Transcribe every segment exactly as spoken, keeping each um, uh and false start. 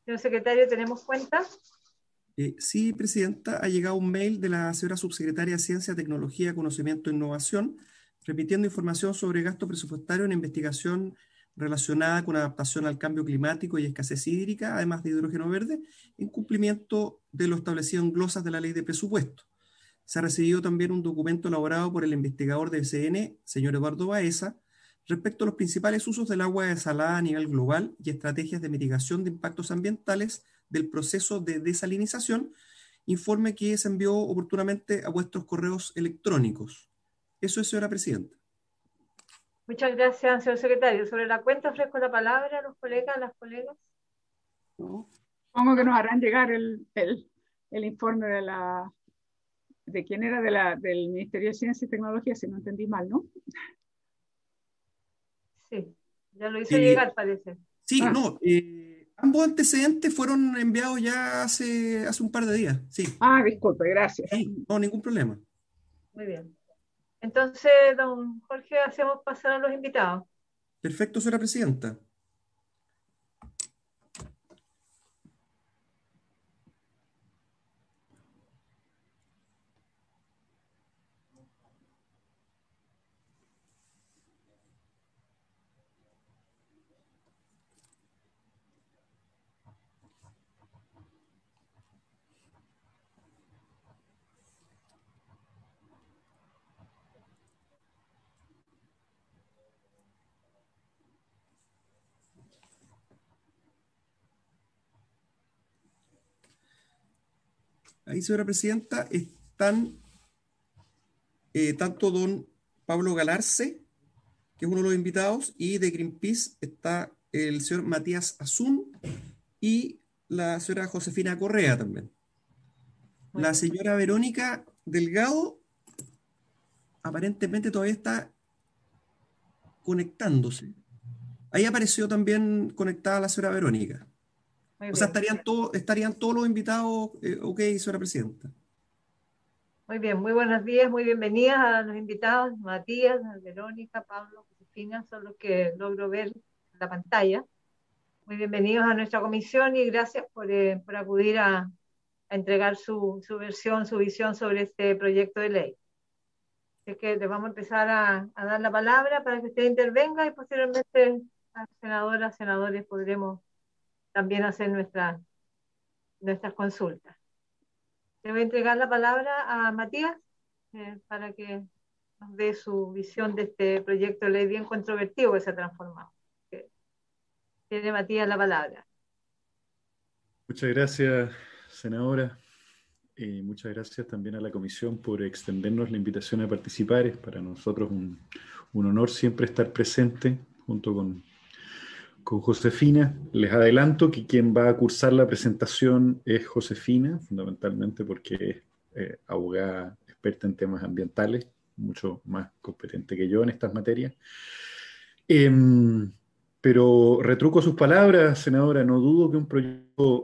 Señor secretario, ¿tenemos cuenta? Eh, sí, Presidenta, ha llegado un mail de la señora subsecretaria de Ciencia, Tecnología, Conocimiento e Innovación, repitiendo información sobre gasto presupuestario en investigación relacionada con adaptación al cambio climático y escasez hídrica, además de hidrógeno verde, en cumplimiento de lo establecido en glosas de la Ley de Presupuesto. Se ha recibido también un documento elaborado por el investigador de C N, señor Eduardo Baeza, respecto a los principales usos del agua desalada a nivel global y estrategias de mitigación de impactos ambientales del proceso de desalinización, informe que se envió oportunamente a vuestros correos electrónicos. Eso es, señora Presidenta. Muchas gracias, señor secretario. Sobre la cuenta ofrezco la palabra a los colegas, a las colegas. ¿No? Supongo que nos harán llegar el, el, el informe de la de quién era de la, del Ministerio de Ciencia y Tecnología, si no entendí mal, ¿no? Sí, ya lo hizo Eh, llegar, parece. sí, Ah, no, eh, ambos antecedentes fueron enviados ya hace, hace un par de días. Sí, ah, disculpe, gracias. sí, no, ningún problema. Muy bien. Entonces, don Jorge, hacemos pasar a los invitados. Perfecto, señora Presidenta. Ahí, señora Presidenta, están eh, tanto don Pablo Galarce, que es uno de los invitados, y de Greenpeace está el señor Matías Azún y la señora Josefina Correa también. Muy La bien. señora Verónica Delgado aparentemente todavía está conectándose. Ahí apareció también conectada la señora Verónica. Muy O sea, bien. estarían, todo, estarían todos los invitados, eh, ok, señora Presidenta. Muy bien, muy buenos días, muy bienvenidas a los invitados, Matías, Verónica, Pablo, Josefina, son los que logro ver en la pantalla. Muy bienvenidos a nuestra comisión y gracias por, eh, por acudir a, a entregar su, su versión, su visión sobre este proyecto de ley. Así que les vamos a empezar a, a dar la palabra para que usted intervenga y posteriormente las senadoras, senadores podremos también hacer nuestra, nuestras consultas. Le voy a entregar la palabra a Matías eh, para que nos dé su visión de este proyecto de ley bien controvertido que se ha transformado. Tiene Matías la palabra. Muchas gracias, senadora. Y muchas gracias también a la comisión por extendernos la invitación a participar. Es para nosotros un, un honor siempre estar presente junto con, con Josefina. Les adelanto que quien va a cursar la presentación es Josefina, fundamentalmente porque es eh, abogada experta en temas ambientales, mucho más competente que yo en estas materias. Eh, pero retruco sus palabras, senadora, no dudo que un proyecto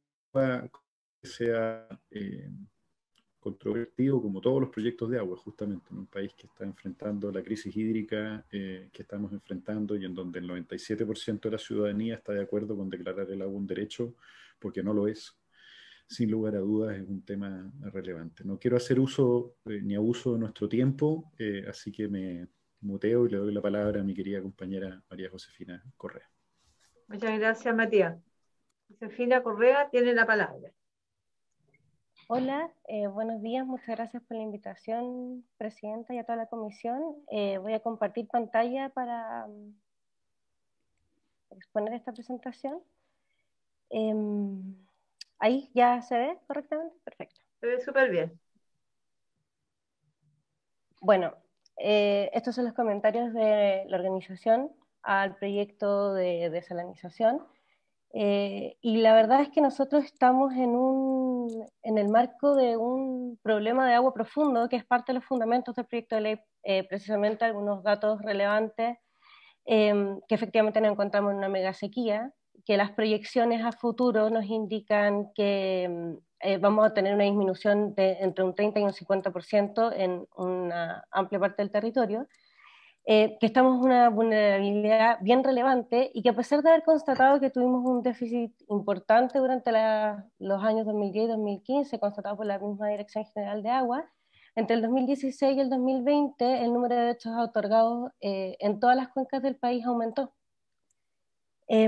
sea eh, controvertido como todos los proyectos de agua, justamente en un país que está enfrentando la crisis hídrica eh, que estamos enfrentando y en donde el noventa y siete por ciento de la ciudadanía está de acuerdo con declarar el agua un derecho, porque no lo es. Sin lugar a dudas es un tema relevante. No quiero hacer uso eh, ni abuso de nuestro tiempo, eh, así que me muteo y le doy la palabra a mi querida compañera María Josefina Correa. Muchas gracias, Matías. Josefina Correa tiene la palabra. Hola, eh, buenos días, muchas gracias por la invitación, Presidenta, y a toda la comisión. Eh, voy a compartir pantalla para um, exponer esta presentación. Eh, ¿Ahí ya se ve correctamente? Perfecto. Se ve súper bien. Bueno, eh, estos son los comentarios de la organización al proyecto de desalinización. Eh, y la verdad es que nosotros estamos en, un, en el marco de un problema de agua profundo, que es parte de los fundamentos del proyecto de ley, eh, precisamente algunos datos relevantes, eh, que efectivamente nos encontramos en una mega sequía, que las proyecciones a futuro nos indican que eh, vamos a tener una disminución de entre un treinta y un cincuenta por ciento en una amplia parte del territorio, eh, que estamos en una vulnerabilidad bien relevante y que a pesar de haber constatado que tuvimos un déficit importante durante la, los años dos mil diez y dos mil quince, constatado por la misma Dirección General de Agua, entre el dos mil dieciséis y el dos mil veinte el número de derechos otorgados eh, en todas las cuencas del país aumentó. Eh,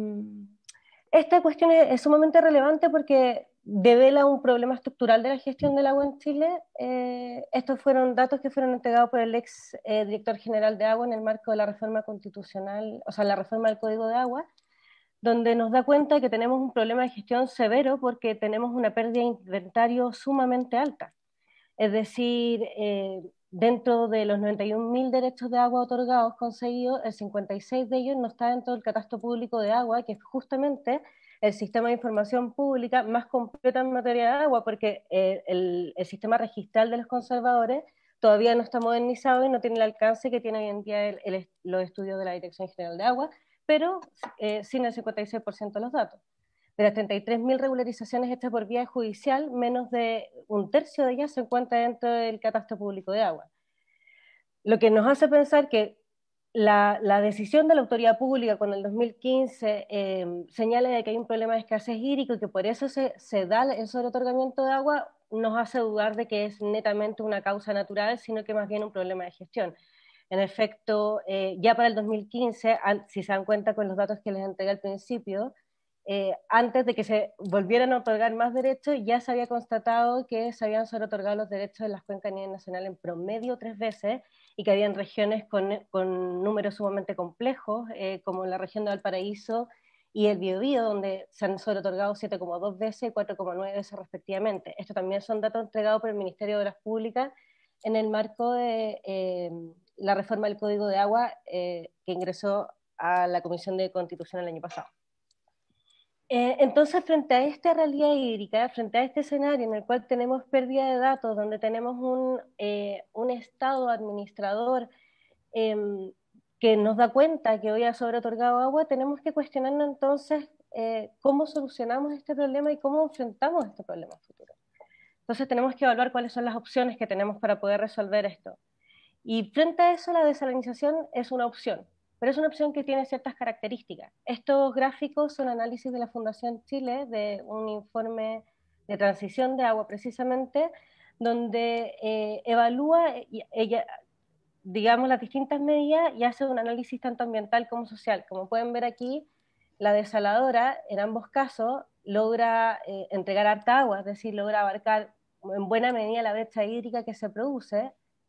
esta cuestión es, es sumamente relevante porque devela un problema estructural de la gestión del agua en Chile. Eh, estos fueron datos que fueron entregados por el ex eh, director general de agua en el marco de la reforma constitucional, o sea, la reforma del Código de Agua, donde nos da cuenta que tenemos un problema de gestión severo porque tenemos una pérdida de inventario sumamente alta. Es decir, eh, dentro de los noventa y un mil derechos de agua otorgados conseguidos, el cincuenta y seis de ellos no está dentro del catastro público de agua, que es justamente el sistema de información pública más completo en materia de agua, porque eh, el, el sistema registral de los conservadores todavía no está modernizado y no tiene el alcance que tiene hoy en día el, el, los estudios de la Dirección General de Agua, pero eh, sin el cincuenta y seis por ciento de los datos. De las treinta y tres mil regularizaciones hechas por vía judicial, menos de un tercio de ellas se encuentra dentro del catastro público de agua. Lo que nos hace pensar que la, la decisión de la autoridad pública cuando en el dos mil quince eh, señala de que hay un problema de escasez hídrica y que por eso se, se da el sobreotorgamiento de agua, nos hace dudar de que es netamente una causa natural, sino que más bien un problema de gestión. En efecto, eh, ya para el dos mil quince, si se dan cuenta con los datos que les entregué al principio, Eh, antes de que se volvieran a otorgar más derechos, ya se había constatado que se habían sobreotorgado los derechos de las cuencas a nivel nacional en promedio tres veces y que habían regiones con, con números sumamente complejos, eh, como la región de Valparaíso y el Biobío, donde se han sobreotorgado siete coma dos veces y cuatro coma nueve veces respectivamente. Esto también son datos entregados por el Ministerio de Obras Públicas en el marco de eh, la reforma del Código de Agua eh, que ingresó a la Comisión de Constitución el año pasado. Eh, entonces, frente a esta realidad hídrica, frente a este escenario en el cual tenemos pérdida de datos, donde tenemos un, eh, un Estado administrador eh, que nos da cuenta que hoy ha sobreotorgado agua, tenemos que cuestionarnos entonces eh, cómo solucionamos este problema y cómo enfrentamos este problema futuro. Entonces tenemos que evaluar cuáles son las opciones que tenemos para poder resolver esto. Y frente a eso, la desalinización es una opción, pero es una opción que tiene ciertas características. Estos gráficos son análisis de la Fundación Chile, de un informe de transición de agua precisamente, donde eh, evalúa, ella, digamos, las distintas medidas y hace un análisis tanto ambiental como social. Como pueden ver aquí, la desaladora, en ambos casos, logra eh, entregar harta agua, es decir, logra abarcar en buena medida la brecha hídrica que se produce,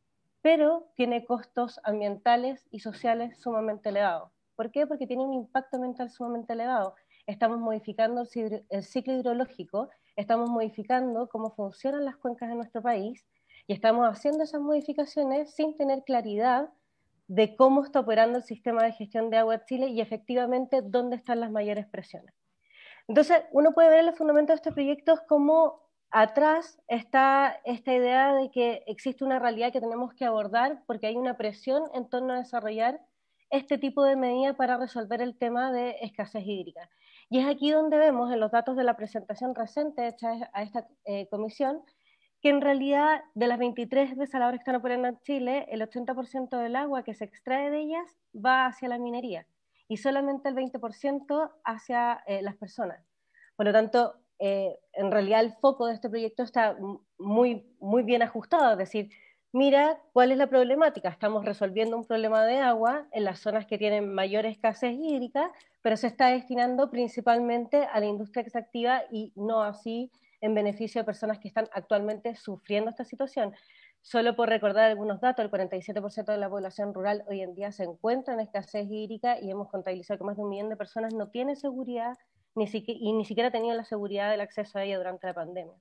pero tiene costos ambientales y sociales sumamente elevados. ¿Por qué? Porque tiene un impacto ambiental sumamente elevado. Estamos modificando el ciclo hidrológico, estamos modificando cómo funcionan las cuencas de nuestro país y estamos haciendo esas modificaciones sin tener claridad de cómo está operando el sistema de gestión de agua de Chile y efectivamente dónde están las mayores presiones. Entonces, uno puede ver los fundamentos de estos proyectos como atrás está esta idea de que existe una realidad que tenemos que abordar porque hay una presión en torno a desarrollar este tipo de medidas para resolver el tema de escasez hídrica. Y es aquí donde vemos en los datos de la presentación reciente hecha a esta eh, comisión que en realidad de las veintitrés desaladoras que están operando en Chile, el ochenta por ciento del agua que se extrae de ellas va hacia la minería y solamente el veinte por ciento hacia eh, las personas. Por lo tanto, Eh, en realidad el foco de este proyecto está muy, muy bien ajustado, es decir, mira cuál es la problemática, estamos resolviendo un problema de agua en las zonas que tienen mayor escasez hídrica, pero se está destinando principalmente a la industria extractiva y no así en beneficio de personas que están actualmente sufriendo esta situación. Solo por recordar algunos datos, el cuarenta y siete por ciento de la población rural hoy en día se encuentra en escasez hídrica y hemos contabilizado que más de un millón de personas no tienen seguridad Ni siquiera, y ni siquiera tenían la seguridad del acceso a ella durante la pandemia.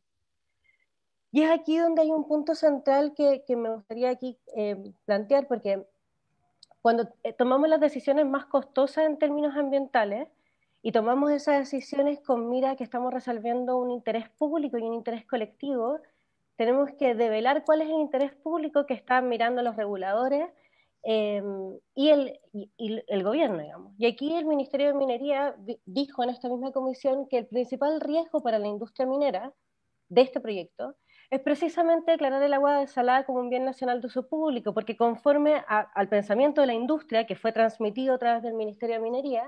Y es aquí donde hay un punto central que, que me gustaría aquí eh, plantear, porque cuando eh, tomamos las decisiones más costosas en términos ambientales y tomamos esas decisiones con mira que estamos resolviendo un interés público y un interés colectivo, tenemos que develar cuál es el interés público que están mirando los reguladores Eh, y, el, y, y el gobierno, digamos. Y aquí el Ministerio de Minería dijo en esta misma comisión que el principal riesgo para la industria minera de este proyecto es precisamente declarar el agua desalada como un bien nacional de uso público, porque conforme a, al pensamiento de la industria, que fue transmitido a través del Ministerio de Minería,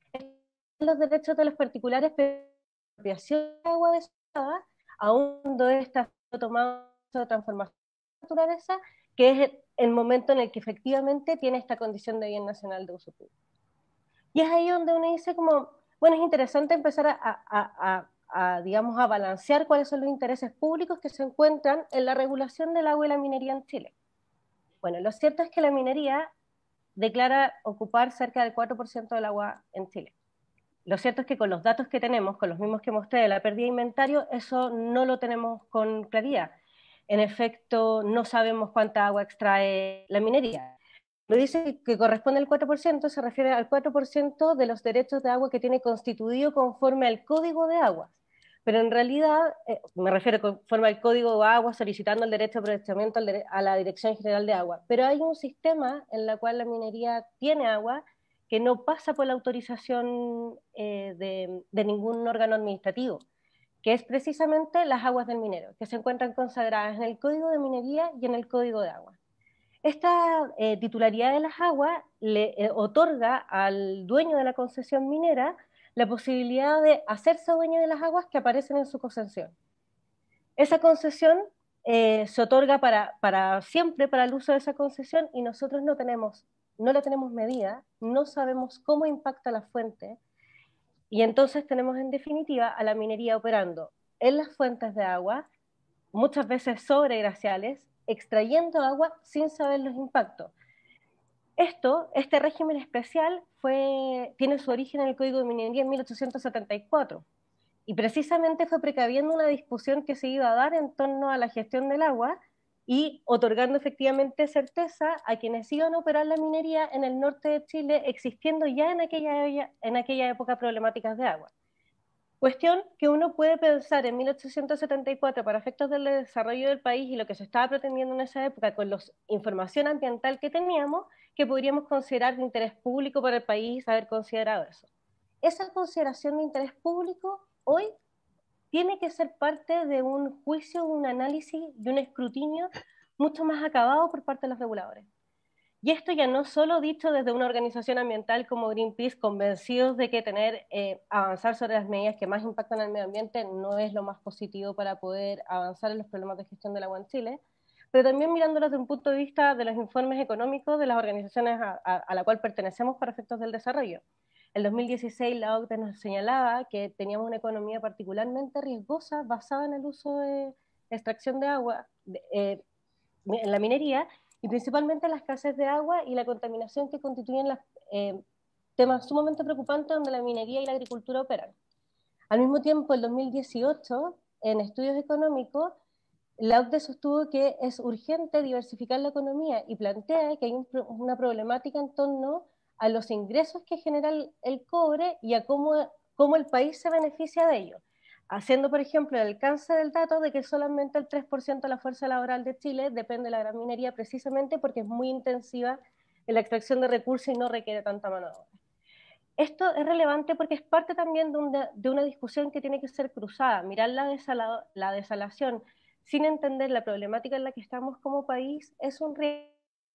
los derechos de los particulares de apropiación de agua desalada, aun cuando esta ha sido tomada de transformación de la naturaleza, que es el momento en el que efectivamente tiene esta condición de bien nacional de uso público. Y es ahí donde uno dice como, bueno, es interesante empezar a, a, a, a, digamos, a balancear cuáles son los intereses públicos que se encuentran en la regulación del agua y la minería en Chile. Bueno, lo cierto es que la minería declara ocupar cerca del cuatro por ciento del agua en Chile. Lo cierto es que con los datos que tenemos, con los mismos que mostré de la pérdida de inventario, eso no lo tenemos con claridad. En efecto, no sabemos cuánta agua extrae la minería. Lo dice que corresponde al cuatro por ciento, se refiere al cuatro por ciento de los derechos de agua que tiene constituido conforme al Código de Aguas. Pero en realidad, eh, me refiero conforme al Código de Aguas, solicitando el derecho de aprovechamiento a la Dirección General de Agua. Pero hay un sistema en el cual la minería tiene agua que no pasa por la autorización eh, de, de ningún órgano administrativo, que es precisamente las aguas del minero, que se encuentran consagradas en el Código de Minería y en el Código de Agua. Esta eh, titularidad de las aguas le eh, otorga al dueño de la concesión minera la posibilidad de hacerse dueño de las aguas que aparecen en su concesión. Esa concesión eh, se otorga para, para siempre para el uso de esa concesión y nosotros no tenemos, no la tenemos medida, no sabemos cómo impacta la fuente y entonces tenemos en definitiva a la minería operando en las fuentes de agua, muchas veces sobreglaciales, extrayendo agua sin saber los impactos. Esto, este régimen especial fue, tiene su origen en el Código de Minería en mil ochocientos setenta y cuatro y precisamente fue precaviendo una discusión que se iba a dar en torno a la gestión del agua y otorgando efectivamente certeza a quienes iban a operar la minería en el norte de Chile, existiendo ya en aquella, en aquella época problemáticas de agua. Cuestión que uno puede pensar en mil ochocientos setenta y cuatro para efectos del desarrollo del país y lo que se estaba pretendiendo en esa época con la información ambiental que teníamos, que podríamos considerar de interés público para el país haber considerado eso. Esa consideración de interés público hoy tiene que ser parte de un juicio, un análisis y un escrutinio mucho más acabado por parte de los reguladores. Y esto ya no solo dicho desde una organización ambiental como Greenpeace, convencidos de que tener, eh, avanzar sobre las medidas que más impactan al medio ambiente no es lo más positivo para poder avanzar en los problemas de gestión del agua en Chile, pero también mirándolos desde un punto de vista de los informes económicos de las organizaciones a, a, a la cual pertenecemos para efectos del desarrollo. En dos mil dieciséis la O C D E nos señalaba que teníamos una economía particularmente riesgosa basada en el uso de extracción de agua de, eh, en la minería, y principalmente la escasez de agua y la contaminación que constituyen los eh, temas sumamente preocupantes donde la minería y la agricultura operan. Al mismo tiempo, en dos mil dieciocho, en estudios económicos, la O C D E sostuvo que es urgente diversificar la economía y plantea que hay un, una problemática en torno a los ingresos que genera el, el cobre y a cómo, cómo el país se beneficia de ello, haciendo, por ejemplo, el alcance del dato de que solamente el tres por ciento de la fuerza laboral de Chile depende de la gran minería precisamente porque es muy intensiva en la extracción de recursos y no requiere tanta mano de obra. Esto es relevante porque es parte también de una, de una discusión que tiene que ser cruzada, mirar la, desala, la desalación sin entender la problemática en la que estamos como país es un riesgo.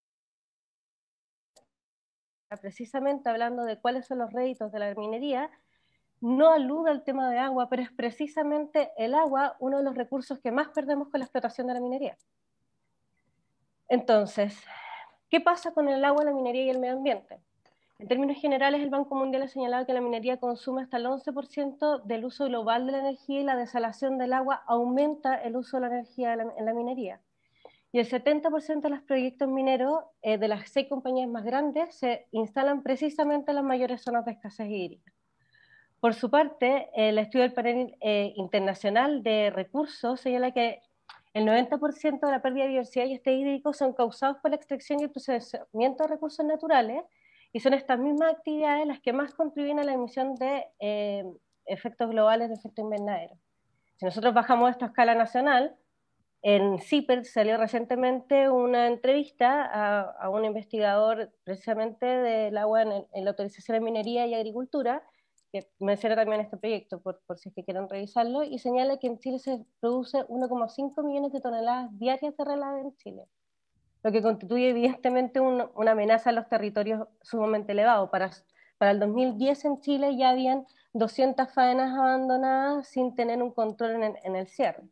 Precisamente hablando de cuáles son los réditos de la minería, no alude al tema de agua, pero es precisamente el agua uno de los recursos que más perdemos con la explotación de la minería. Entonces, ¿qué pasa con el agua, la minería y el medio ambiente? En términos generales, el Banco Mundial ha señalado que la minería consume hasta el once por ciento del uso global de la energía y la desalación del agua aumenta el uso de la energía en la minería. Y el setenta por ciento de los proyectos mineros eh, de las seis compañías más grandes se instalan precisamente en las mayores zonas de escasez hídrica. Por su parte, el estudio del panel eh, internacional de recursos señala que el noventa por ciento de la pérdida de diversidad y este hídrico son causados por la extracción y el procesamiento de recursos naturales, y son estas mismas actividades las que más contribuyen a la emisión de eh, efectos globales de efecto invernadero. Si nosotros bajamos esto a escala nacional, en CIPER salió recientemente una entrevista a, a un investigador precisamente del agua en, en la autorización de minería y agricultura, que menciona también este proyecto, por, por si es que quieren revisarlo, y señala que en Chile se produce uno coma cinco millones de toneladas diarias de relave en Chile, lo que constituye evidentemente un, una amenaza a los territorios sumamente elevado. Para, para el dos mil diez en Chile ya habían doscientas faenas abandonadas sin tener un control en, en el cierre.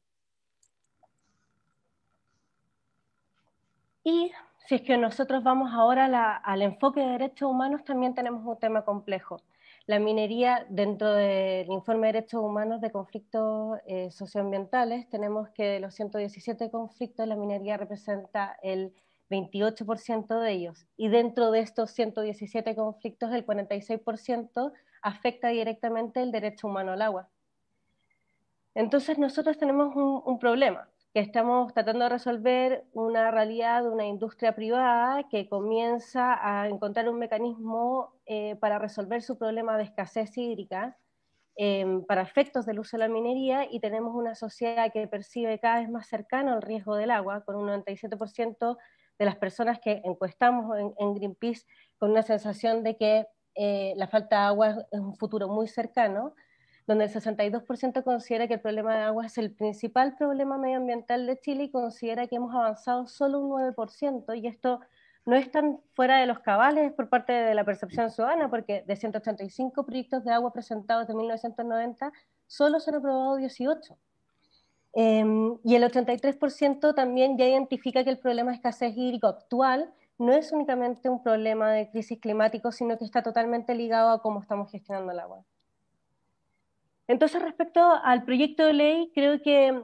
Y si es que nosotros vamos ahora a la, al enfoque de derechos humanos, también tenemos un tema complejo. La minería, dentro del informe de derechos humanos de conflictos eh, socioambientales, tenemos que de los ciento diecisiete conflictos, la minería representa el veintiocho por ciento de ellos. Y dentro de estos ciento diecisiete conflictos, el cuarenta y seis por ciento afecta directamente el derecho humano al agua. Entonces nosotros tenemos un, un problema, que estamos tratando de resolver una realidad de una industria privada que comienza a encontrar un mecanismo eh, para resolver su problema de escasez hídrica eh, para efectos del uso de la minería, y tenemos una sociedad que percibe cada vez más cercano el riesgo del agua, con un noventa y siete por ciento de las personas que encuestamos en, en Greenpeace con una sensación de que eh, la falta de agua es un futuro muy cercano, donde el sesenta y dos por ciento considera que el problema de agua es el principal problema medioambiental de Chile y considera que hemos avanzado solo un nueve por ciento, y esto no es tan fuera de los cabales por parte de la percepción ciudadana, porque de ciento ochenta y cinco proyectos de agua presentados desde mil novecientos noventa, solo se han aprobado dieciocho. Eh, y el ochenta y tres por ciento también ya identifica que el problema de escasez hídrico actual no es únicamente un problema de crisis climático, sino que está totalmente ligado a cómo estamos gestionando el agua. Entonces, respecto al proyecto de ley, creo que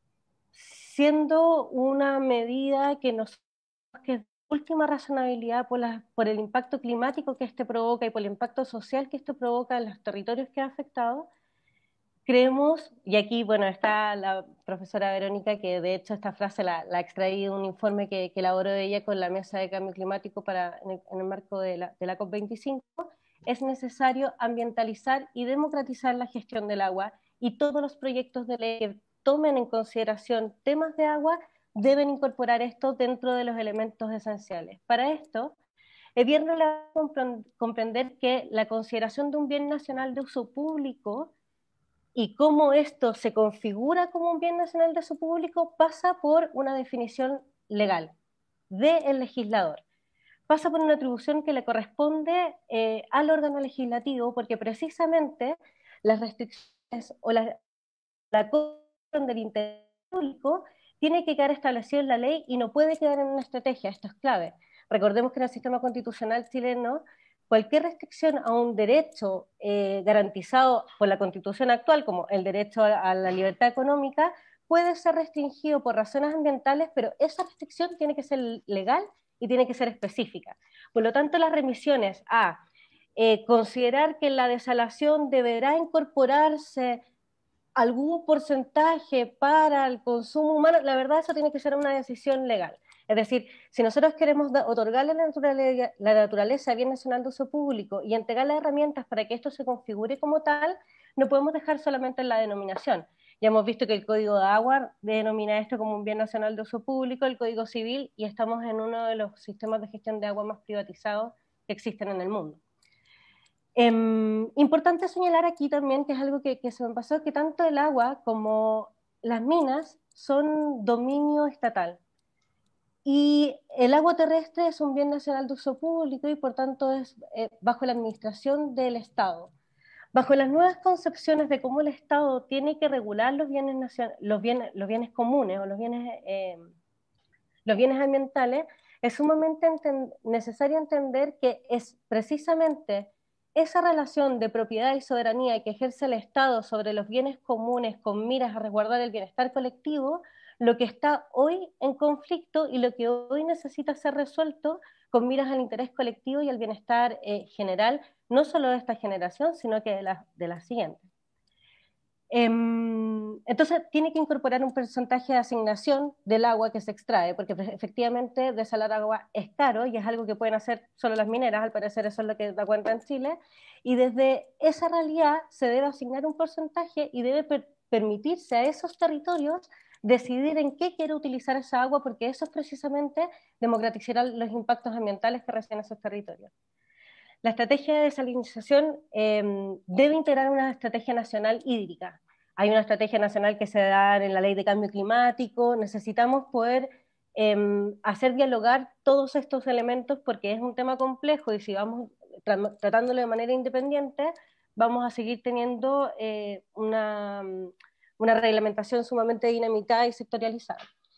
siendo una medida que nos que es de última razonabilidad por, la, por el impacto climático que este provoca y por el impacto social que esto provoca en los territorios que ha afectado, creemos, y aquí, bueno, está la profesora Verónica, que de hecho esta frase la, la ha extraído de un informe que, que elaboró ella con la Mesa de Cambio Climático para, en, el, en el marco de la, de la COP veinticinco, es necesario ambientalizar y democratizar la gestión del agua, y todos los proyectos de ley que tomen en consideración temas de agua deben incorporar esto dentro de los elementos esenciales. Para esto, es bien relevante comprender que la consideración de un bien nacional de uso público y cómo esto se configura como un bien nacional de uso público pasa por una definición legal del legislador. Pasa por una atribución que le corresponde eh, al órgano legislativo, porque precisamente las restricciones o la, la condición del interés público tiene que quedar establecido en la ley y no puede quedar en una estrategia. Esto es clave. Recordemos que en el sistema constitucional chileno, cualquier restricción a un derecho eh, garantizado por la Constitución actual, como el derecho a, a la libertad económica, puede ser restringido por razones ambientales, pero esa restricción tiene que ser legal y tiene que ser específica. Por lo tanto, las remisiones a eh, considerar que en la desalación deberá incorporarse algún porcentaje para el consumo humano, la verdad eso tiene que ser una decisión legal. Es decir, si nosotros queremos otorgarle a la naturaleza, la naturaleza bien nacional de uso público y entregar las herramientas para que esto se configure como tal, no podemos dejar solamente en la denominación. Ya hemos visto que el Código de Agua denomina esto como un bien nacional de uso público, el Código Civil, y estamos en uno de los sistemas de gestión de agua más privatizados que existen en el mundo. Eh, importante señalar aquí también, que es algo que, que se me pasó, que tanto el agua como las minas son dominio estatal. Y el agua terrestre es un bien nacional de uso público y por tanto es eh, bajo la administración del Estado. Bajo las nuevas concepciones de cómo el Estado tiene que regular los bienes, los bienes, los bienes comunes o los bienes, eh, los bienes ambientales, es sumamente enten necesario entender que es precisamente esa relación de propiedad y soberanía que ejerce el Estado sobre los bienes comunes con miras a resguardar el bienestar colectivo, lo que está hoy en conflicto y lo que hoy necesita ser resuelto con miras al interés colectivo y al bienestar eh, general, no solo de esta generación, sino que de la, de la siguiente. Eh, entonces, tiene que incorporar un porcentaje de asignación del agua que se extrae, porque efectivamente desalar agua es caro y es algo que pueden hacer solo las mineras, al parecer eso es lo que da cuenta en Chile, y desde esa realidad se debe asignar un porcentaje y debe per permitirse a esos territorios decidir en qué quiere utilizar esa agua, porque eso es precisamente democratizar los impactos ambientales que reciben esos territorios. La estrategia de desalinización eh, debe integrar una estrategia nacional hídrica. Hay una estrategia nacional que se da en la Ley de Cambio Climático. Necesitamos poder eh, hacer dialogar todos estos elementos porque es un tema complejo y si vamos tra tratándolo de manera independiente, vamos a seguir teniendo eh, una, una reglamentación sumamente dinamitada y sectorializada.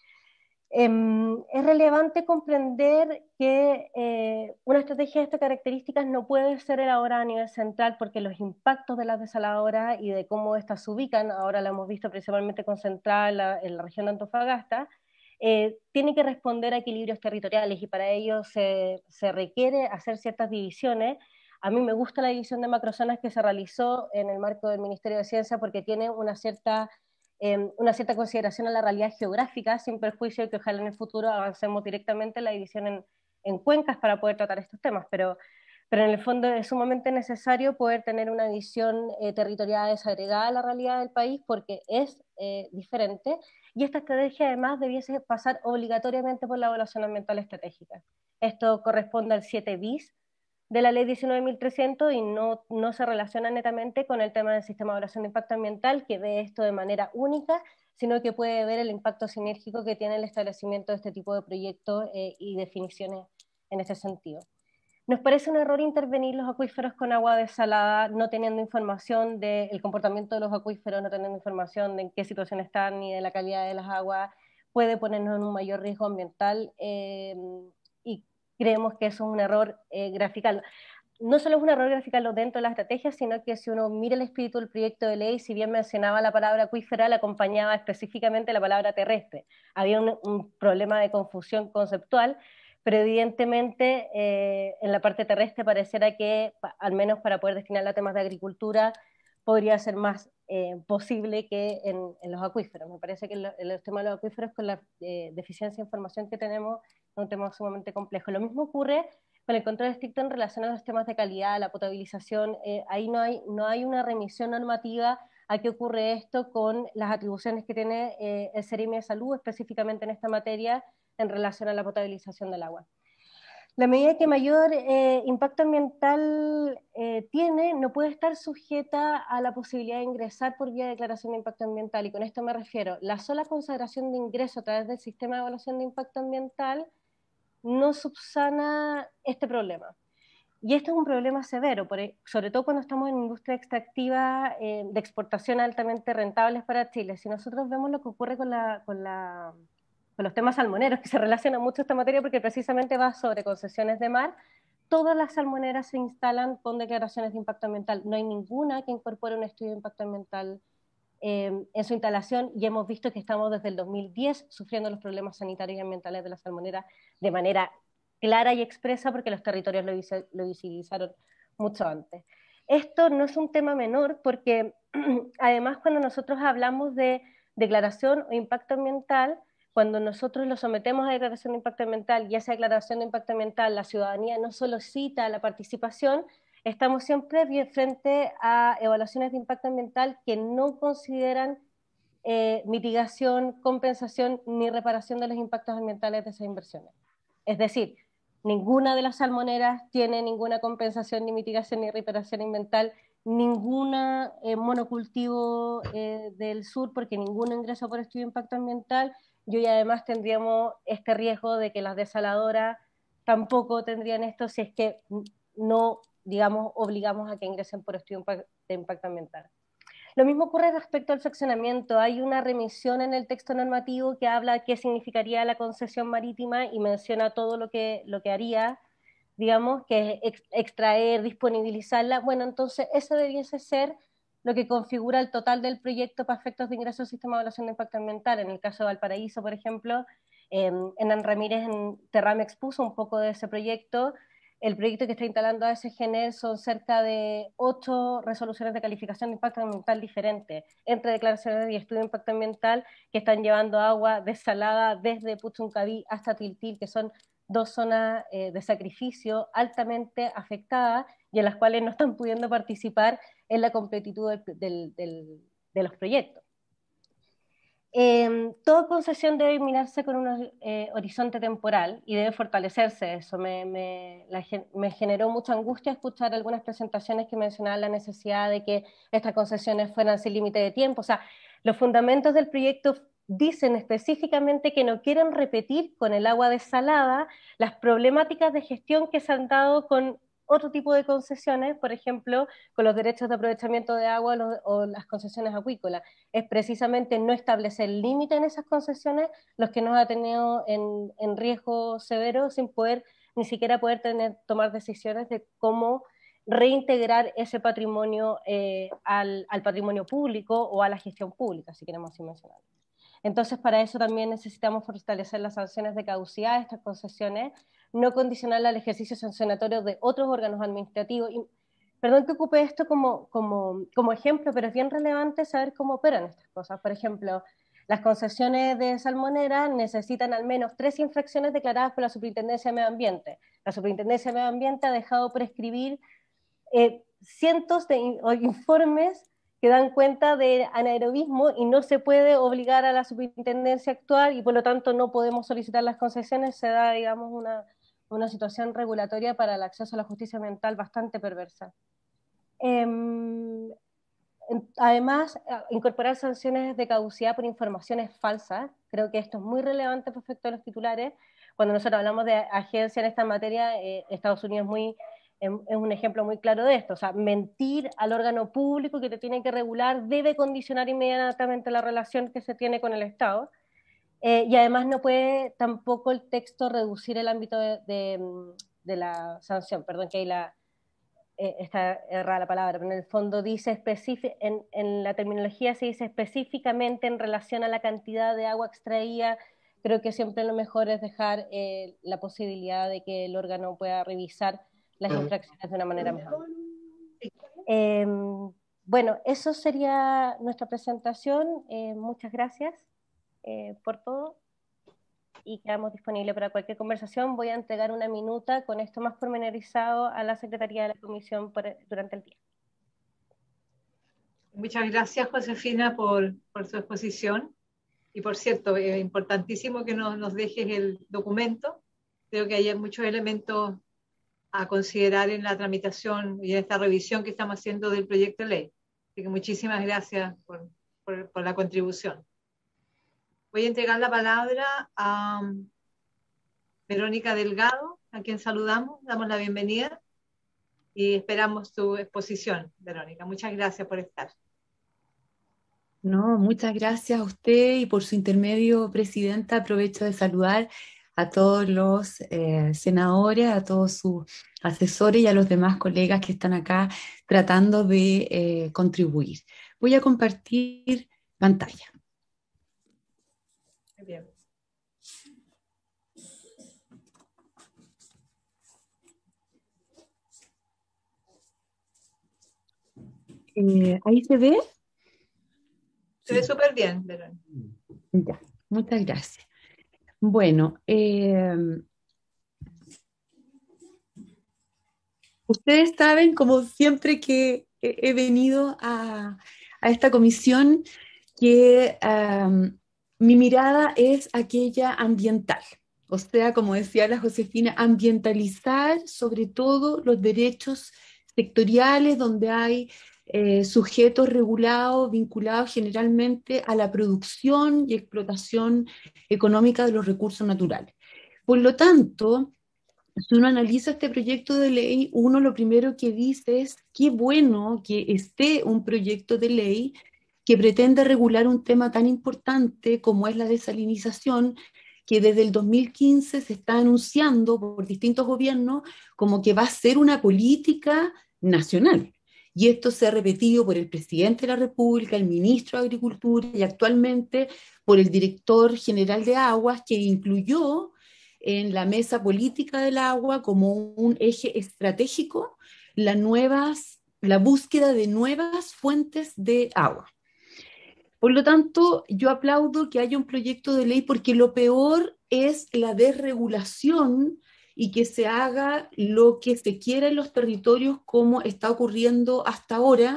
Eh, es relevante comprender que eh, una estrategia de estas características no puede ser elaborada a nivel central porque los impactos de las desaladoras y de cómo estas se ubican, ahora la hemos visto principalmente concentrada en la, en la región de Antofagasta, eh, tiene que responder a equilibrios territoriales y para ello se, se requiere hacer ciertas divisiones. A mí me gusta la división de macrozonas que se realizó en el marco del Ministerio de Ciencia porque tiene una cierta... Eh, una cierta consideración a la realidad geográfica, sin perjuicio de que ojalá en el futuro avancemos directamente en la división en, en cuencas para poder tratar estos temas, pero, pero en el fondo es sumamente necesario poder tener una visión eh, territorial desagregada a la realidad del país porque es eh, diferente, y esta estrategia además debiese pasar obligatoriamente por la evaluación ambiental estratégica. Esto corresponde al siete bis de la ley diecinueve mil trescientos y no, no se relaciona netamente con el tema del sistema de evaluación de impacto ambiental, que ve esto de manera única, sino que puede ver el impacto sinérgico que tiene el establecimiento de este tipo de proyectos eh, y definiciones en ese sentido. Nos parece un error intervenir los acuíferos con agua desalada, no teniendo información del comportamiento de los acuíferos, no teniendo información de en qué situación están ni de la calidad de las aguas, puede ponernos en un mayor riesgo ambiental eh, y creemos que eso es un error eh, grafical. No solo es un error graficarlo dentro de la estrategia, sino que si uno mira el espíritu del proyecto de ley, si bien mencionaba la palabra acuífera, la acompañaba específicamente la palabra terrestre. Había un, un problema de confusión conceptual, pero evidentemente eh, en la parte terrestre pareciera que, al menos para poder destinarla a temas de agricultura, podría ser más eh, posible que en, en los acuíferos. Me parece que el, el tema de los acuíferos, con la eh, deficiencia de información que tenemos, es un tema sumamente complejo. Lo mismo ocurre con el control estricto en relación a los temas de calidad, la potabilización. Eh, ahí no hay, no hay una remisión normativa a qué ocurre esto con las atribuciones que tiene eh, el Seremi de Salud, específicamente en esta materia, en relación a la potabilización del agua. La medida que mayor eh, impacto ambiental eh, tiene no puede estar sujeta a la posibilidad de ingresar por vía de declaración de impacto ambiental, y con esto me refiero, la sola consagración de ingreso a través del sistema de evaluación de impacto ambiental no subsana este problema. Y esto es un problema severo, sobre todo cuando estamos en industria extractiva eh, de exportación altamente rentables para Chile. Si nosotros vemos lo que ocurre con, la, con, la, con los temas salmoneros, que se relaciona mucho esta materia porque precisamente va sobre concesiones de mar, todas las salmoneras se instalan con declaraciones de impacto ambiental. No hay ninguna que incorpore un estudio de impacto ambiental eh, en su instalación, y hemos visto que estamos desde el dos mil diez sufriendo los problemas sanitarios y ambientales de la salmonera de manera clara y expresa porque los territorios lo, lo visibilizaron mucho antes. Esto no es un tema menor porque además cuando nosotros hablamos de declaración o impacto ambiental, cuando nosotros lo sometemos a declaración de impacto ambiental y esa declaración de impacto ambiental la ciudadanía no solo cita la participación, estamos siempre bien frente a evaluaciones de impacto ambiental que no consideran eh, mitigación, compensación ni reparación de los impactos ambientales de esas inversiones. Es decir, ninguna de las salmoneras tiene ninguna compensación, ni mitigación, ni reparación ambiental, ninguna eh, monocultivo eh, del sur, porque ninguno ingresa por estudio de impacto ambiental, y hoy además tendríamos este riesgo de que las desaladoras tampoco tendrían esto si es que no, digamos, obligamos a que ingresen por estudio de impacto ambiental. Lo mismo ocurre respecto al fraccionamiento. Hay una remisión en el texto normativo que habla de qué significaría la concesión marítima y menciona todo lo que, lo que haría, digamos, que es extraer, disponibilizarla. Bueno, entonces eso debiese ser lo que configura el total del proyecto para efectos de ingreso al sistema de evaluación de impacto ambiental. En el caso de Valparaíso, por ejemplo, eh, Hernán Ramírez en Terram expuso un poco de ese proyecto. El proyecto que está instalando A S G N E R son cerca de ocho resoluciones de calificación de impacto ambiental diferentes, entre declaraciones y estudio de impacto ambiental, que están llevando agua desalada desde Puchuncaví hasta Tiltil, que son dos zonas eh, de sacrificio altamente afectadas y en las cuales no están pudiendo participar en la completitud del, del, del, de los proyectos. Eh, toda concesión debe mirarse con un eh, horizonte temporal y debe fortalecerse eso. Me, me, la, me generó mucha angustia escuchar algunas presentaciones que mencionaban la necesidad de que estas concesiones fueran sin límite de tiempo. O sea, los fundamentos del proyecto dicen específicamente que no quieren repetir con el agua desalada las problemáticas de gestión que se han dado con otro tipo de concesiones, por ejemplo, con los derechos de aprovechamiento de agua los, o las concesiones acuícolas. Es precisamente no establecer límite en esas concesiones los que nos ha tenido en, en riesgo severo sin poder ni siquiera poder tener, tomar decisiones de cómo reintegrar ese patrimonio eh, al, al patrimonio público o a la gestión pública, si queremos así mencionarlo. Entonces, para eso también necesitamos fortalecer las sanciones de caducidad de estas concesiones, no condicionarla al ejercicio sancionatorio de otros órganos administrativos. Y, perdón que ocupe esto como, como, como ejemplo, pero es bien relevante saber cómo operan estas cosas. Por ejemplo, las concesiones de salmonera necesitan al menos tres infracciones declaradas por la Superintendencia de Medio Ambiente. La Superintendencia de Medio Ambiente ha dejado prescribir eh, cientos de in, informes que dan cuenta de anaerobismo y no se puede obligar a la superintendencia a actuar y por lo tanto no podemos solicitar las concesiones. Se da, digamos, una, una situación regulatoria para el acceso a la justicia ambiental bastante perversa. Eh, además, incorporar sanciones de caducidad por informaciones falsas. Creo que esto es muy relevante respecto a los titulares. Cuando nosotros hablamos de agencia en esta materia, eh, Estados Unidos es muy... es un ejemplo muy claro de esto. O sea, mentir al órgano público que te tiene que regular debe condicionar inmediatamente la relación que se tiene con el Estado. Eh, y además no puede tampoco el texto reducir el ámbito de, de, de la sanción. Perdón que ahí la, eh, está errada la palabra, pero en el fondo dice, en, en la terminología se dice específicamente en relación a la cantidad de agua extraída. Creo que siempre lo mejor es dejar eh, la posibilidad de que el órgano pueda revisar las infracciones de una manera mejor. Eh, bueno, eso sería nuestra presentación. Eh, muchas gracias eh, por todo y quedamos disponibles para cualquier conversación. Voy a entregar una minuta con esto más pormenorizado a la Secretaría de la Comisión por, durante el día. Muchas gracias, Josefina, por, por su exposición. Y por cierto, es importantísimo que nos, nos dejes el documento. Creo que hay muchos elementos a considerar en la tramitación y en esta revisión que estamos haciendo del proyecto de ley. Así que muchísimas gracias por, por, por la contribución. Voy a entregar la palabra a Verónica Delgado, a quien saludamos, damos la bienvenida y esperamos tu exposición, Verónica. Muchas gracias por estar. No, muchas gracias a usted y por su intermedio, Presidenta. Aprovecho de saludar a todos los eh, senadores, a todos sus asesores y a los demás colegas que están acá tratando de eh, contribuir. Voy a compartir pantalla. Muy bien. Eh, ¿Ahí se ve? Se ve súper bien, Verónica. Ya, muchas gracias. Bueno, eh, ustedes saben, como siempre que he venido a, a esta comisión, que um, mi mirada es aquella ambiental. O sea, como decía la Josefina, ambientalizar sobre todo los derechos sectoriales donde hay eh, sujetos regulados, vinculados generalmente a la producción y explotación económica de los recursos naturales. Por lo tanto, si uno analiza este proyecto de ley, uno lo primero que dice es qué bueno que esté un proyecto de ley que pretende regular un tema tan importante como es la desalinización, que desde el dos mil quince se está anunciando por distintos gobiernos como que va a ser una política nacional. Y esto se ha repetido por el presidente de la República, el ministro de Agricultura y actualmente por el director general de Aguas, que incluyó en la mesa política del agua como un eje estratégico la, nuevas, la búsqueda de nuevas fuentes de agua. Por lo tanto, yo aplaudo que haya un proyecto de ley porque lo peor es la desregulación y que se haga lo que se quiera en los territorios como está ocurriendo hasta ahora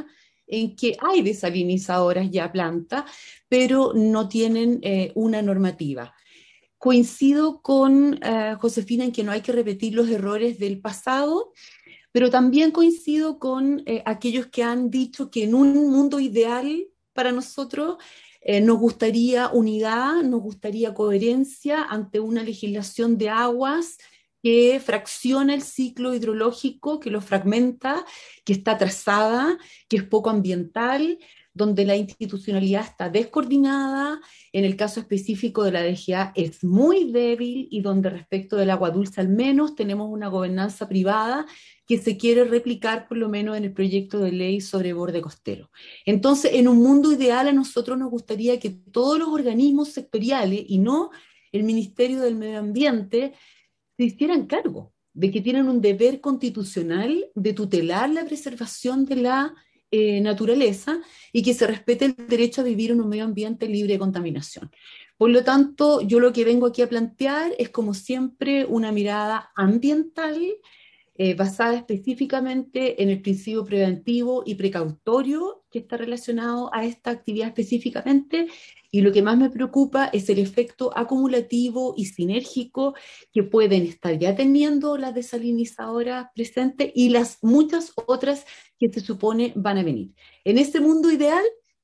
en que hay desalinizadoras ya a planta, pero no tienen eh, una normativa. Coincido con uh, Josefina en que no hay que repetir los errores del pasado, pero también coincido con eh, aquellos que han dicho que en un mundo ideal para nosotros eh, nos gustaría unidad, nos gustaría coherencia ante una legislación de aguas que fracciona el ciclo hidrológico, que lo fragmenta, que está trazada, que es poco ambiental, donde la institucionalidad está descoordinada, en el caso específico de la D G A es muy débil y donde respecto del agua dulce al menos tenemos una gobernanza privada que se quiere replicar por lo menos en el proyecto de ley sobre borde costero. Entonces, en un mundo ideal a nosotros nos gustaría que todos los organismos sectoriales y no el Ministerio del Medio Ambiente se hicieran cargo de que tienen un deber constitucional de tutelar la preservación de la eh, naturaleza y que se respete el derecho a vivir en un medio ambiente libre de contaminación. Por lo tanto, yo lo que vengo aquí a plantear es, como siempre, una mirada ambiental eh, basada específicamente en el principio preventivo y precautorio que está relacionado a esta actividad específicamente, y lo que más me preocupa es el efecto acumulativo y sinérgico que pueden estar ya teniendo las desalinizadoras presentes y las muchas otras que se supone van a venir. En este mundo ideal,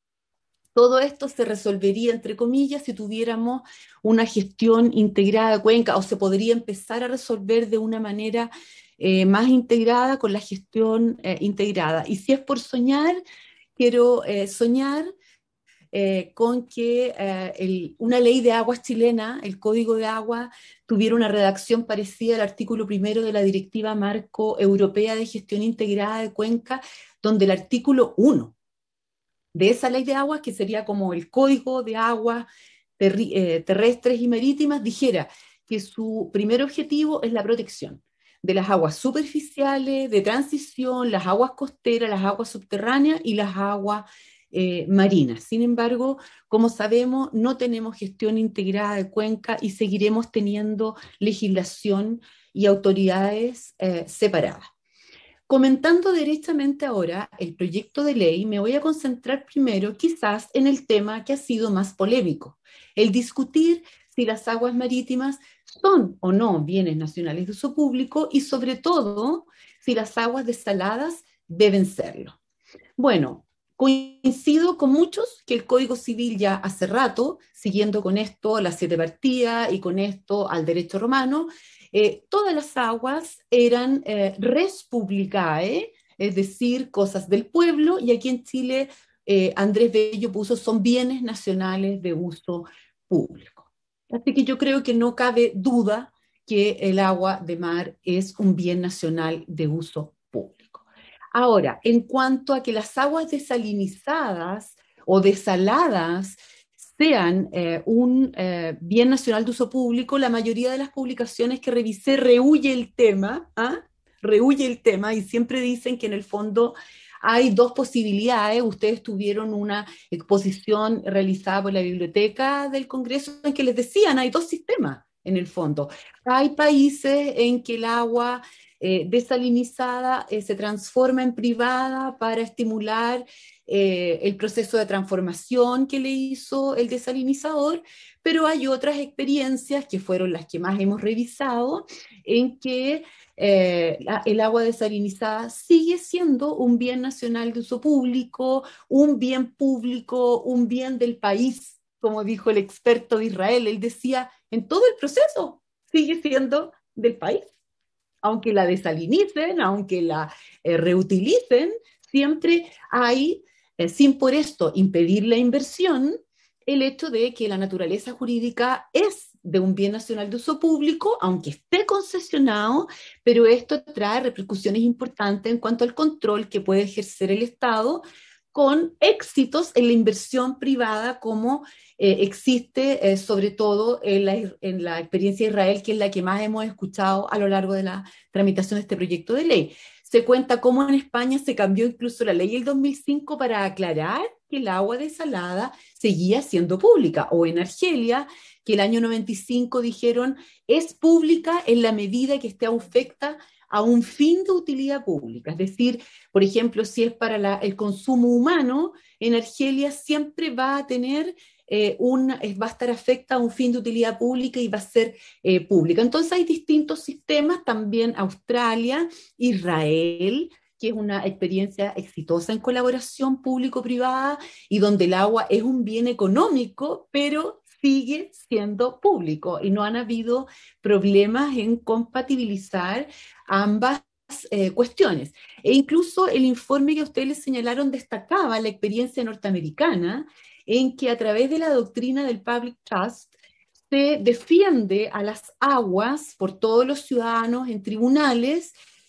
todo esto se resolvería, entre comillas, si tuviéramos una gestión integrada de cuenca, o se podría empezar a resolver de una manera eh, más integrada con la gestión eh, integrada. Y si es por soñar, quiero eh, soñar eh, con que eh, el, una ley de aguas chilena, el Código de Agua, tuviera una redacción parecida al artículo primero de la Directiva Marco Europea de Gestión Integrada de Cuenca, donde el artículo uno de esa ley de aguas, que sería como el Código de Aguas terri- eh, terrestres y marítimas, dijera que su primer objetivo es la protección de las aguas superficiales, de transición, las aguas costeras, las aguas subterráneas y las aguas eh, marinas. Sin embargo, como sabemos, no tenemos gestión integrada de cuenca y seguiremos teniendo legislación y autoridades eh, separadas. Comentando derechamente ahora el proyecto de ley, me voy a concentrar primero quizás en el tema que ha sido más polémico, el discutir si las aguas marítimas son o no bienes nacionales de uso público y sobre todo si las aguas desaladas deben serlo. Bueno, coincido con muchos que el Código Civil ya hace rato, siguiendo con esto las siete partidas y con esto al derecho romano, eh, todas las aguas eran eh, res publicae, es decir, cosas del pueblo, y aquí en Chile eh, Andrés Bello puso son bienes nacionales de uso público. Así que yo creo que no cabe duda que el agua de mar es un bien nacional de uso público. Ahora, en cuanto a que las aguas desalinizadas o desaladas sean eh, un eh, bien nacional de uso público, la mayoría de las publicaciones que revisé rehuye el tema, ¿ah? rehuye el tema y siempre dicen que en el fondo hay dos posibilidades. Ustedes tuvieron una exposición realizada por la Biblioteca del Congreso en que les decían, hay dos sistemas en el fondo. Hay países en que el agua eh, desalinizada eh, se transforma en privada para estimular eh, el proceso de transformación que le hizo el desalinizador, pero hay otras experiencias que fueron las que más hemos revisado en que Eh, la, el agua desalinizada sigue siendo un bien nacional de uso público, un bien público, un bien del país, como dijo el experto de Israel. Él decía, en todo el proceso sigue siendo del país. Aunque la desalinicen, aunque la eh, reutilicen, siempre hay, eh, sin por esto impedir la inversión, el hecho de que la naturaleza jurídica es de un bien nacional de uso público, aunque esté concesionado, pero esto trae repercusiones importantes en cuanto al control que puede ejercer el Estado con éxitos en la inversión privada como eh, existe eh, sobre todo en la, en la experiencia de Israel, que es la que más hemos escuchado a lo largo de la tramitación de este proyecto de ley. Se cuenta cómo en España se cambió incluso la ley del dos mil cinco para aclarar que el agua desalada seguía siendo pública, o en Argelia, que el año noventa y cinco dijeron es pública en la medida que esté afecta a un fin de utilidad pública. Es decir, por ejemplo, si es para la, el consumo humano, en Argelia siempre va a tener eh, una, va a estar afecta a un fin de utilidad pública y va a ser eh, pública. Entonces hay distintos sistemas, también Australia, Israel, que es una experiencia exitosa en colaboración público-privada y donde el agua es un bien económico, pero sigue siendo público y no han habido problemas en compatibilizar ambas eh, cuestiones. E incluso el informe que ustedes les señalaron destacaba la experiencia norteamericana en que a través de la doctrina del public trust se defiende a las aguas por todos los ciudadanos en tribunales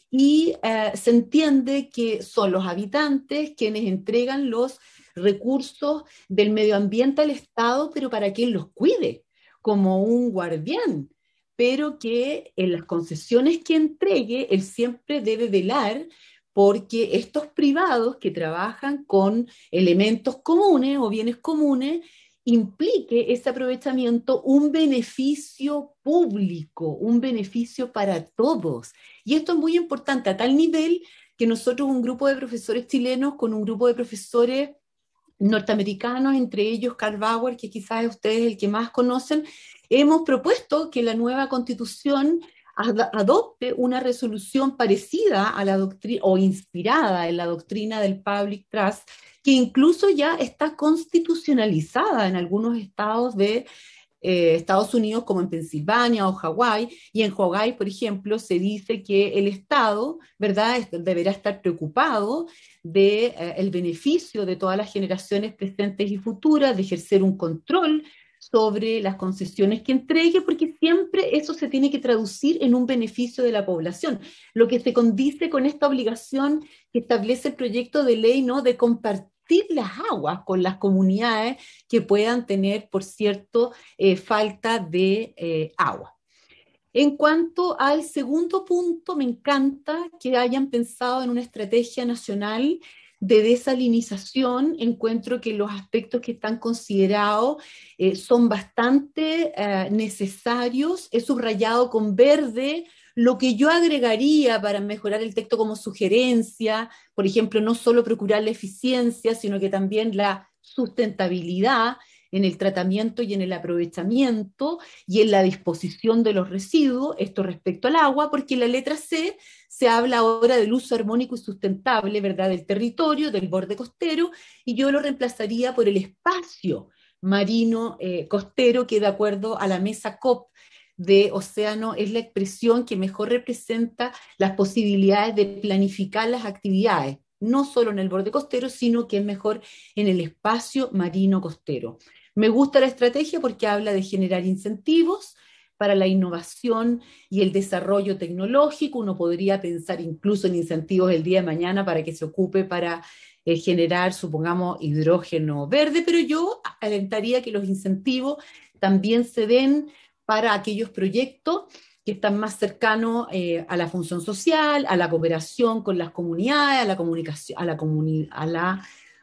y eh, se entiende que son los habitantes quienes entregan los recursos del medio ambiente al Estado, pero para que él los cuide, como un guardián, pero que en las concesiones que entregue, él siempre debe velar porque estos privados que trabajan con elementos comunes o bienes comunes implique ese aprovechamiento un beneficio público, un beneficio para todos. Y esto es muy importante a tal nivel que nosotros, un grupo de profesores chilenos con un grupo de profesores norteamericanos, entre ellos Karl Bauer, que quizás ustedes el que más conocen, hemos propuesto que la nueva constitución ad- adopte una resolución parecida a la doctrina o inspirada en la doctrina del public trust, que incluso ya está constitucionalizada en algunos estados de eh, Estados Unidos, como en Pensilvania o Hawái, y en Hawái, por ejemplo, se dice que el Estado, ¿verdad?, deberá estar preocupado de eh, el beneficio de todas las generaciones presentes y futuras, de ejercer un control sobre las concesiones que entregue, porque siempre eso se tiene que traducir en un beneficio de la población, lo que se condice con esta obligación que establece el proyecto de ley, ¿no?, de compartir las aguas con las comunidades que puedan tener, por cierto, eh, falta de eh, agua. En cuanto al segundo punto, me encanta que hayan pensado en una estrategia nacional de desalinización. Encuentro que los aspectos que están considerados eh, son bastante eh, necesarios. He subrayado con verde lo que yo agregaría para mejorar el texto como sugerencia, por ejemplo, no solo procurar la eficiencia, sino que también la sustentabilidad en el tratamiento y en el aprovechamiento y en la disposición de los residuos, esto respecto al agua, porque en la letra C se habla ahora del uso armónico y sustentable, ¿verdad?, del territorio, del borde costero, y yo lo reemplazaría por el espacio marino eh, costero, que de acuerdo a la mesa COP de océano es la expresión que mejor representa las posibilidades de planificar las actividades, no solo en el borde costero, sino que es mejor en el espacio marino costero. Me gusta la estrategia porque habla de generar incentivos para la innovación y el desarrollo tecnológico. Uno podría pensar incluso en incentivos el día de mañana para que se ocupe para eh, generar, supongamos, hidrógeno verde, pero yo alentaría que los incentivos también se den para aquellos proyectos que están más cercanos eh, a la función social, a la cooperación con las comunidades, a la comunicación, a la, comuni a la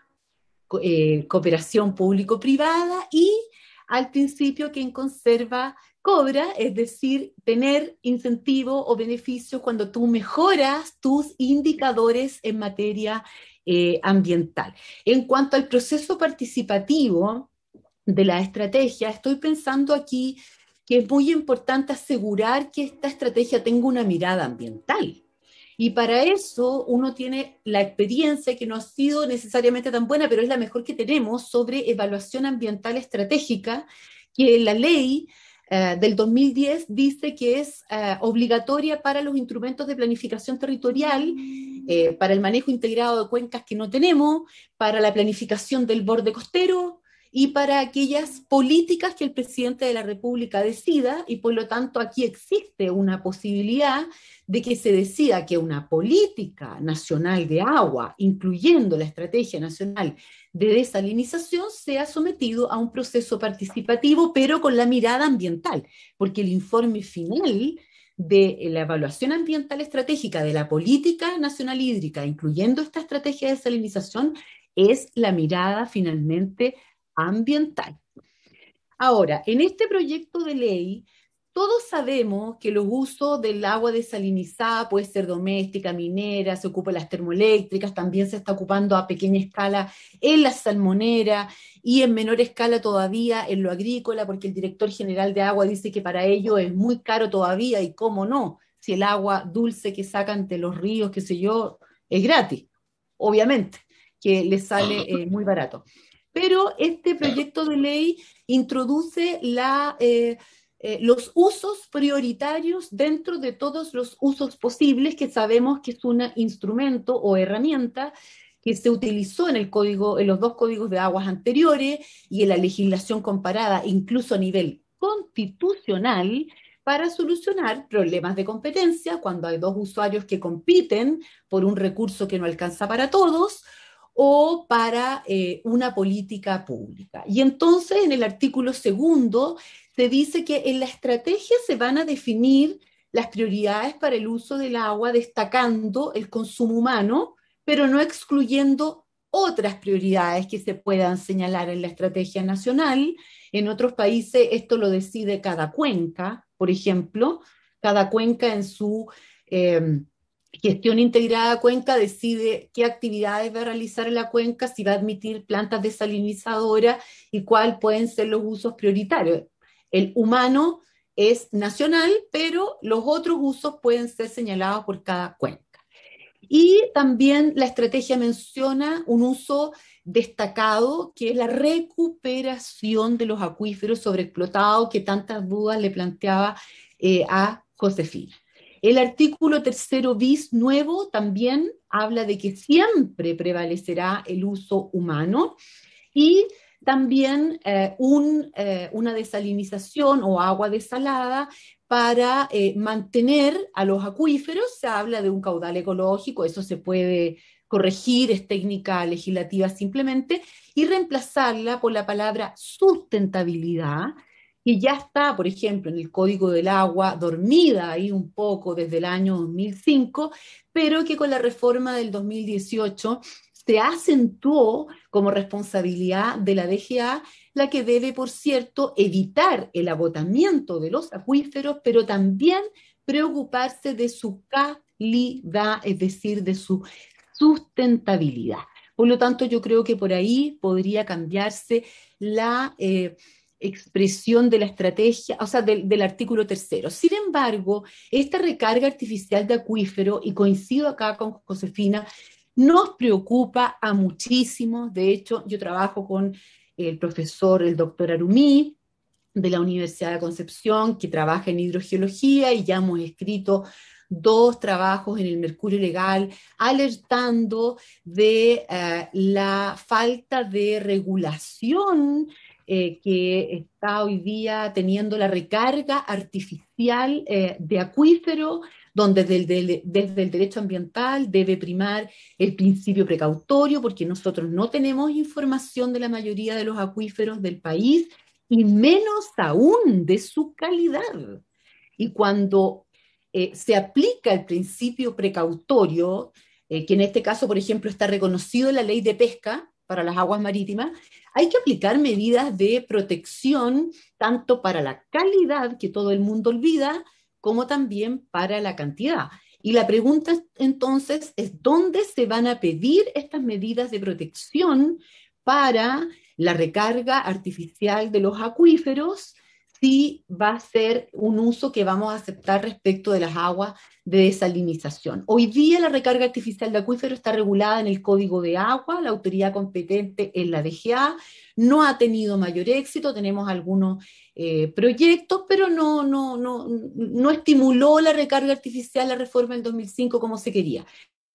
eh, cooperación público-privada y al principio quien conserva cobra, es decir, tener incentivos o beneficios cuando tú mejoras tus indicadores en materia eh, ambiental. En cuanto al proceso participativo de la estrategia, estoy pensando aquí que es muy importante asegurar que esta estrategia tenga una mirada ambiental. Y para eso uno tiene la experiencia, que no ha sido necesariamente tan buena, pero es la mejor que tenemos, sobre evaluación ambiental estratégica, que la ley eh, del dos mil diez dice que es eh, obligatoria para los instrumentos de planificación territorial, eh, para el manejo integrado de cuencas que no tenemos, para la planificación del borde costero, y para aquellas políticas que el presidente de la República decida, y por lo tanto aquí existe una posibilidad de que se decida que una política nacional de agua, incluyendo la estrategia nacional de desalinización, sea sometido a un proceso participativo, pero con la mirada ambiental, porque el informe final de la evaluación ambiental estratégica de la política nacional hídrica, incluyendo esta estrategia de desalinización, es la mirada finalmente ambiental. Ahora, en este proyecto de ley todos sabemos que los usos del agua desalinizada puede ser doméstica, minera, se ocupa en las termoeléctricas, también se está ocupando a pequeña escala en la salmonera y en menor escala todavía en lo agrícola, porque el director general de agua dice que para ello es muy caro todavía, y cómo no, si el agua dulce que sacan de los ríos, qué sé yo, es gratis, obviamente, que les sale eh, muy barato. Pero este proyecto de ley introduce la... Eh, Eh, los usos prioritarios dentro de todos los usos posibles, que sabemos que es un instrumento o herramienta que se utilizó en el código, en los dos códigos de aguas anteriores y en la legislación comparada, incluso a nivel constitucional, para solucionar problemas de competencia cuando hay dos usuarios que compiten por un recurso que no alcanza para todos, o para eh, una política pública. Y entonces en el artículo segundo se dice que en la estrategia se van a definir las prioridades para el uso del agua, destacando el consumo humano, pero no excluyendo otras prioridades que se puedan señalar en la estrategia nacional. En otros países esto lo decide cada cuenca, por ejemplo, cada cuenca en su... Eh, gestión integrada cuenca decide qué actividades va a realizar en la cuenca, si va a admitir plantas desalinizadoras y cuáles pueden ser los usos prioritarios. El humano es nacional, pero los otros usos pueden ser señalados por cada cuenca. Y también la estrategia menciona un uso destacado, que es la recuperación de los acuíferos sobreexplotados, que tantas dudas le planteaba eh, a Josefina. El artículo tercero bis nuevo también habla de que siempre prevalecerá el uso humano, y también eh, un, eh, una desalinización o agua desalada para eh, mantener a los acuíferos. Se habla de un caudal ecológico, eso se puede corregir, es técnica legislativa simplemente, y reemplazarla por la palabra sustentabilidad, que ya está, por ejemplo, en el Código del Agua, dormida ahí un poco desde el año dos mil cinco, pero que con la reforma del dos mil dieciocho se acentuó como responsabilidad de la D G A, la que debe, por cierto, evitar el agotamiento de los acuíferos, pero también preocuparse de su calidad, es decir, de su sustentabilidad. Por lo tanto, yo creo que por ahí podría cambiarse la... Eh, expresión de la estrategia, o sea, del, del artículo tercero. Sin embargo, esta recarga artificial de acuífero, y coincido acá con Josefina, nos preocupa a muchísimos. De hecho, yo trabajo con el profesor, el doctor Arumí, de la Universidad de Concepción, que trabaja en hidrogeología, y ya hemos escrito dos trabajos en el Mercurio Legal alertando de uh, la falta de regulación Eh, que está hoy día teniendo la recarga artificial eh, de acuífero, donde desde el, desde el derecho ambiental debe primar el principio precautorio, porque nosotros no tenemos información de la mayoría de los acuíferos del país, y menos aún de su calidad. Y cuando eh, se aplica el principio precautorio, eh, que en este caso, por ejemplo, está reconocido en la ley de pesca para las aguas marítimas, hay que aplicar medidas de protección tanto para la calidad, que todo el mundo olvida, como también para la cantidad. Y la pregunta entonces es, ¿dónde se van a pedir estas medidas de protección para la recarga artificial de los acuíferos, si va a ser un uso que vamos a aceptar respecto de las aguas de desalinización? Hoy día la recarga artificial de acuíferos está regulada en el Código de Agua, la autoridad competente es la D G A, no ha tenido mayor éxito, tenemos algunos eh, proyectos, pero no, no, no, no estimuló la recarga artificial la reforma del dos mil cinco como se quería.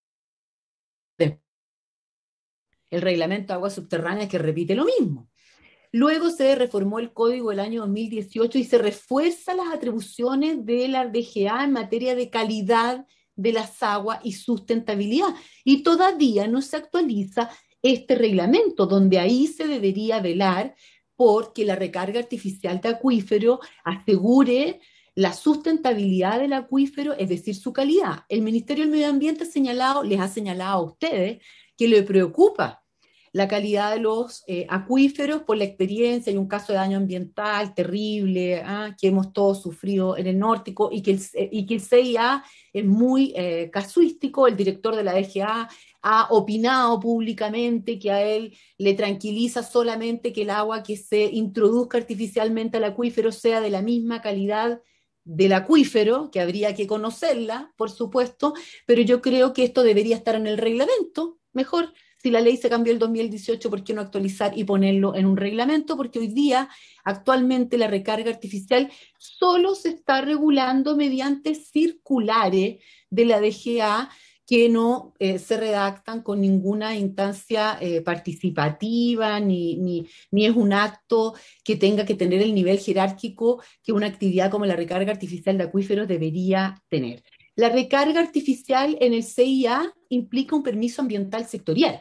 El reglamento de aguas subterráneas, que repite lo mismo. Luego se reformó el código del año dos mil dieciocho y se refuerzan las atribuciones de la D G A en materia de calidad de las aguas y sustentabilidad. Y todavía no se actualiza este reglamento, donde ahí se debería velar porque la recarga artificial de acuífero asegure la sustentabilidad del acuífero, es decir, su calidad. El Ministerio del Medio Ambiente ha señalado, les ha señalado a ustedes que le preocupa la calidad de los eh, acuíferos por la experiencia. Hay un caso de daño ambiental terrible, ¿ah? que hemos todos sufrido en el norte, y que el, y que el C I A es muy eh, casuístico. El director de la D G A ha opinado públicamente que a él le tranquiliza solamente que el agua que se introduzca artificialmente al acuífero sea de la misma calidad del acuífero, que habría que conocerla, por supuesto, pero yo creo que esto debería estar en el reglamento. Mejor, si la ley se cambió el dos mil dieciocho, ¿por qué no actualizar y ponerlo en un reglamento? Porque hoy día, actualmente, la recarga artificial solo se está regulando mediante circulares de la D G A, que no eh, se redactan con ninguna instancia eh, participativa, ni, ni, ni es un acto que tenga que tener el nivel jerárquico que una actividad como la recarga artificial de acuíferos debería tener. La recarga artificial en el C I A implica un permiso ambiental sectorial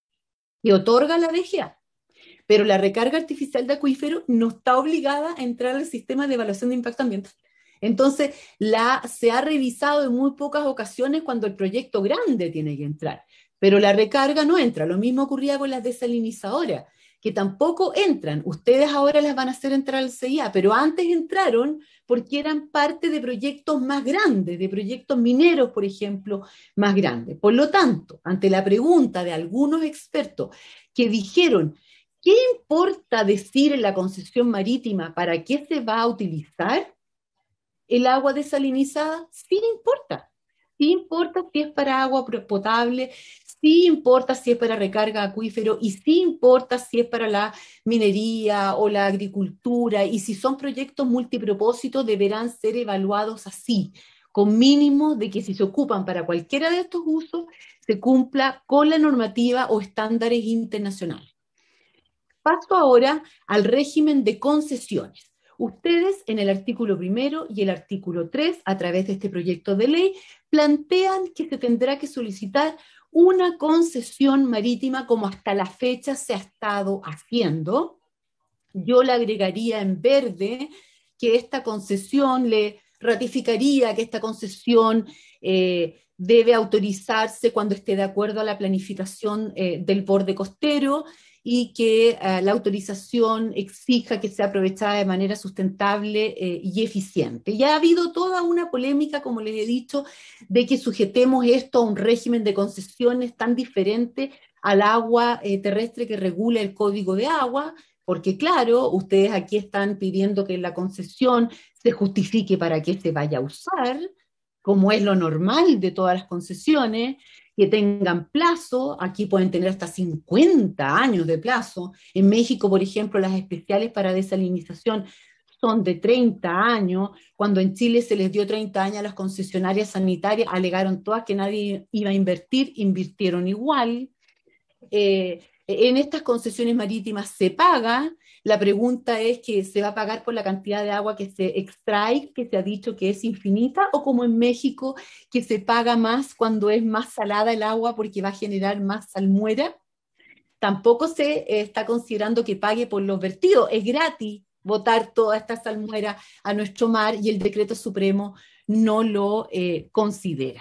que otorga la D G A, pero la recarga artificial de acuíferos no está obligada a entrar al sistema de evaluación de impacto ambiental. Entonces, la, se ha revisado en muy pocas ocasiones cuando el proyecto grande tiene que entrar, pero la recarga no entra. Lo mismo ocurría con las desalinizadoras, que tampoco entran. Ustedes ahora las van a hacer entrar al C I A, pero antes entraron porque eran parte de proyectos más grandes, de proyectos mineros, por ejemplo, más grandes. Por lo tanto, ante la pregunta de algunos expertos que dijeron, ¿qué importa decir en la concesión marítima para qué se va a utilizar el agua desalinizada? Sí importa. Sí importa si es para agua potable, sí importa si es para recarga acuífero, y sí importa si es para la minería o la agricultura, y si son proyectos multipropósitos deberán ser evaluados así, con mínimo de que si se ocupan para cualquiera de estos usos, se cumpla con la normativa o estándares internacionales. Paso ahora al régimen de concesiones. Ustedes en el artículo primero y el artículo tres, a través de este proyecto de ley, plantean que se tendrá que solicitar una concesión marítima como hasta la fecha se ha estado haciendo. Yo le agregaría en verde que esta concesión, le ratificaría que esta concesión eh, debe autorizarse cuando esté de acuerdo a la planificación eh, del borde costero, y que uh, la autorización exija que sea aprovechada de manera sustentable eh, y eficiente. Ya ha habido toda una polémica, como les he dicho, de que sujetemos esto a un régimen de concesiones tan diferente al agua eh, terrestre que regula el Código de Agua, porque claro, ustedes aquí están pidiendo que la concesión se justifique para qué se vaya a usar, como es lo normal de todas las concesiones, que tengan plazo. Aquí pueden tener hasta cincuenta años de plazo. En México, por ejemplo, las especiales para desalinización son de treinta años. Cuando en Chile se les dio treinta años a las concesionarias sanitarias, alegaron todas que nadie iba a invertir, invirtieron igual. Eh, en estas concesiones marítimas se paga. La pregunta es que se va a pagar por la cantidad de agua que se extrae, que se ha dicho que es infinita, o como en México, que se paga más cuando es más salada el agua porque va a generar más salmuera. Tampoco se eh, está considerando que pague por los vertidos. Es gratis botar toda esta salmuera a nuestro mar y el decreto supremo no lo eh, considera.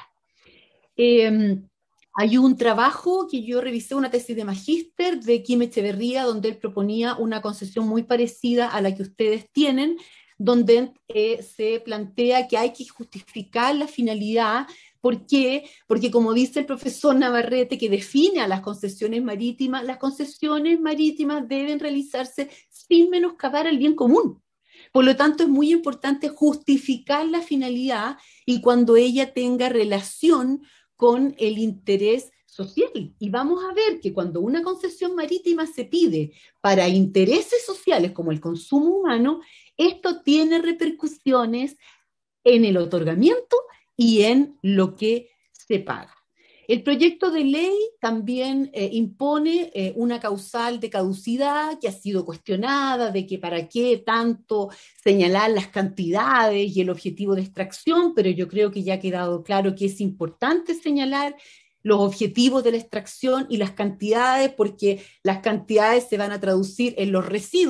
Eh, Hay un trabajo que yo revisé, una tesis de magíster de Kim Echeverría, donde él proponía una concesión muy parecida a la que ustedes tienen, donde eh, se plantea que hay que justificar la finalidad. ¿Por qué? Porque como dice el profesor Navarrete, que define a las concesiones marítimas, las concesiones marítimas deben realizarse sin menoscabar el bien común. Por lo tanto, es muy importante justificar la finalidad y cuando ella tenga relación con el interés social. Y vamos a ver que cuando una concesión marítima se pide para intereses sociales como el consumo humano, esto tiene repercusiones en el otorgamiento y en lo que se paga. El proyecto de ley también eh, impone eh, una causal de caducidad que ha sido cuestionada, de que para qué tanto señalar las cantidades y el objetivo de extracción, pero yo creo que ya ha quedado claro que es importante señalar los objetivos de la extracción y las cantidades, porque las cantidades se van a traducir en los residuos,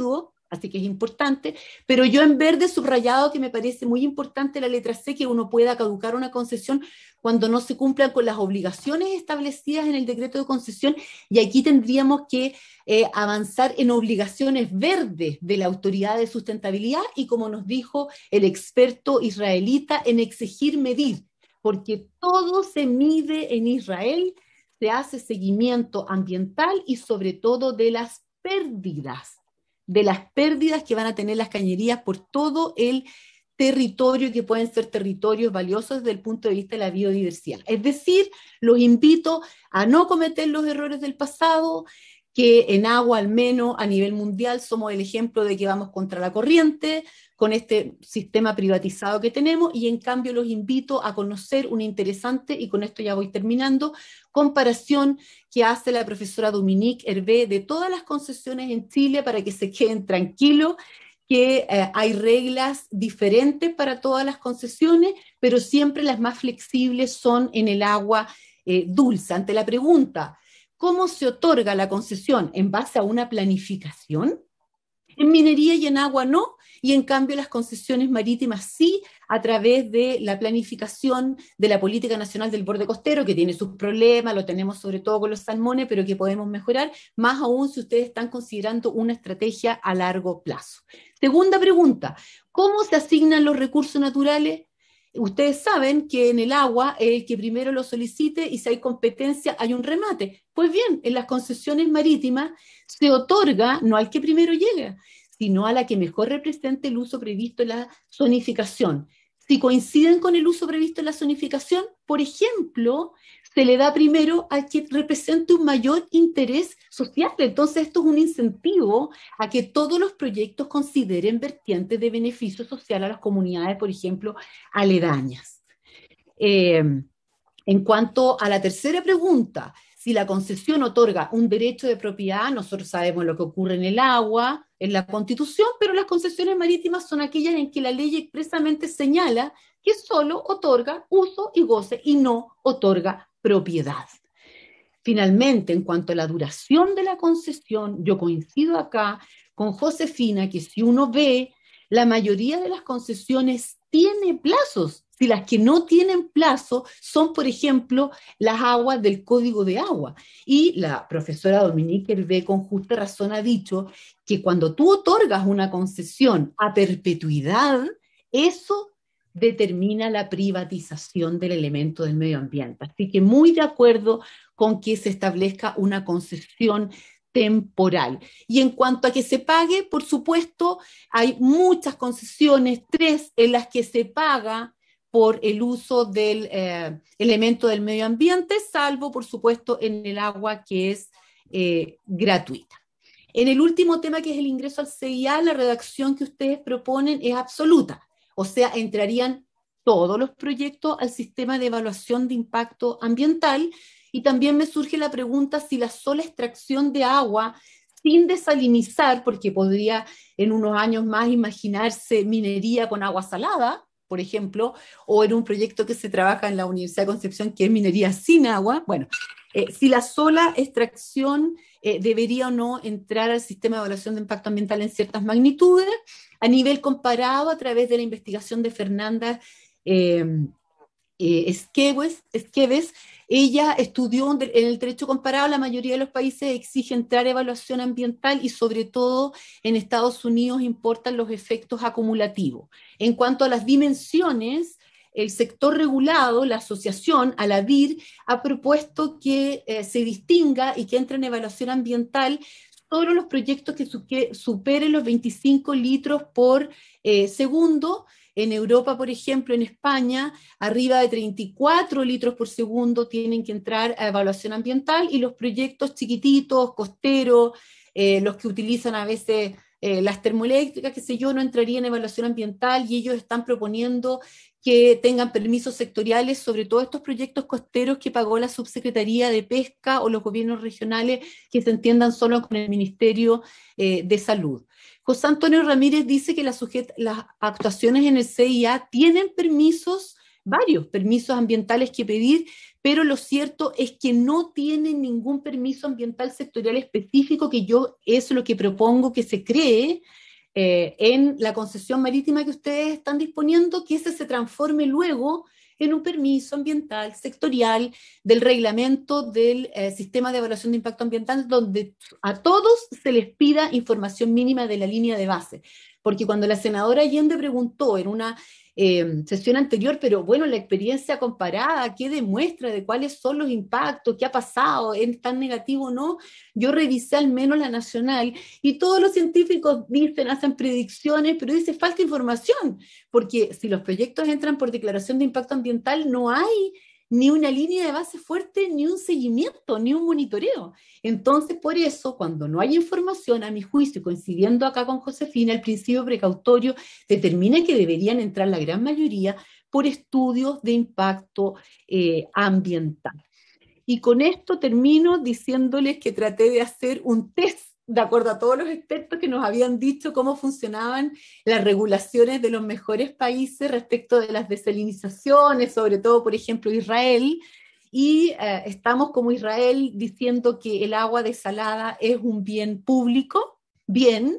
así que es importante, pero yo en verde subrayado que me parece muy importante la letra C, que uno pueda caducar una concesión cuando no se cumplan con las obligaciones establecidas en el decreto de concesión, y aquí tendríamos que eh, avanzar en obligaciones verdes de la autoridad de sustentabilidad y, como nos dijo el experto israelita, en exigir medir, porque todo se mide en Israel, se hace seguimiento ambiental y sobre todo de las pérdidas, de las pérdidas que van a tener las cañerías por todo el territorio, que pueden ser territorios valiosos desde el punto de vista de la biodiversidad. Es decir, los invito a no cometer los errores del pasado, que en agua al menos a nivel mundial somos el ejemplo de que vamos contra la corriente con este sistema privatizado que tenemos, y en cambio los invito a conocer una interesante, y con esto ya voy terminando, comparación que hace la profesora Dominique Hervé de todas las concesiones en Chile, para que se queden tranquilos que eh, hay reglas diferentes para todas las concesiones, pero siempre las más flexibles son en el agua eh, dulce. Ante la pregunta, ¿cómo se otorga la concesión? ¿En base a una planificación? En minería y en agua no, y en cambio las concesiones marítimas sí, a través de la planificación de la Política Nacional del Borde Costero, que tiene sus problemas, lo tenemos sobre todo con los salmones, pero que podemos mejorar, más aún si ustedes están considerando una estrategia a largo plazo. Segunda pregunta, ¿cómo se asignan los recursos naturales? Ustedes saben que en el agua el que primero lo solicite, y si hay competencia hay un remate. Pues bien, en las concesiones marítimas se otorga no al que primero llega, sino a la que mejor represente el uso previsto en la zonificación. Si coinciden con el uso previsto en la zonificación, por ejemplo, se le da primero al que represente un mayor interés social. Entonces esto es un incentivo a que todos los proyectos consideren vertientes de beneficio social a las comunidades, por ejemplo, aledañas. Eh, en cuanto a la tercera pregunta, si la concesión otorga un derecho de propiedad, nosotros sabemos lo que ocurre en el agua, en la Constitución, pero las concesiones marítimas son aquellas en que la ley expresamente señala que solo otorga uso y goce y no otorga propiedad. Finalmente, en cuanto a la duración de la concesión, yo coincido acá con Josefina que si uno ve, la mayoría de las concesiones tiene plazos. Si las que no tienen plazo son, por ejemplo, las aguas del Código de Agua. Y la profesora Dominique Hervé con justa razón ha dicho que cuando tú otorgas una concesión a perpetuidad, eso determina la privatización del elemento del medio ambiente. Así que muy de acuerdo con que se establezca una concesión temporal. Y en cuanto a que se pague, por supuesto, hay muchas concesiones, tres en las que se paga por el uso del eh, elemento del medio ambiente, salvo, por supuesto, en el agua, que es eh, gratuita. En el último tema, que es el ingreso al C I A, la redacción que ustedes proponen es absoluta. O sea, entrarían todos los proyectos al sistema de evaluación de impacto ambiental. Y también me surge la pregunta si la sola extracción de agua sin desalinizar, porque podría en unos años más imaginarse minería con agua salada, por ejemplo, o en un proyecto que se trabaja en la Universidad de Concepción, que es minería sin agua. Bueno, eh, si la sola extracción eh, debería o no entrar al sistema de evaluación de impacto ambiental en ciertas magnitudes, a nivel comparado a través de la investigación de Fernanda eh, eh, Esqueves, Esqueves, ella estudió en el derecho comparado, la mayoría de los países exige entrar a evaluación ambiental y sobre todo en Estados Unidos importan los efectos acumulativos. En cuanto a las dimensiones, el sector regulado, la asociación, Aladir, ha propuesto que eh, se distinga y que entre en evaluación ambiental solo los proyectos que, su que superen los veinticinco litros por eh, segundo. En Europa, por ejemplo, en España, arriba de treinta y cuatro litros por segundo tienen que entrar a evaluación ambiental, y los proyectos chiquititos, costeros, eh, los que utilizan a veces eh, las termoeléctricas, qué sé yo, no entrarían en evaluación ambiental, y ellos están proponiendo que tengan permisos sectoriales sobre todos estos proyectos costeros que pagó la Subsecretaría de Pesca o los gobiernos regionales, que se entiendan solo con el Ministerio eh, de Salud. José Antonio Ramírez dice que las, las actuaciones en el C I A tienen permisos, varios permisos ambientales que pedir, pero lo cierto es que no tienen ningún permiso ambiental sectorial específico, que yo es lo que propongo que se cree eh, en la concesión marítima que ustedes están disponiendo, que ese se transforme luego en un permiso ambiental sectorial del reglamento del eh, sistema de evaluación de impacto ambiental, donde a todos se les pida información mínima de la línea de base. Porque cuando la senadora Allende preguntó en una eh, sesión anterior, pero bueno, la experiencia comparada, ¿qué demuestra de cuáles son los impactos? ¿Qué ha pasado? ¿Es tan negativo o no? Yo revisé al menos la nacional y todos los científicos dicen, hacen predicciones, pero dice falta información, porque si los proyectos entran por declaración de impacto ambiental, no hay ni una línea de base fuerte, ni un seguimiento, ni un monitoreo. Entonces, por eso, cuando no hay información, a mi juicio, coincidiendo acá con Josefina, el principio precautorio determina que deberían entrar la gran mayoría por estudios de impacto eh, ambiental. Y con esto termino diciéndoles que traté de hacer un test de acuerdo a todos los expertos que nos habían dicho cómo funcionaban las regulaciones de los mejores países respecto de las desalinizaciones, sobre todo, por ejemplo, Israel, y eh, estamos como Israel diciendo que el agua desalada es un bien público, bien,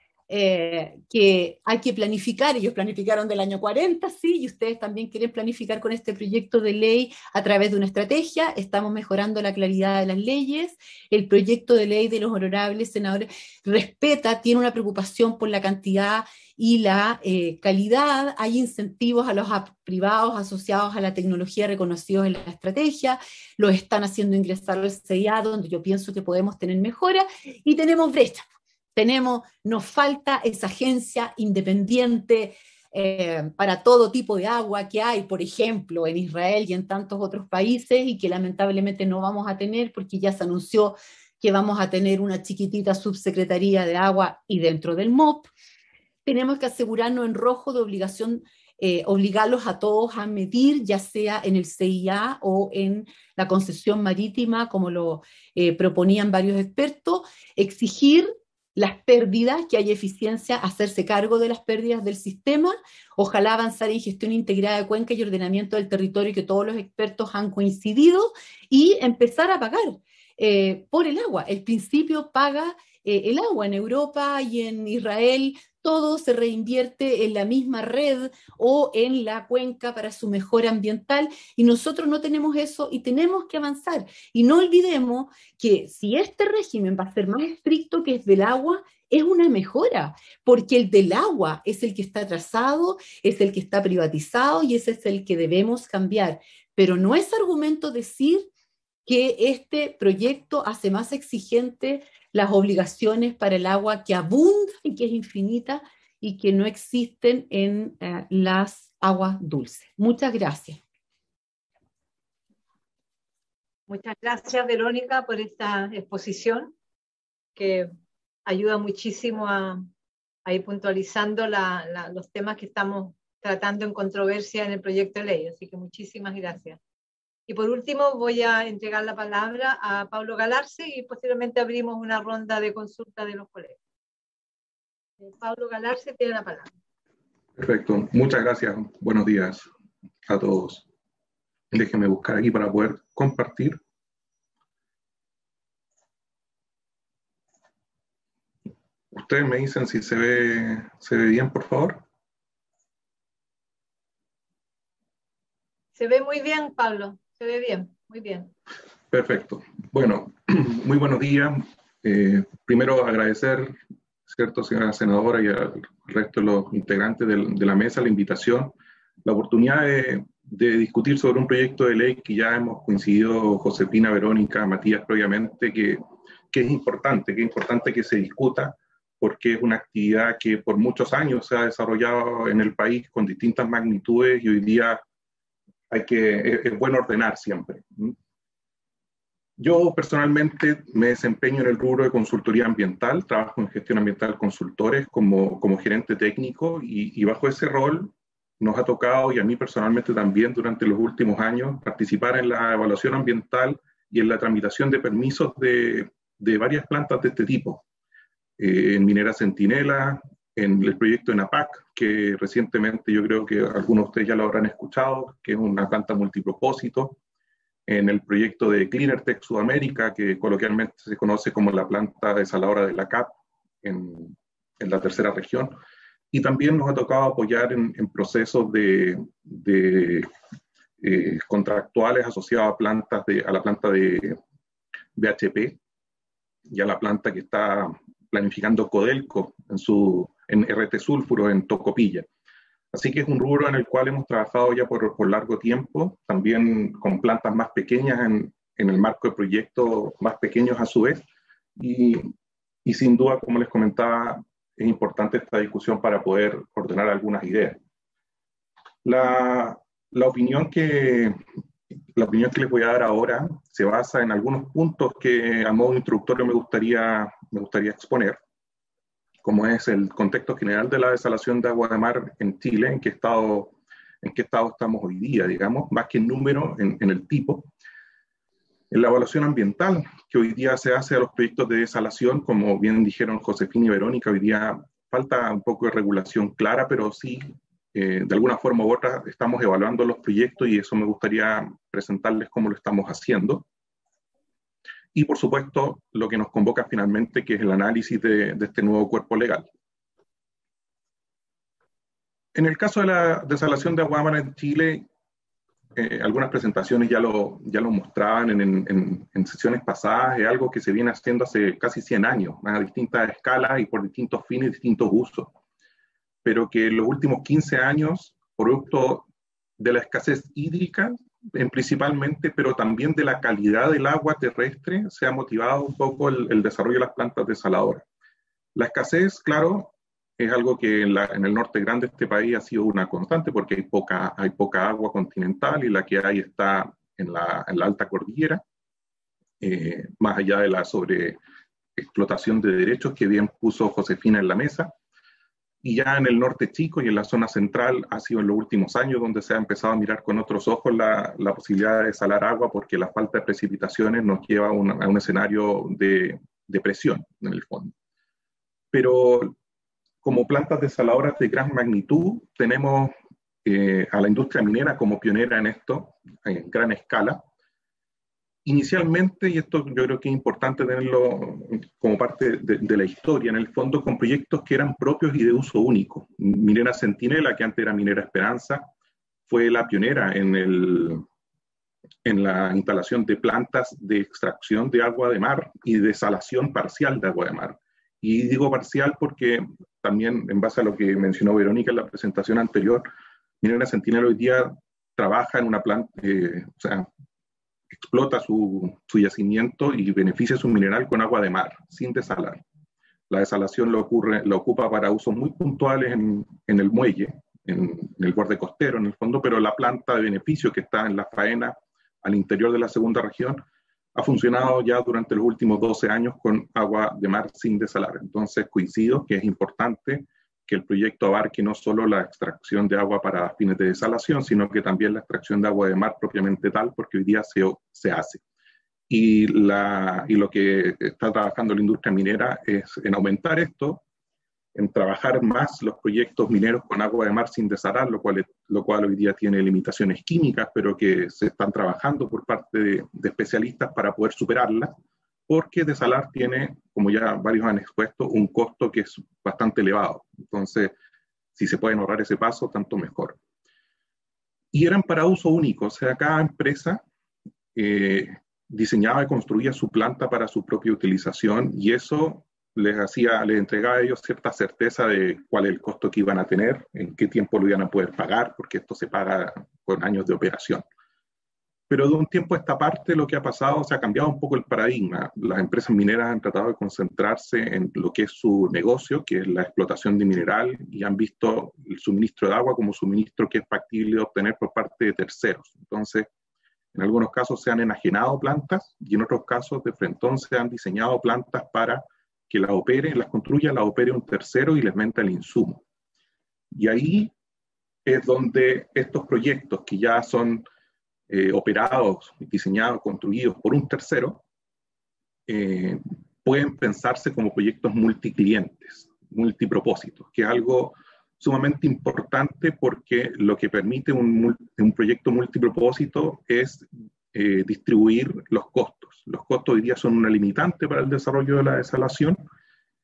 eh, que hay que planificar. Ellos planificaron del año cuarenta, sí, y ustedes también quieren planificar con este proyecto de ley a través de una estrategia. Estamos mejorando la claridad de las leyes. El proyecto de ley de los honorables senadores respeta, tiene una preocupación por la cantidad y la eh, calidad. Hay incentivos a los privados asociados a la tecnología reconocidos en la estrategia, los están haciendo ingresar al C I A, donde yo pienso que podemos tener mejora, y tenemos brecha. Tenemos, nos falta esa agencia independiente eh, para todo tipo de agua que hay, por ejemplo, en Israel y en tantos otros países, y que lamentablemente no vamos a tener porque ya se anunció que vamos a tener una chiquitita subsecretaría de agua y dentro del M O P. Tenemos que asegurarnos en rojo de obligación, eh, obligarlos a todos a medir, ya sea en el C I A o en la concesión marítima, como lo eh, proponían varios expertos, exigir las pérdidas, que haya eficiencia, hacerse cargo de las pérdidas del sistema, ojalá avanzar en gestión integrada de cuenca y ordenamiento del territorio, que todos los expertos han coincidido, y empezar a pagar eh, por el agua. El principio paga eh, el agua. En Europa y en Israel todo se reinvierte en la misma red o en la cuenca para su mejora ambiental, y nosotros no tenemos eso y tenemos que avanzar. Y no olvidemos que si este régimen va a ser más estricto que el del agua, es una mejora, porque el del agua es el que está atrasado, es el que está privatizado y ese es el que debemos cambiar. Pero no es argumento decir que este proyecto hace más exigente las obligaciones para el agua, que abunda y que es infinita y que no existen en eh, las aguas dulces. Muchas gracias. Muchas gracias, Verónica, por esta exposición que ayuda muchísimo a, a ir puntualizando la, la, los temas que estamos tratando en controversia en el proyecto de ley. Así que muchísimas gracias. Y por último voy a entregar la palabra a Pablo Galarce y posteriormente abrimos una ronda de consulta de los colegas. Pablo Galarce tiene la palabra. Perfecto, muchas gracias. Buenos días a todos. Déjenme buscar aquí para poder compartir. Ustedes me dicen si se ve, se ve bien, por favor. Se ve muy bien, Pablo. Se ve bien, muy bien. Perfecto. Bueno, muy buenos días. Eh, primero agradecer, ¿cierto, señora senadora, y al resto de los integrantes de, de la mesa la invitación, la oportunidad de, de discutir sobre un proyecto de ley que ya hemos coincidido Josefina, Verónica, Matías previamente, que, que es importante, que es importante que se discuta, porque es una actividad que por muchos años se ha desarrollado en el país con distintas magnitudes y hoy día hay que, es, es bueno ordenar siempre. Yo personalmente me desempeño en el rubro de consultoría ambiental, trabajo en gestión ambiental consultores como, como gerente técnico y, y bajo ese rol nos ha tocado, y a mí personalmente también durante los últimos años, participar en la evaluación ambiental y en la tramitación de permisos de, de varias plantas de este tipo. Eh, en Minera Centinela, en el proyecto de NAPAC, que recientemente yo creo que algunos de ustedes ya lo habrán escuchado, que es una planta multipropósito, en el proyecto de Cleanertech Sudamérica, que coloquialmente se conoce como la planta desaladora de la C A P en, en la tercera región. Y también nos ha tocado apoyar en, en procesos de, de eh, contractuales asociados a, plantas de, a la planta de B H P y a la planta que está planificando Codelco en, su, en R T Sulfuro en Tocopilla. Así que es un rubro en el cual hemos trabajado ya por, por largo tiempo, también con plantas más pequeñas en, en el marco de proyectos más pequeños a su vez. Y, y sin duda, como les comentaba, es importante esta discusión para poder ordenar algunas ideas. La, la, opinión que, la opinión que les voy a dar ahora se basa en algunos puntos que a modo introductorio me gustaría, me gustaría exponer, como es el contexto general de la desalación de agua de mar en Chile, en qué estado, en qué estado estamos hoy día, digamos, más que en número, en, en el tipo. En la evaluación ambiental que hoy día se hace a los proyectos de desalación, como bien dijeron Josefina y Verónica, hoy día falta un poco de regulación clara, pero sí, eh, de alguna forma u otra, estamos evaluando los proyectos y eso me gustaría presentarles cómo lo estamos haciendo. Y por supuesto, lo que nos convoca finalmente, que es el análisis de, de este nuevo cuerpo legal. En el caso de la desalación de agua de mar en Chile, Eh, algunas presentaciones ya lo, ya lo mostraban en, en, en sesiones pasadas, es algo que se viene haciendo hace casi cien años, a distintas escalas y por distintos fines y distintos usos, pero que en los últimos quince años, producto de la escasez hídrica, en principalmente, pero también de la calidad del agua terrestre, se ha motivado un poco el, el desarrollo de las plantas desaladoras. La escasez, claro, es algo que en, la, en el norte grande de este país ha sido una constante porque hay poca, hay poca agua continental y la que hay está en la, en la alta cordillera, eh, más allá de la sobreexplotación de derechos que bien puso Josefina en la mesa. Y ya en el norte chico y en la zona central ha sido en los últimos años donde se ha empezado a mirar con otros ojos la, la posibilidad de desalar agua porque la falta de precipitaciones nos lleva a un, a un escenario de, de presión en el fondo. Pero como plantas desaladoras de gran magnitud, tenemos eh, a la industria minera como pionera en esto, en gran escala. Inicialmente, y esto yo creo que es importante tenerlo como parte de, de la historia, en el fondo con proyectos que eran propios y de uso único. Minera Centinela, que antes era Minera Esperanza, fue la pionera en, el, en la instalación de plantas de extracción de agua de mar y desalación parcial de agua de mar. Y digo parcial porque también, en base a lo que mencionó Verónica en la presentación anterior, Minera Centinela hoy día trabaja en una planta, eh, o sea, explota su, su yacimiento y beneficia su mineral con agua de mar, sin desalar. La desalación lo, ocurre, lo ocupa para usos muy puntuales en, en el muelle, en, en el borde costero, en el fondo, pero la planta de beneficio que está en la faena al interior de la segunda región ha funcionado ya durante los últimos doce años con agua de mar sin desalar. Entonces coincido que es importante que el proyecto abarque no solo la extracción de agua para fines de desalación, sino que también la extracción de agua de mar propiamente tal, porque hoy día se, se hace. Y, la, y lo que está trabajando la industria minera es en aumentar esto, en trabajar más los proyectos mineros con agua de mar sin desalar, lo cual, lo cual hoy día tiene limitaciones químicas, pero que se están trabajando por parte de, de especialistas para poder superarlas, porque desalar tiene, como ya varios han expuesto, un costo que es bastante elevado. Entonces, si se pueden ahorrar ese paso, tanto mejor. Y eran para uso único, o sea, cada empresa eh, diseñaba y construía su planta para su propia utilización, y eso les hacía, les entregaba a ellos cierta certeza de cuál es el costo que iban a tener, en qué tiempo lo iban a poder pagar, porque esto se paga con años de operación. Pero de un tiempo a esta parte lo que ha pasado, se ha cambiado un poco el paradigma. Las empresas mineras han tratado de concentrarse en lo que es su negocio, que es la explotación de mineral, y han visto el suministro de agua como suministro que es factible de obtener por parte de terceros. Entonces, en algunos casos se han enajenado plantas y en otros casos de frente se han diseñado plantas para que las opere, las construya, las opere un tercero y les venda el insumo. Y ahí es donde estos proyectos que ya son Eh, operados, diseñados, construidos por un tercero, eh, pueden pensarse como proyectos multiclientes, multipropósitos, que es algo sumamente importante porque lo que permite un, un proyecto multipropósito es eh, distribuir los costos. Los costos hoy día son una limitante para el desarrollo de la desalación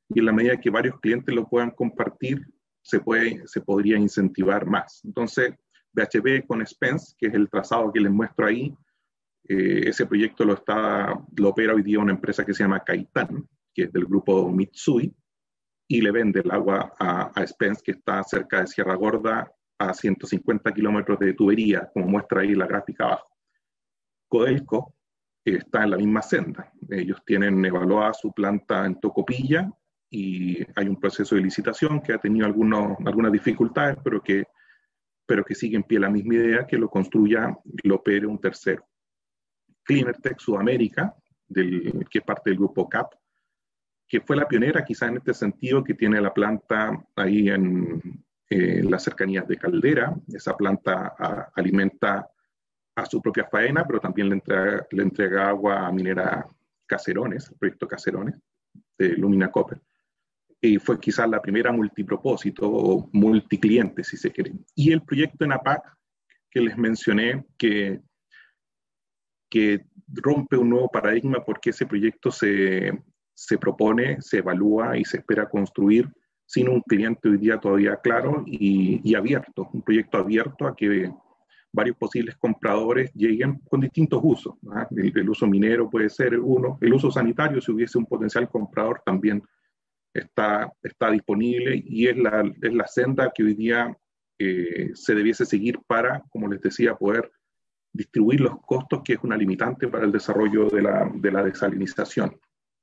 y en la medida que varios clientes lo puedan compartir, se, puede, se podría incentivar más. Entonces, B H P con Spence, que es el trazado que les muestro ahí, eh, ese proyecto lo, está, lo opera hoy día una empresa que se llama Kaitan, que es del grupo Mitsui, y le vende el agua a, a Spence, que está cerca de Sierra Gorda, a ciento cincuenta kilómetros de tubería, como muestra ahí la gráfica abajo. Codelco eh, está en la misma senda. Ellos tienen evaluada su planta en Tocopilla y hay un proceso de licitación que ha tenido algunos, algunas dificultades, pero que, pero que sigue en pie la misma idea, que lo construya y lo opere un tercero. Cleanertech Sudamérica, del, que es parte del grupo C A P, que fue la pionera quizá en este sentido, que tiene la planta ahí en, eh, en las cercanías de Caldera. Esa planta a, alimenta a su propia faena, pero también le entrega, le entrega agua a minera Caserones, el proyecto Caserones, de Lumina Copper. Y fue quizás la primera multipropósito o multicliente, si se quiere. Y el proyecto en APAC, que les mencioné, que, que rompe un nuevo paradigma porque ese proyecto se, se propone, se evalúa y se espera construir sin un cliente hoy día todavía claro y, y abierto, un proyecto abierto a que varios posibles compradores lleguen con distintos usos, ¿no? el, el uso minero puede ser uno, el uso sanitario, si hubiese un potencial comprador, también está, está disponible, y es la, es la senda que hoy día eh, se debiese seguir para, como les decía, poder distribuir los costos, que es una limitante para el desarrollo de la, de la desalinización.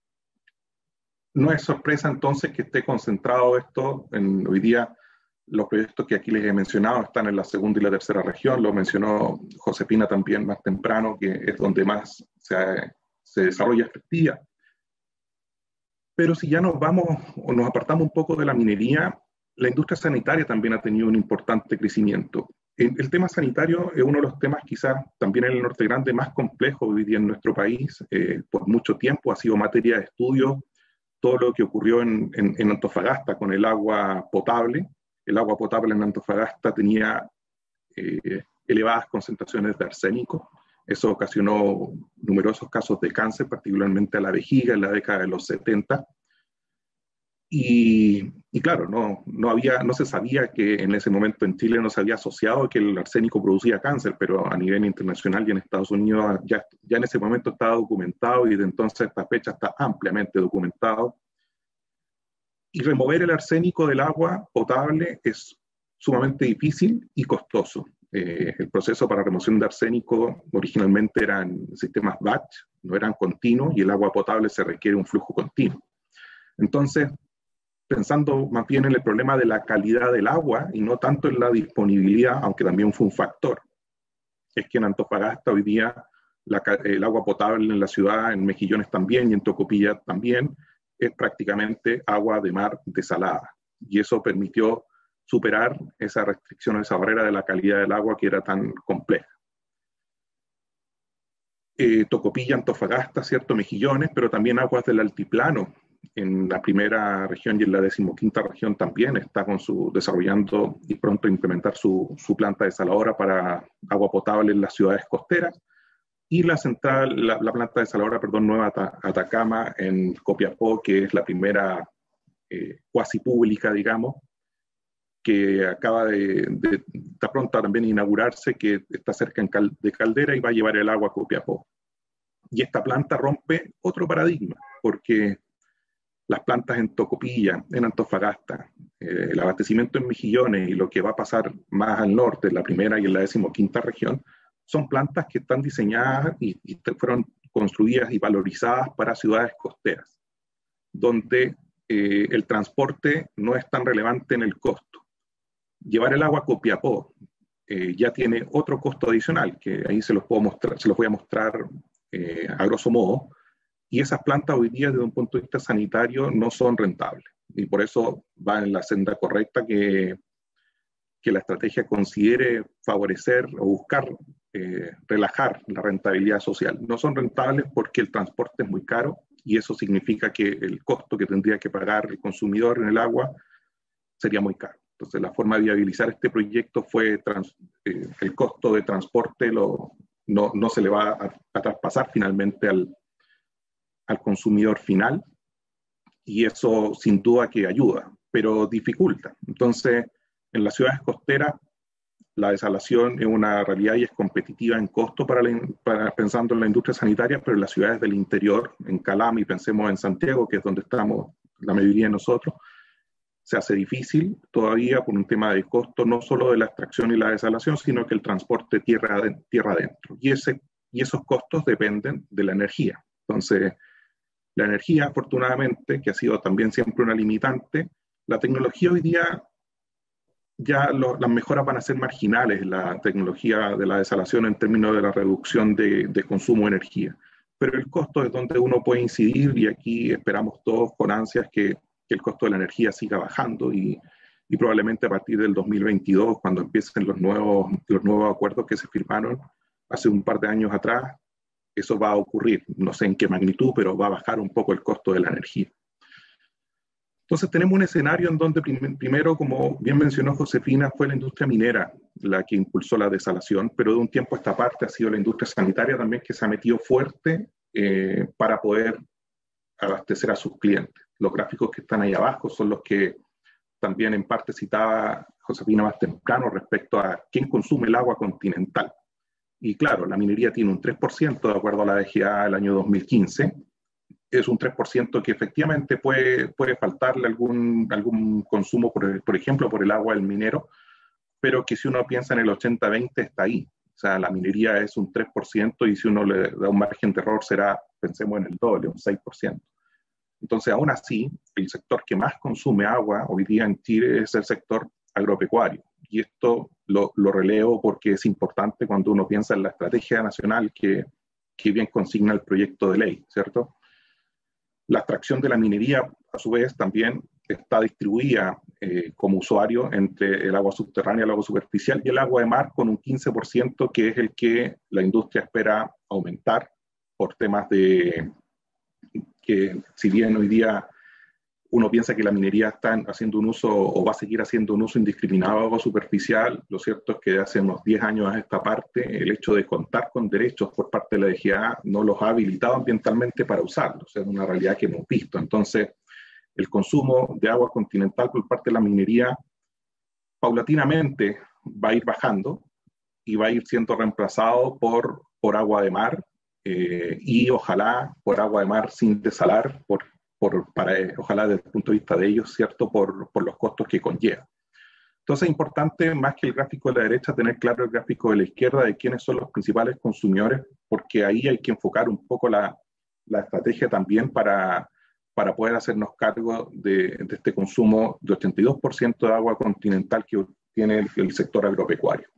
No es sorpresa entonces que esté concentrado esto en hoy día. Los proyectos que aquí les he mencionado están en la segunda y la tercera región, lo mencionó Josefina también más temprano, que es donde más se, se desarrolla esta actividad. Pero si ya nos vamos o nos apartamos un poco de la minería, la industria sanitaria también ha tenido un importante crecimiento. El, el tema sanitario es uno de los temas quizás también en el Norte Grande más complejos hoy día en nuestro país. Eh, por mucho tiempo ha sido materia de estudio todo lo que ocurrió en, en, en Antofagasta con el agua potable. El agua potable en Antofagasta tenía eh, elevadas concentraciones de arsénico. Eso ocasionó numerosos casos de cáncer, particularmente a la vejiga en la década de los setenta. Y, y claro, no, no, había, no se sabía que en ese momento en Chile no se había asociado que el arsénico producía cáncer, pero a nivel internacional y en Estados Unidos ya, ya en ese momento estaba documentado, y de entonces a esta fecha está ampliamente documentado. Y remover el arsénico del agua potable es sumamente difícil y costoso. Eh, el proceso para remoción de arsénico originalmente eran sistemas batch, no eran continuos, y el agua potable se requiere un flujo continuo. Entonces, pensando más bien en el problema de la calidad del agua y no tanto en la disponibilidad, aunque también fue un factor, es que en Antofagasta hoy día la, el agua potable en la ciudad, en Mejillones también y en Tocopilla también, es prácticamente agua de mar desalada, y eso permitió superar esa restricción, esa barrera de la calidad del agua que era tan compleja. Eh, Tocopilla, Antofagasta, cierto, Mejillones, pero también aguas del altiplano, en la primera región y en la decimoquinta región también está con su, desarrollando y pronto implementar su, su planta desaladora para agua potable en las ciudades costeras. Y la central, la, la planta desaladora, perdón, Nueva Atacama en Copiapó, que es la primera eh, cuasi pública, digamos, que acaba de, de, está pronta también a inaugurarse, que está cerca en Cal, de Caldera y va a llevar el agua a Copiapó. Y esta planta rompe otro paradigma, porque las plantas en Tocopilla, en Antofagasta, eh, el abastecimiento en Mejillones y lo que va a pasar más al norte, en la primera y en la decimoquinta región, son plantas que están diseñadas y, y fueron construidas y valorizadas para ciudades costeras, donde eh, el transporte no es tan relevante en el costo. Llevar el agua a Copiapó eh, ya tiene otro costo adicional, que ahí se los, puedo mostrar, se los voy a mostrar eh, a grosso modo, y esas plantas hoy día desde un punto de vista sanitario no son rentables, y por eso va en la senda correcta que, que la estrategia considere favorecer o buscar eh, relajar la rentabilidad social. No son rentables porque el transporte es muy caro, y eso significa que el costo que tendría que pagar el consumidor en el agua sería muy caro. Entonces la forma de viabilizar este proyecto fue trans, eh, el costo de transporte lo, no, no se le va a, a traspasar finalmente al, al consumidor final, y eso sin duda que ayuda, pero dificulta. Entonces, en las ciudades costeras, la desalación es una realidad y es competitiva en costo para, la, para pensando en la industria sanitaria, pero en las ciudades del interior, en Calama, y pensemos en Santiago, que es donde estamos la mayoría de nosotros, se hace difícil todavía por un tema de costo, no solo de la extracción y la desalación, sino que el transporte tierra, tierra adentro. Y, ese, y esos costos dependen de la energía. Entonces, la energía, afortunadamente, que ha sido también siempre una limitante, la tecnología hoy día, ya lo, las mejoras van a ser marginales, la tecnología de la desalación en términos de la reducción de, de consumo de energía. Pero el costo es donde uno puede incidir, y aquí esperamos todos con ansias que, que el costo de la energía siga bajando, y, y probablemente a partir del dos mil veintidós, cuando empiecen los nuevos, los nuevos acuerdos que se firmaron hace un par de años atrás, eso va a ocurrir. No sé en qué magnitud, pero va a bajar un poco el costo de la energía. Entonces tenemos un escenario en donde prim primero, como bien mencionó Josefina, fue la industria minera la que impulsó la desalación, pero de un tiempo a esta parte ha sido la industria sanitaria también que se ha metido fuerte eh, para poder abastecer a sus clientes. Los gráficos que están ahí abajo son los que también en parte citaba Josefina más temprano respecto a quién consume el agua continental. Y claro, la minería tiene un tres por ciento de acuerdo a la D G A del año dos mil quince, es un tres por ciento que efectivamente puede, puede faltarle algún, algún consumo, por, por ejemplo, por el agua del minero, pero que si uno piensa en el ochenta veinte está ahí. O sea, la minería es un tres por ciento y si uno le da un margen de error será, pensemos en el doble, un seis por ciento. Entonces, aún así, el sector que más consume agua hoy día en Chile es el sector agropecuario. Y esto lo, lo relevo porque es importante cuando uno piensa en la estrategia nacional que, que bien consigna el proyecto de ley, ¿cierto? La extracción de la minería, a su vez, también está distribuida eh, como usuario entre el agua subterránea, el agua superficial y el agua de mar, con un quince por ciento que es el que la industria espera aumentar por temas de que, si bien hoy día uno piensa que la minería está haciendo un uso o va a seguir haciendo un uso indiscriminado de agua superficial, lo cierto es que de hace unos diez años a esta parte, el hecho de contar con derechos por parte de la D G A no los ha habilitado ambientalmente para usarlos. O sea, es una realidad que hemos visto. Entonces, el consumo de agua continental por parte de la minería paulatinamente va a ir bajando y va a ir siendo reemplazado por, por agua de mar eh, y ojalá por agua de mar sin desalar, por Por, para, ojalá desde el punto de vista de ellos, ¿cierto? Por, por los costos que conlleva. Entonces es importante, más que el gráfico de la derecha, tener claro el gráfico de la izquierda de quiénes son los principales consumidores, porque ahí hay que enfocar un poco la, la estrategia también para, para poder hacernos cargo de, de este consumo de ochenta y dos por ciento de agua continental que tiene el, el sector agropecuario.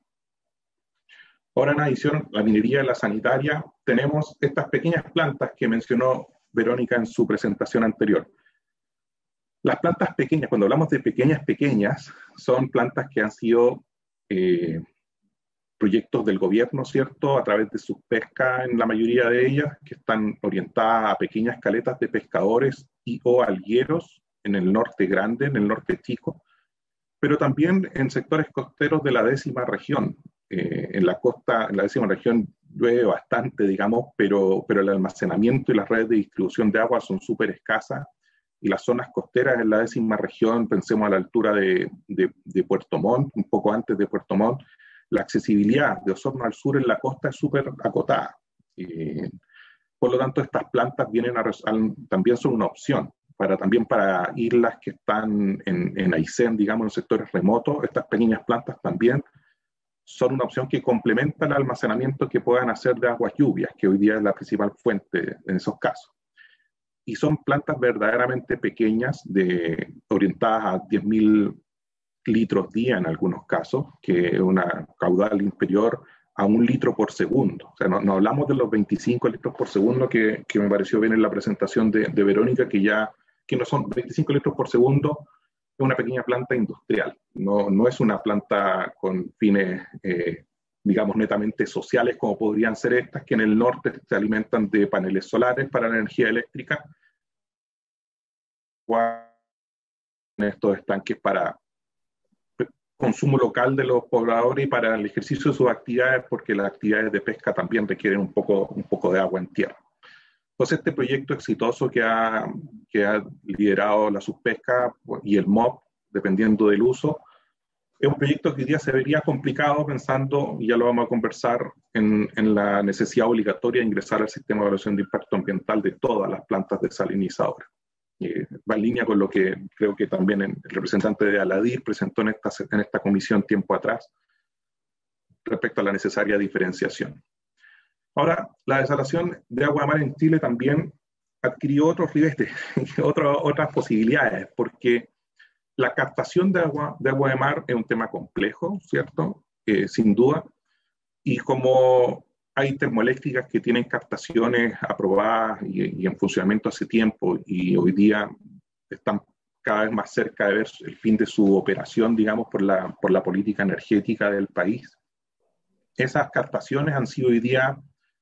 Ahora, en adición, la minería y la sanitaria, tenemos estas pequeñas plantas que mencionó Verónica en su presentación anterior. Las plantas pequeñas, cuando hablamos de pequeñas, pequeñas, son plantas que han sido eh, proyectos del gobierno, ¿cierto? A través de su pesca, en la mayoría de ellas, que están orientadas a pequeñas caletas de pescadores y o algueros en el norte grande, en el norte chico, pero también en sectores costeros de la décima región. Eh, en la costa, en la décima región llueve bastante, digamos, pero, pero el almacenamiento y las redes de distribución de agua son súper escasas, y las zonas costeras en la décima región, pensemos a la altura de, de, de Puerto Montt, un poco antes de Puerto Montt, la accesibilidad de Osorno al sur en la costa es súper acotada. Eh, por lo tanto, estas plantas vienen a, también son una opción, para, también para islas que están en, en Aysén, digamos, en sectores remotos, estas pequeñas plantas también son una opción que complementa el almacenamiento que puedan hacer de aguas lluvias, que hoy día es la principal fuente en esos casos. Y son plantas verdaderamente pequeñas, de, orientadas a diez mil litros día en algunos casos, que es una caudal inferior a un litro por segundo. O sea, no, no hablamos de los veinticinco litros por segundo que, que me pareció bien en la presentación de, de Verónica, que ya que no son veinticinco litros por segundo, es una pequeña planta industrial, no, no es una planta con fines, eh, digamos, netamente sociales como podrían ser estas, que en el norte se alimentan de paneles solares para la energía eléctrica, en estos estanques para consumo local de los pobladores y para el ejercicio de sus actividades, porque las actividades de pesca también requieren un poco, un poco de agua en tierra. Entonces, este proyecto exitoso que ha, que ha liderado la Subpesca y el M O P, dependiendo del uso, es un proyecto que hoy día se vería complicado pensando, y ya lo vamos a conversar, en, en la necesidad obligatoria de ingresar al sistema de evaluación de impacto ambiental de todas las plantas desalinizadoras. Eh, va en línea con lo que creo que también el representante de Aladir presentó en esta, en esta comisión tiempo atrás, respecto a la necesaria diferenciación. Ahora, la desalación de agua de mar en Chile también adquirió otros ribetes, otro, otras posibilidades, porque la captación de agua, de agua de mar es un tema complejo, ¿cierto? Eh, sin duda. Y como hay termoeléctricas que tienen captaciones aprobadas y, y en funcionamiento hace tiempo y hoy día están cada vez más cerca de ver el fin de su operación, digamos, por la, por la política energética del país, esas captaciones han sido hoy día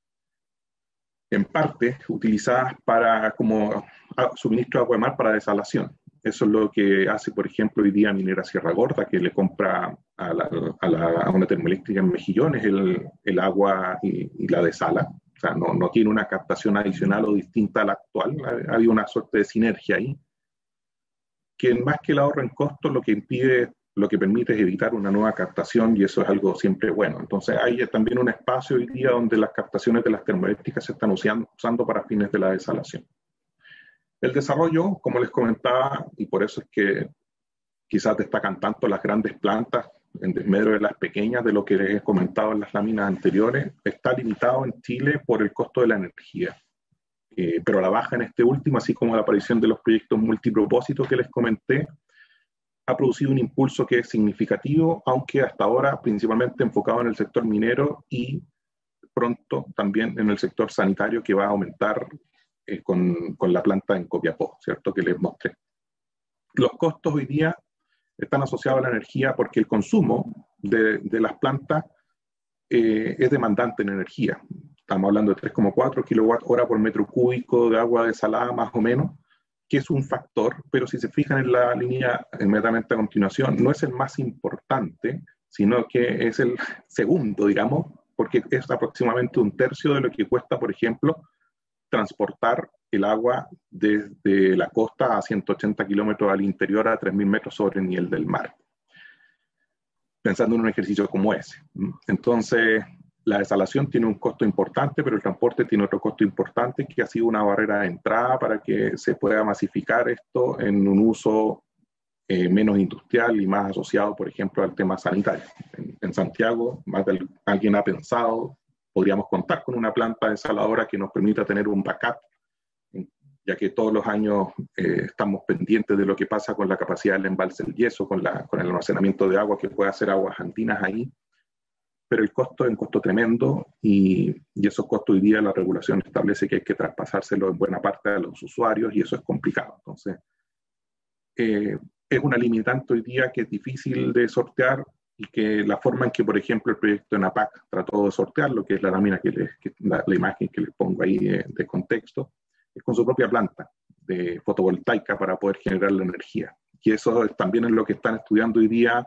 en parte utilizadas para, como suministro de agua de mar para desalación. Eso es lo que hace, por ejemplo, hoy día Minera Sierra Gorda, que le compra a, la, a, la, a una termoeléctrica en Mejillones el, el agua y, y la desala. O sea, no, no tiene una captación adicional o distinta a la actual. Ha, ha habido una suerte de sinergia ahí, que más que el ahorro en costos, lo que impide, lo que permite es evitar una nueva captación, y eso es algo siempre bueno. Entonces hay también un espacio hoy día donde las captaciones de las termoeléctricas se están usando, usando para fines de la desalación. El desarrollo, como les comentaba, y por eso es que quizás destacan tanto las grandes plantas en desmedro de las pequeñas, de lo que les he comentado en las láminas anteriores, está limitado en Chile por el costo de la energía. Eh, pero a la baja en este último, así como la aparición de los proyectos multipropósitos que les comenté, ha producido un impulso que es significativo, aunque hasta ahora principalmente enfocado en el sector minero y pronto también en el sector sanitario, que va a aumentar eh, con, con la planta en Copiapó, ¿cierto?, que les mostré. Los costos hoy día están asociados a la energía porque el consumo de, de las plantas eh, es demandante en energía. Estamos hablando de tres coma cuatro kilowatt hora por metro cúbico de agua desalada, más o menos, que es un factor, pero si se fijan en la línea inmediatamente a continuación, no es el más importante, sino que es el segundo, digamos, porque es aproximadamente un tercio de lo que cuesta, por ejemplo, transportar el agua desde la costa a ciento ochenta kilómetros al interior a tres mil metros sobre el nivel del mar. Pensando en un ejercicio como ese. Entonces, la desalación tiene un costo importante, pero el transporte tiene otro costo importante, que ha sido una barrera de entrada para que se pueda masificar esto en un uso eh, menos industrial y más asociado, por ejemplo, al tema sanitario. En, en Santiago, más de alguien ha pensado, podríamos contar con una planta desaladora que nos permita tener un backup, ya que todos los años eh, estamos pendientes de lo que pasa con la capacidad del embalse del yeso, con, la, con el almacenamiento de agua que puede hacer aguas andinas ahí. Pero el costo es un costo tremendo y, y esos costos hoy día la regulación establece que hay que traspasárselo en buena parte a los usuarios y eso es complicado. Entonces, eh, es una limitante hoy día que es difícil de sortear y que la forma en que, por ejemplo, el proyecto de NAPAC trató de sortearlo, que es la lámina que les, que, la, la imagen que les pongo ahí de, de contexto, es con su propia planta de fotovoltaica para poder generar la energía. Y eso es, también es lo que están estudiando hoy día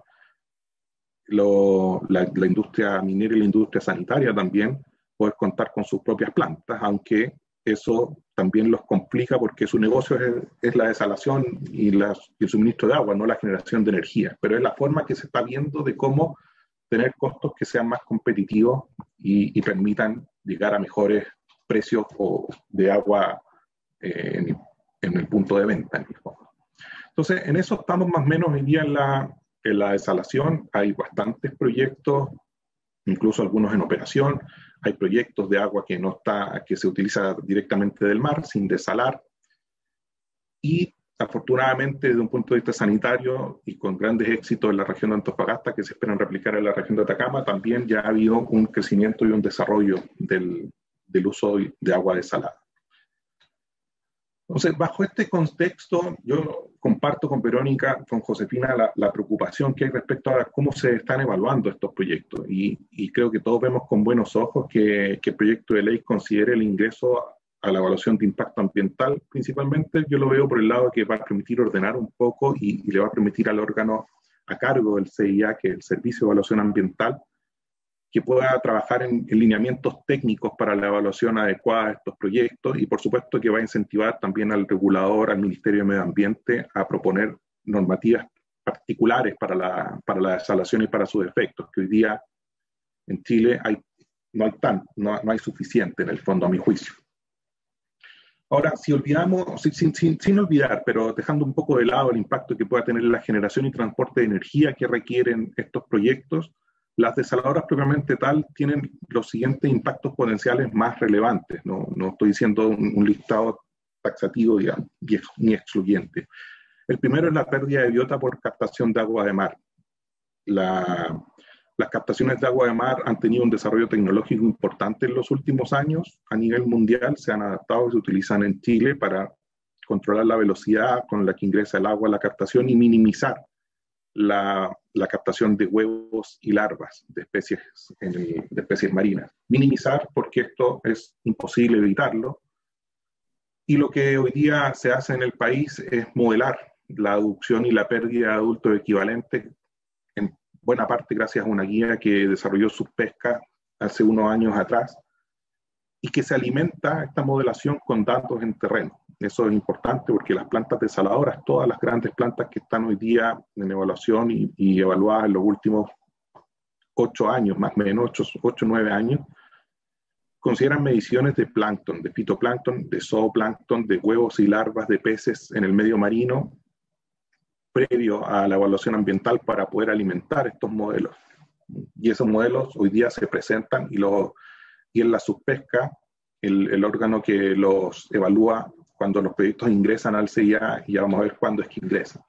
Lo, la, la industria minera y la industria sanitaria también, poder contar con sus propias plantas, aunque eso también los complica porque su negocio es, es la desalación y, la, y el suministro de agua, no la generación de energía. Pero es la forma que se está viendo de cómo tener costos que sean más competitivos y, y permitan llegar a mejores precios o, de agua eh, en, en el punto de venta, en el fondo. Entonces, en eso estamos más o menos hoy día en la En la desalación. Hay bastantes proyectos, incluso algunos en operación. Hay proyectos de agua que, no está, que se utiliza directamente del mar, sin desalar. Y afortunadamente, desde un punto de vista sanitario y con grandes éxitos en la región de Antofagasta, que se esperan replicar en la región de Atacama, también ya ha habido un crecimiento y un desarrollo del, del uso de agua desalada. Entonces, bajo este contexto, yo comparto con Verónica, con Josefina, la, la preocupación que hay respecto a cómo se están evaluando estos proyectos. Y, y creo que todos vemos con buenos ojos que, que el proyecto de ley considere el ingreso a la evaluación de impacto ambiental. Principalmente yo lo veo por el lado de que va a permitir ordenar un poco y, y le va a permitir al órgano a cargo del C I A, que es el Servicio de Evaluación Ambiental, que pueda trabajar en, en lineamientos técnicos para la evaluación adecuada de estos proyectos y por supuesto que va a incentivar también al regulador, al Ministerio de Medio Ambiente a proponer normativas particulares para la, para la desalación y para sus efectos, que hoy día en Chile hay, no, hay tan, no, no hay suficiente en el fondo, a mi juicio. Ahora, si olvidamos, sin, sin, sin olvidar, pero dejando un poco de lado el impacto que pueda tener la generación y transporte de energía que requieren estos proyectos, las desaladoras propiamente tal tienen los siguientes impactos potenciales más relevantes. No, no estoy diciendo un, un listado taxativo, digamos, ni excluyente. El primero es la pérdida de biota por captación de agua de mar. La, las captaciones de agua de mar han tenido un desarrollo tecnológico importante en los últimos años. A nivel mundial se han adaptado y se utilizan en Chile para controlar la velocidad con la que ingresa el agua a la captación y minimizar la, la captación de huevos y larvas de especies, en el, de especies marinas. Minimizar porque esto es imposible evitarlo. Y lo que hoy día se hace en el país es modelar la aducción y la pérdida de adultos equivalentes, en buena parte gracias a una guía que desarrolló Subpesca hace unos años atrás, y que se alimenta esta modelación con datos en terreno. Eso es importante porque las plantas desaladoras, todas las grandes plantas que están hoy día en evaluación y, y evaluadas en los últimos ocho años, más o menos ocho, ocho, nueve años, consideran mediciones de plancton, de fitoplancton, de zooplancton, de huevos y larvas de peces en el medio marino, previo a la evaluación ambiental para poder alimentar estos modelos. Y esos modelos hoy día se presentan y, lo, y en la Subpesca, el, el órgano que los evalúa cuando los proyectos ingresan al C I A, y ya vamos a ver cuándo es que ingresan.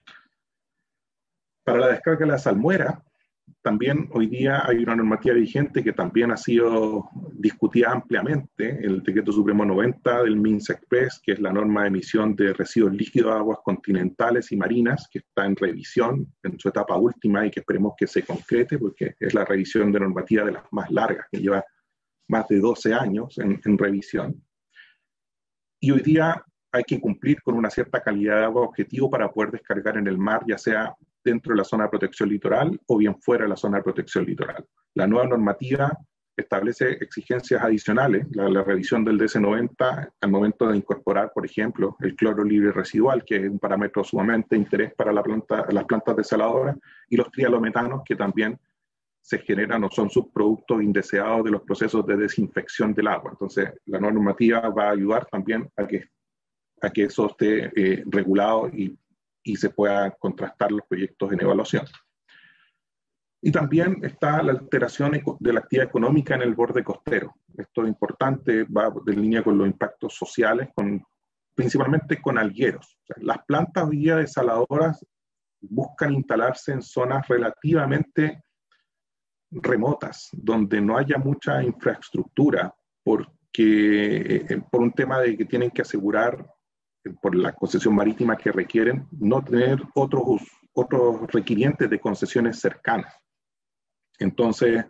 Para la descarga de la salmuera, también hoy día hay una normativa vigente que también ha sido discutida ampliamente, el Decreto Supremo noventa del MINSECPES, que es la norma de emisión de residuos líquidos a aguas continentales y marinas, que está en revisión en su etapa última y que esperemos que se concrete, porque es la revisión de normativa de las más largas, que lleva más de doce años en, en revisión. Y hoy día hay que cumplir con una cierta calidad de agua objetivo para poder descargar en el mar, ya sea dentro de la zona de protección litoral o bien fuera de la zona de protección litoral. La nueva normativa establece exigencias adicionales, la, la revisión del D S noventa al momento de incorporar, por ejemplo, el cloro libre residual, que es un parámetro sumamente de interés para la planta, las plantas desaladoras, y los trialometanos, que también se generan o son subproductos indeseados de los procesos de desinfección del agua. Entonces, la nueva normativa va a ayudar también a que, a que eso esté eh, regulado y y se puedan contrastar los proyectos en evaluación. Y también está la alteración de la actividad económica en el borde costero. Esto es importante, va de línea con los impactos sociales, con, principalmente con algueros. O sea, las plantas hoy día desaladoras buscan instalarse en zonas relativamente remotas, donde no haya mucha infraestructura, porque eh, por un tema de que tienen que asegurar por la concesión marítima que requieren, no tener otros, otros requirientes de concesiones cercanas. Entonces,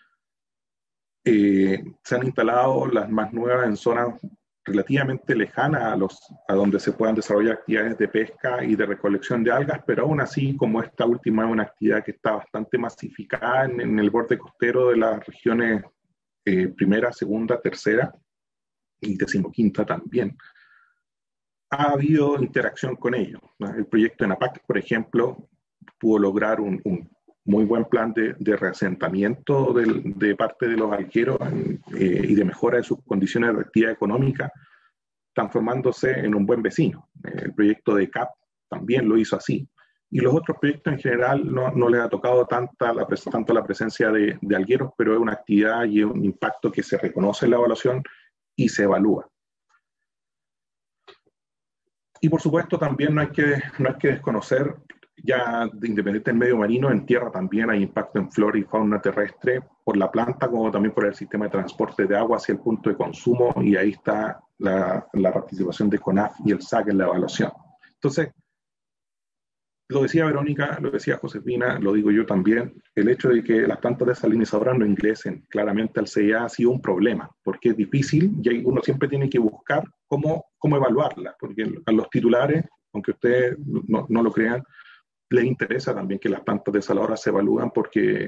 eh, se han instalado las más nuevas en zonas relativamente lejanas a, los, a donde se puedan desarrollar actividades de pesca y de recolección de algas, pero aún así, como esta última es una actividad que está bastante masificada en, en el borde costero de las regiones eh, primera, segunda, tercera y decimoquinta también, ha habido interacción con ellos, ¿no? El proyecto ENAPAC, por ejemplo, pudo lograr un, un muy buen plan de, de reasentamiento de, de parte de los alqueros eh, y de mejora de sus condiciones de actividad económica, transformándose en un buen vecino. El proyecto de C A P también lo hizo así. Y los otros proyectos en general no, no les ha tocado tanta la, tanto la presencia de, de algueros, pero es una actividad y un impacto que se reconoce en la evaluación y se evalúa. Y por supuesto también no hay que, no hay que desconocer, ya de independiente del medio marino, en tierra también hay impacto en flora y fauna terrestre por la planta como también por el sistema de transporte de agua hacia el punto de consumo, y ahí está la, la participación de CONAF y el S A C en la evaluación. Entonces, lo decía Verónica, lo decía Josefina, lo digo yo también, el hecho de que las plantas desalinizadoras no ingresen claramente al C I A ha sido un problema, porque es difícil y uno siempre tiene que buscar cómo, cómo evaluarla, porque a los titulares, aunque ustedes no, no lo crean, les interesa también que las plantas desaladoras se evalúan porque, porque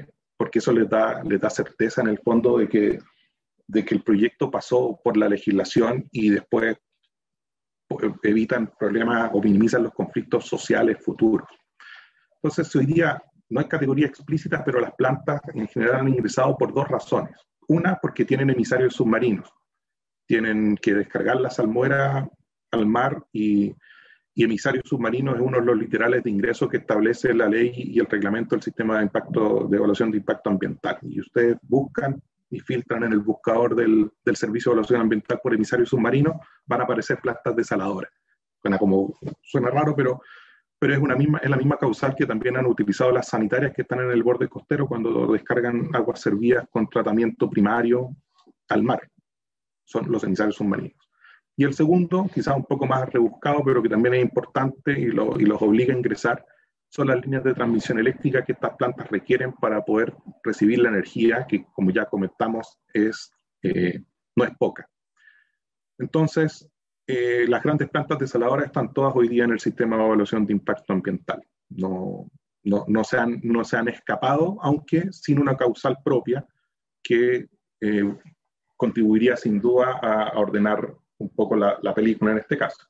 porque eso les da, les da certeza en el fondo de que, de que el proyecto pasó por la legislación y después evitan problemas o minimizan los conflictos sociales futuros. Entonces, hoy día no hay categoría explícita, pero las plantas en general han ingresado por dos razones. Una, porque tienen emisarios submarinos. Tienen que descargar la salmuera al mar y, y emisarios submarinos es uno de los literales de ingreso que establece la ley y el reglamento del sistema de impacto de evaluación de impacto ambiental. Y ustedes buscan y filtran en el buscador del, del Servicio de Evaluación Ambiental por emisarios submarinos, van a aparecer plantas desaladoras. Suena como, suena raro, pero, pero es, una misma, es la misma causal que también han utilizado las sanitarias que están en el borde costero cuando descargan aguas servidas con tratamiento primario al mar. Son los emisarios submarinos. Y el segundo, quizás un poco más rebuscado, pero que también es importante y, lo, y los obliga a ingresar, son las líneas de transmisión eléctrica que estas plantas requieren para poder recibir la energía que, como ya comentamos, es, eh, no es poca. Entonces, eh, las grandes plantas desaladoras están todas hoy día en el sistema de evaluación de impacto ambiental. No, no, no, se, han, no se han escapado, aunque sin una causal propia que eh, contribuiría sin duda a, a ordenar un poco la, la película en este caso.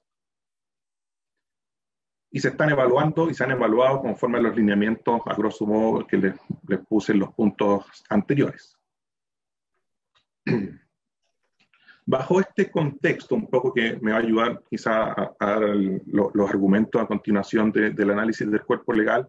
Y se están evaluando y se han evaluado conforme a los lineamientos, a grosso modo, que les, les puse en los puntos anteriores. Bajo este contexto, un poco que me va a ayudar quizá a, a dar el, lo, los argumentos a continuación de, del análisis del cuerpo legal,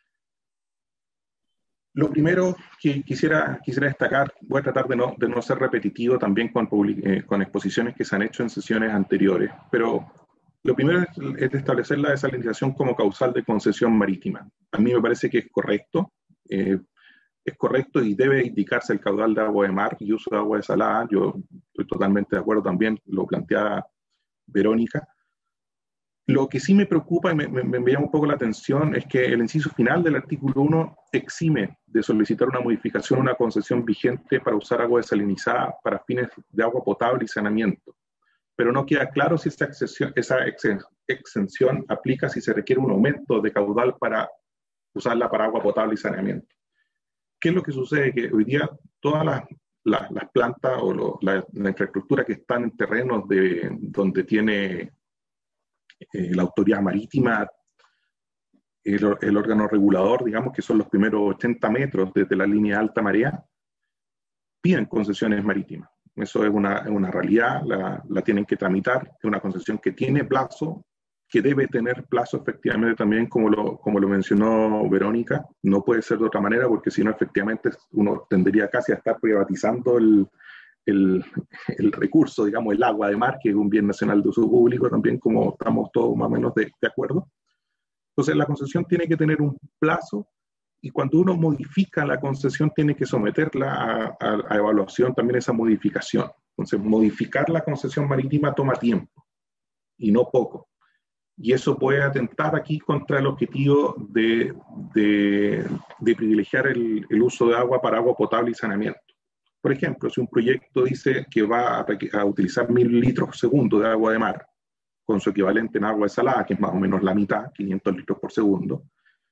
lo primero que quisiera, quisiera destacar, voy a tratar de no, de no ser repetitivo también con, public, eh, con exposiciones que se han hecho en sesiones anteriores, pero lo primero es, es establecer la desalinización como causal de concesión marítima. A mí me parece que es correcto, eh, es correcto y debe indicarse el caudal de agua de mar y uso de agua desalada. Yo estoy totalmente de acuerdo también, lo plantea Verónica. Lo que sí me preocupa y me, me, me llama un poco la atención es que el inciso final del artículo uno exime de solicitar una modificación a una concesión vigente para usar agua desalinizada para fines de agua potable y saneamiento. Pero no queda claro si esa, exención, esa exención aplica si se requiere un aumento de caudal para usarla para agua potable y saneamiento. ¿Qué es lo que sucede? Que hoy día todas las, las, las plantas o lo, la, la infraestructura que están en terrenos de, donde tiene eh, la autoridad marítima, el, el órgano regulador, digamos que son los primeros ochenta metros desde la línea de alta marea, piden concesiones marítimas. Eso es una, es una realidad, la, la tienen que tramitar, es una concesión que tiene plazo, que debe tener plazo efectivamente también, como lo, como lo mencionó Verónica, no puede ser de otra manera, porque si no efectivamente uno tendría casi a estar privatizando el, el, el recurso, digamos, el agua de mar, que es un bien nacional de uso público también, como estamos todos más o menos de, de acuerdo. Entonces la concesión tiene que tener un plazo, y cuando uno modifica la concesión tiene que someterla a, a, a evaluación también esa modificación. Entonces modificar la concesión marítima toma tiempo, y no poco. Y eso puede atentar aquí contra el objetivo de, de, de privilegiar el, el uso de agua para agua potable y saneamiento. Por ejemplo, si un proyecto dice que va a, a utilizar mil litros por segundo de agua de mar, con su equivalente en agua desalada, que es más o menos la mitad, quinientos litros por segundo,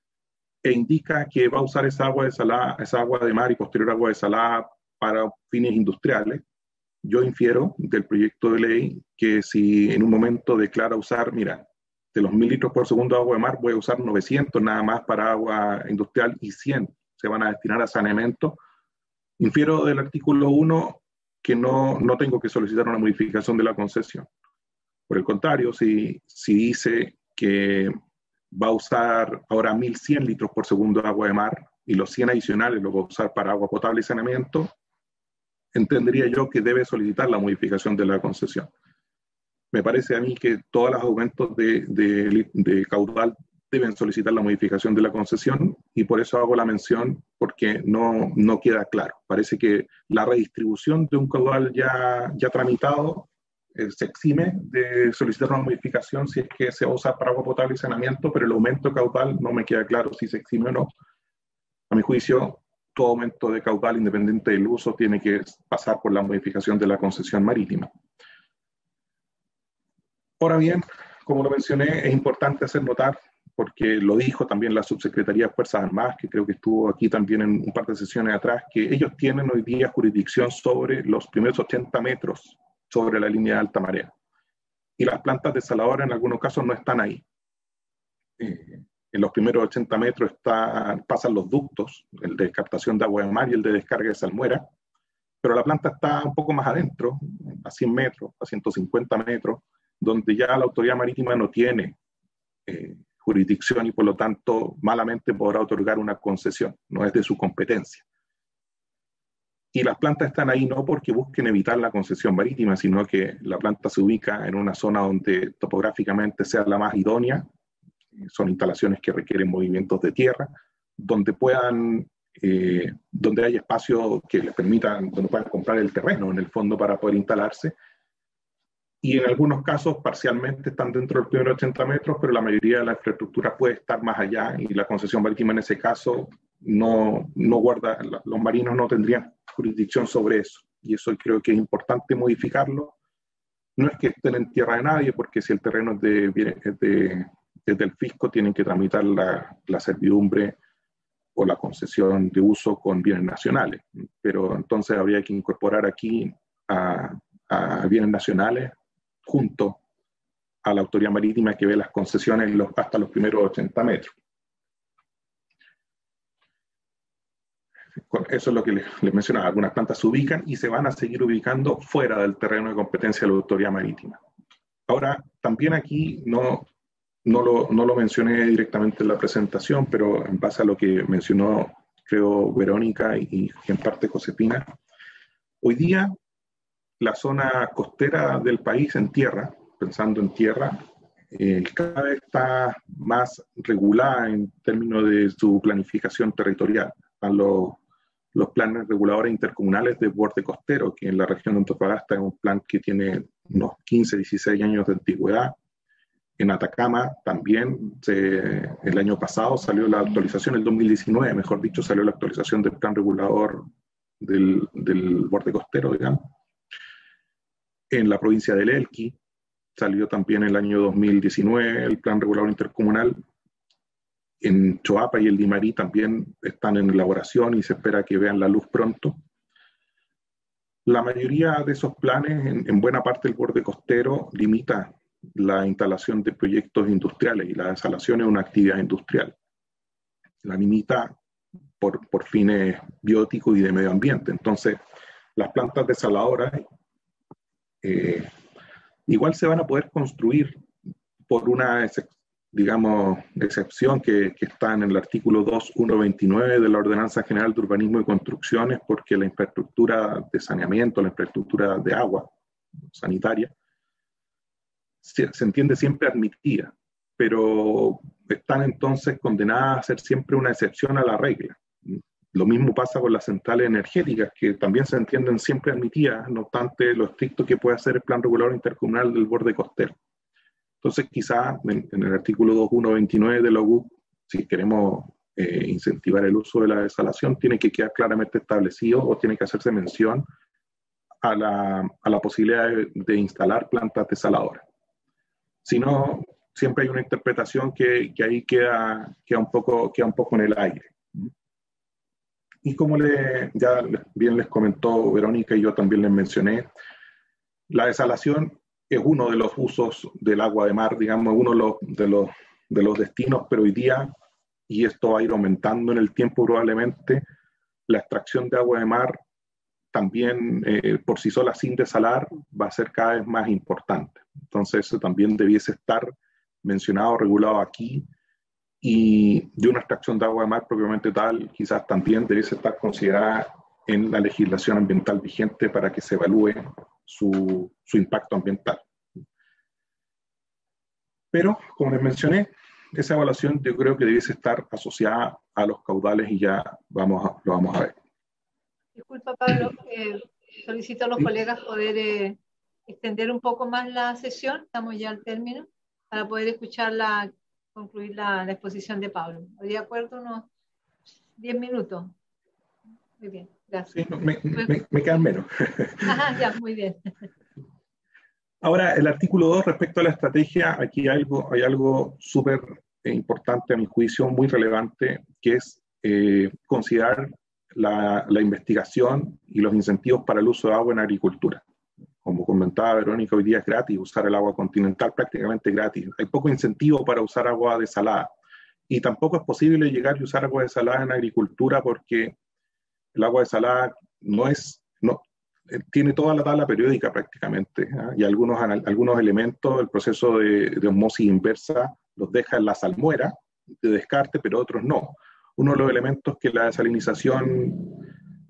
e indica que va a usar esa agua desalada, esa agua de mar y posterior agua desalada para fines industriales, yo infiero del proyecto de ley que si en un momento declara usar, mira, de los mil litros por segundo de agua de mar voy a usar novecientos nada más para agua industrial y cien se van a destinar a saneamiento, infiero del artículo uno que no, no tengo que solicitar una modificación de la concesión. Por el contrario, si, si dice que va a usar ahora mil cien litros por segundo de agua de mar y los cien adicionales los va a usar para agua potable y saneamiento, entendería yo que debe solicitar la modificación de la concesión. Me parece a mí que todos los aumentos de, de, de caudal deben solicitar la modificación de la concesión y por eso hago la mención porque no, no queda claro. Parece que la redistribución de un caudal ya, ya tramitado eh, se exime de solicitar una modificación si es que se va a usar para agua potable y saneamiento, pero el aumento de caudal no me queda claro si se exime o no. A mi juicio, todo aumento de caudal independiente del uso tiene que pasar por la modificación de la concesión marítima. Ahora bien, como lo mencioné, es importante hacer notar porque lo dijo también la Subsecretaría de Fuerzas Armadas, que creo que estuvo aquí también en un par de sesiones atrás, que ellos tienen hoy día jurisdicción sobre los primeros ochenta metros sobre la línea de alta marea. Y las plantas desaladoras en algunos casos no están ahí. Eh, en los primeros ochenta metros está, pasan los ductos, el de captación de agua de mar y el de descarga de salmuera, pero la planta está un poco más adentro, a cien metros, a ciento cincuenta metros, donde ya la autoridad marítima no tiene eh, jurisdicción y por lo tanto malamente podrá otorgar una concesión, no es de su competencia. Y las plantas están ahí no porque busquen evitar la concesión marítima, sino que la planta se ubica en una zona donde topográficamente sea la más idónea, son instalaciones que requieren movimientos de tierra, donde puedan, eh, donde hay espacio que les permitan, donde puedan comprar el terreno en el fondo para poder instalarse, y en algunos casos parcialmente están dentro del primer ochenta metros, pero la mayoría de la infraestructura puede estar más allá, y la concesión marítima en ese caso no, no guarda, los marinos no tendrían jurisdicción sobre eso, y eso creo que es importante modificarlo. No es que estén en tierra de nadie, porque si el terreno es de, es de desde el fisco tienen que tramitar la, la servidumbre o la concesión de uso con bienes nacionales, pero entonces habría que incorporar aquí a, a bienes nacionales junto a la autoridad marítima que ve las concesiones los, hasta los primeros ochenta metros. Eso es lo que les, les mencionaba, algunas plantas se ubican y se van a seguir ubicando fuera del terreno de competencia de la autoridad marítima. Ahora, también aquí no... No lo, no lo mencioné directamente en la presentación, pero en base a lo que mencionó, creo, Verónica y, y en parte Josefina, hoy día la zona costera del país en tierra, pensando en tierra, eh, cada vez está más regulada en términos de su planificación territorial. Están los, los planes reguladores intercomunales de borde costero, que en la región de Antofagasta es un plan que tiene unos quince, dieciséis años de antigüedad. En Atacama también se, el año pasado salió la actualización, el dos mil diecinueve, mejor dicho, salió la actualización del plan regulador del, del borde costero, digamos. En la provincia del Elqui salió también el año dos mil diecinueve el plan regulador intercomunal. En Choapa y el Limarí también están en elaboración y se espera que vean la luz pronto. La mayoría de esos planes, en, en buena parte del borde costero, limita la instalación de proyectos industriales, y la desalación es una actividad industrial. La limita por, por fines bióticos y de medio ambiente. Entonces, las plantas desaladoras eh, igual se van a poder construir por una, digamos, excepción que, que está en el artículo dos punto uno punto veintinueve de la Ordenanza General de Urbanismo y Construcciones, porque la infraestructura de saneamiento, la infraestructura de agua sanitaria, Se, se entiende siempre admitida, pero están entonces condenadas a ser siempre una excepción a la regla. Lo mismo pasa con las centrales energéticas, que también se entienden siempre admitidas, no obstante lo estricto que puede hacer el plan regulador intercomunal del borde costero. Entonces, quizás en, en el artículo dos punto uno punto veintinueve de la U C, si queremos eh, incentivar el uso de la desalación, tiene que quedar claramente establecido o tiene que hacerse mención a la, a la posibilidad de, de instalar plantas desaladoras. Si no, siempre hay una interpretación que, que ahí queda, queda, un poco, queda un poco en el aire. Y como le, ya bien les comentó Verónica y yo también les mencioné, la desalación es uno de los usos del agua de mar, digamos, uno de los, de los, de los destinos, pero hoy día, y esto va a ir aumentando en el tiempo probablemente, la extracción de agua de mar también eh, por sí sola sin desalar va a ser cada vez más importante. Entonces eso también debiese estar mencionado, regulado aquí, y de una extracción de agua de mar propiamente tal, quizás también debiese estar considerada en la legislación ambiental vigente para que se evalúe su, su impacto ambiental. Pero, como les mencioné, esa evaluación yo creo que debiese estar asociada a los caudales y ya vamos a, lo vamos a ver. Disculpa, Pablo, eh, solicito a los ¿Sí? colegas poder eh, extender un poco más la sesión, estamos ya al término, para poder escucharla, concluir la, la exposición de Pablo. ¿De acuerdo? Unos diez minutos. Muy bien, gracias. Sí, me, me, me quedan menos. Ajá, ya, muy bien. Ahora, el artículo dos, respecto a la estrategia, aquí hay algo, hay algo súper importante a mi juicio, muy relevante, que es eh, considerar la, la investigación y los incentivos para el uso de agua en agricultura. Como comentaba Verónica, hoy día es gratis usar el agua continental, prácticamente gratis. Hay poco incentivo para usar agua desalada. Y tampoco es posible llegar y usar agua desalada en agricultura porque el agua desalada no es, no, tiene toda la tabla periódica prácticamente, ¿eh? Y algunos, algunos elementos, el proceso de, de osmosis inversa los deja en la salmuera de descarte, pero otros no. Uno de los elementos que la desalinización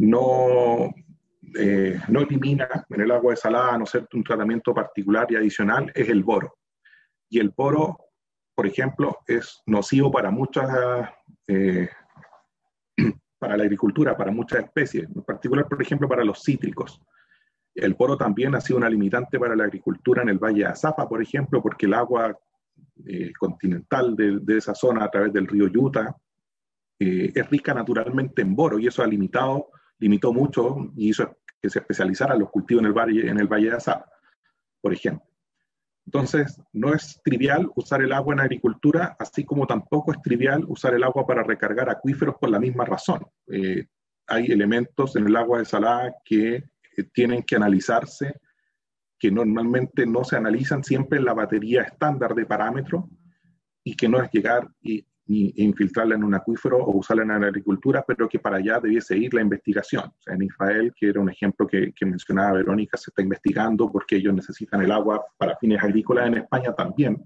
no, eh, no elimina en el agua desalada, a no ser un tratamiento particular y adicional, es el boro. Y el boro, por ejemplo, es nocivo para muchas, eh, para la agricultura, para muchas especies, en particular, por ejemplo, para los cítricos. El boro también ha sido una limitante para la agricultura en el Valle de Azapa, por ejemplo, porque el agua eh, continental de, de esa zona a través del río Yuta eh, es rica naturalmente en boro, y eso ha limitado, limitó mucho y hizo que se especializaran los cultivos en el Valle, en el Valle de Azapa, por ejemplo. Entonces, no es trivial usar el agua en agricultura, así como tampoco es trivial usar el agua para recargar acuíferos por la misma razón. Eh, hay elementos en el agua desalada que eh, tienen que analizarse, que normalmente no se analizan siempre en la batería estándar de parámetros, y que no es llegar y, y infiltrarla en un acuífero o usarla en la agricultura, pero que para allá debiese ir la investigación. O sea, en Israel, que era un ejemplo que, que mencionaba Verónica, se está investigando porque ellos necesitan el agua para fines agrícolas. En España también,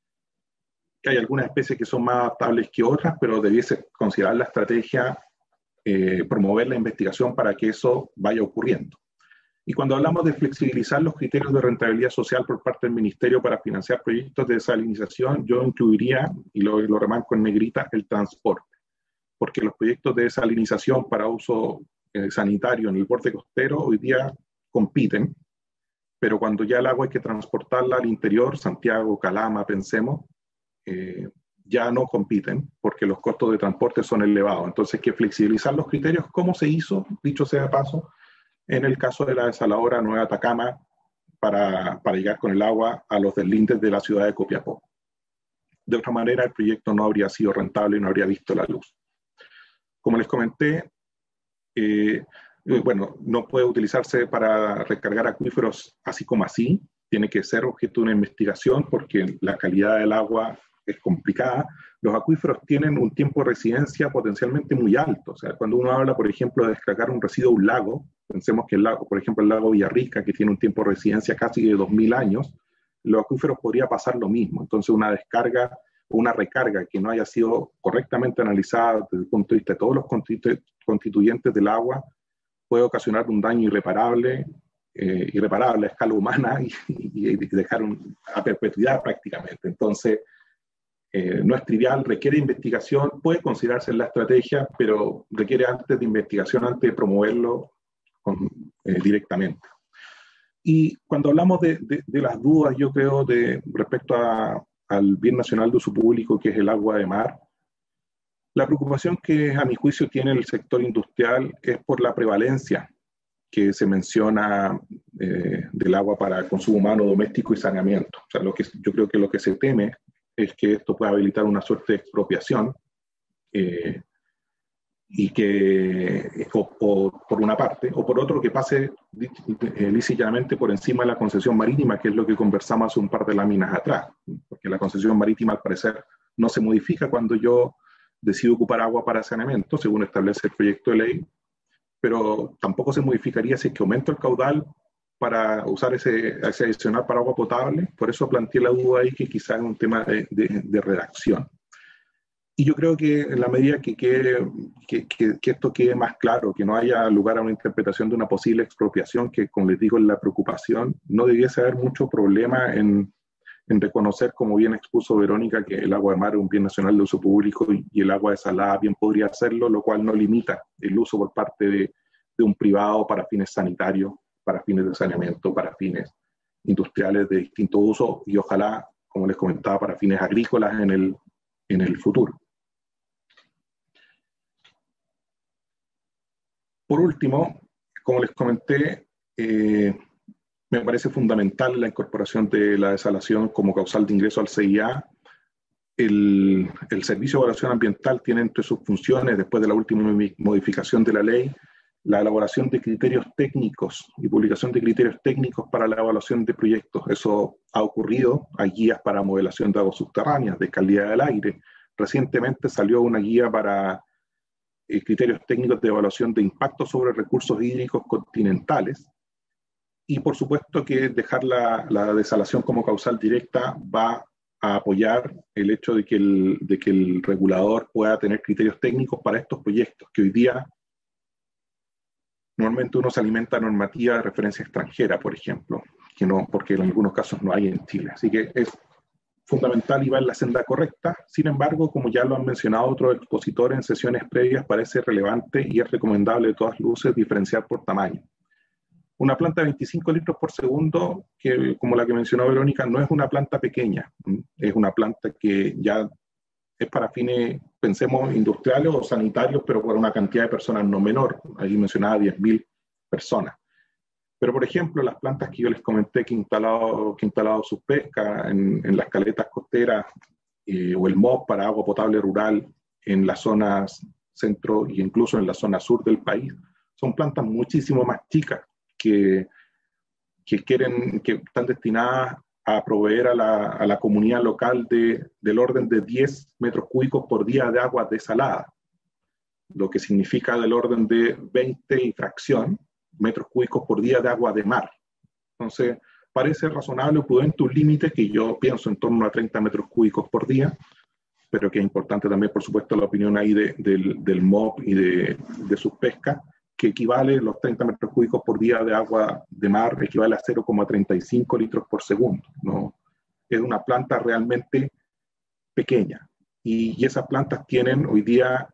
que hay algunas especies que son más adaptables que otras, pero debiese considerar la estrategia, eh, promover la investigación para que eso vaya ocurriendo. Y cuando hablamos de flexibilizar los criterios de rentabilidad social por parte del Ministerio para financiar proyectos de desalinización, yo incluiría, y lo, lo remarco en negrita, el transporte. Porque los proyectos de desalinización para uso eh, sanitario en el borde costero hoy día compiten, pero cuando ya el agua hay que transportarla al interior, Santiago, Calama, pensemos, eh, ya no compiten porque los costos de transporte son elevados. Entonces hay que flexibilizar los criterios, como se hizo, dicho sea de paso, en el caso de la desaladora Nueva Atacama, para, para llegar con el agua a los deslindes de la ciudad de Copiapó. De otra manera, el proyecto no habría sido rentable y no habría visto la luz. Como les comenté, eh, bueno, no puede utilizarse para recargar acuíferos así como así, tiene que ser objeto de una investigación porque la calidad del agua es complicada. Los acuíferos tienen un tiempo de residencia potencialmente muy alto. O sea, cuando uno habla, por ejemplo, de descargar un residuo de un lago, pensemos que el lago, por ejemplo, el lago Villarrica, que tiene un tiempo de residencia casi de dos mil años, los acuíferos podría pasar lo mismo. Entonces, una descarga o una recarga que no haya sido correctamente analizada desde el punto de vista de todos los constituyentes del agua puede ocasionar un daño irreparable, eh, irreparable a escala humana y, y, y dejar un, a perpetuidad prácticamente. Entonces, Eh, no es trivial, requiere investigación, puede considerarse en la estrategia, pero requiere antes de investigación, antes de promoverlo con, eh, directamente. Y cuando hablamos de, de, de las dudas, yo creo, de, respecto a, al bien nacional de uso público, que es el agua de mar, la preocupación que a mi juicio tiene el sector industrial es por la prevalencia que se menciona eh, del agua para consumo humano, doméstico y saneamiento. O sea, lo que, yo creo que lo que se teme es que esto pueda habilitar una suerte de expropiación eh, y que, o, o por una parte, o por otro, que pase eh, lícitamente por encima de la concesión marítima, que es lo que conversamos hace un par de láminas atrás, porque la concesión marítima al parecer no se modifica cuando yo decido ocupar agua para saneamiento, según establece el proyecto de ley, pero tampoco se modificaría si es que aumento el caudal para usar ese, ese adicional para agua potable. Por eso planteé la duda ahí, que quizás es un tema de, de, de redacción. Y yo creo que en la medida que, quede, que, que, que esto quede más claro, que no haya lugar a una interpretación de una posible expropiación, que como les digo es la preocupación, no debiese haber mucho problema en, en reconocer, como bien expuso Verónica, que el agua de mar es un bien nacional de uso público y, y el agua desalada bien podría hacerlo, lo cual no limita el uso por parte de, de un privado para fines sanitarios, para fines de saneamiento, para fines industriales de distinto uso y ojalá, como les comentaba, para fines agrícolas en el, en el futuro. Por último, como les comenté, eh, me parece fundamental la incorporación de la desalación como causal de ingreso al C I A el, el Servicio de Evaluación Ambiental tiene entre sus funciones, después de la última modificación de la ley, la elaboración de criterios técnicos y publicación de criterios técnicos para la evaluación de proyectos. Eso ha ocurrido. Hay guías para modelación de aguas subterráneas, de calidad del aire. Recientemente salió una guía para eh, criterios técnicos de evaluación de impacto sobre recursos hídricos continentales. Y por supuesto que dejar la, la desalación como causal directa va a apoyar el hecho de que el, de que el regulador pueda tener criterios técnicos para estos proyectos, que hoy día normalmente uno se alimenta de normativa de referencia extranjera, por ejemplo, que no, porque en algunos casos no hay en Chile. Así que es fundamental y va en la senda correcta. Sin embargo, como ya lo han mencionado otros expositores en sesiones previas, parece relevante y es recomendable de todas luces diferenciar por tamaño. Una planta de veinticinco litros por segundo, que como la que mencionó Verónica, no es una planta pequeña, es una planta que ya es para fines, pensemos, industriales o sanitarios, pero para una cantidad de personas no menor. Ahí mencionaba diez mil personas. Pero, por ejemplo, las plantas que yo les comenté que instalado, que instalado sus pescas en, en las caletas costeras eh, o el M O P para agua potable rural en las zonas centro e incluso en la zona sur del país, son plantas muchísimo más chicas que, que, quieren, que están destinadas a proveer a la, a la comunidad local de, del orden de diez metros cúbicos por día de agua desalada, lo que significa del orden de veinte y fracción metros cúbicos por día de agua de mar. Entonces, parece razonable o prudente un límite que yo pienso en torno a treinta metros cúbicos por día, pero que es importante también, por supuesto, la opinión ahí de, del, del M O P y de, de sus pescas, que equivale, los treinta metros cúbicos por día de agua de mar, equivale a cero coma treinta y cinco litros por segundo, ¿no? Es una planta realmente pequeña. Y, y esas plantas tienen hoy día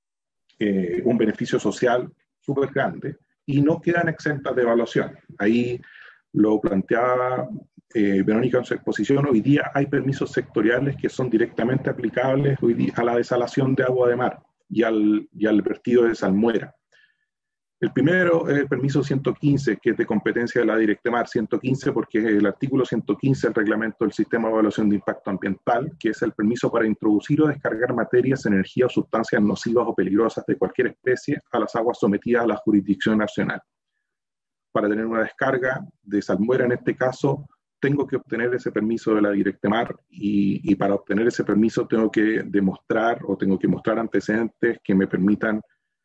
eh, un beneficio social súper grande y no quedan exentas de evaluación. Ahí lo planteaba eh, Verónica en su exposición. Hoy día hay permisos sectoriales que son directamente aplicables hoy día a la desalación de agua de mar y al, y al vertido de salmuera. El primero es el permiso ciento quince, que es de competencia de la Directemar. ciento quince porque es el artículo ciento quince del reglamento del Sistema de Evaluación de Impacto Ambiental, que es el permiso para introducir o descargar materias, energía o sustancias nocivas o peligrosas de cualquier especie a las aguas sometidas a la jurisdicción nacional. Para tener una descarga de salmuera, en este caso, tengo que obtener ese permiso de la Directemar y, y para obtener ese permiso tengo que demostrar o tengo que mostrar antecedentes que me permitan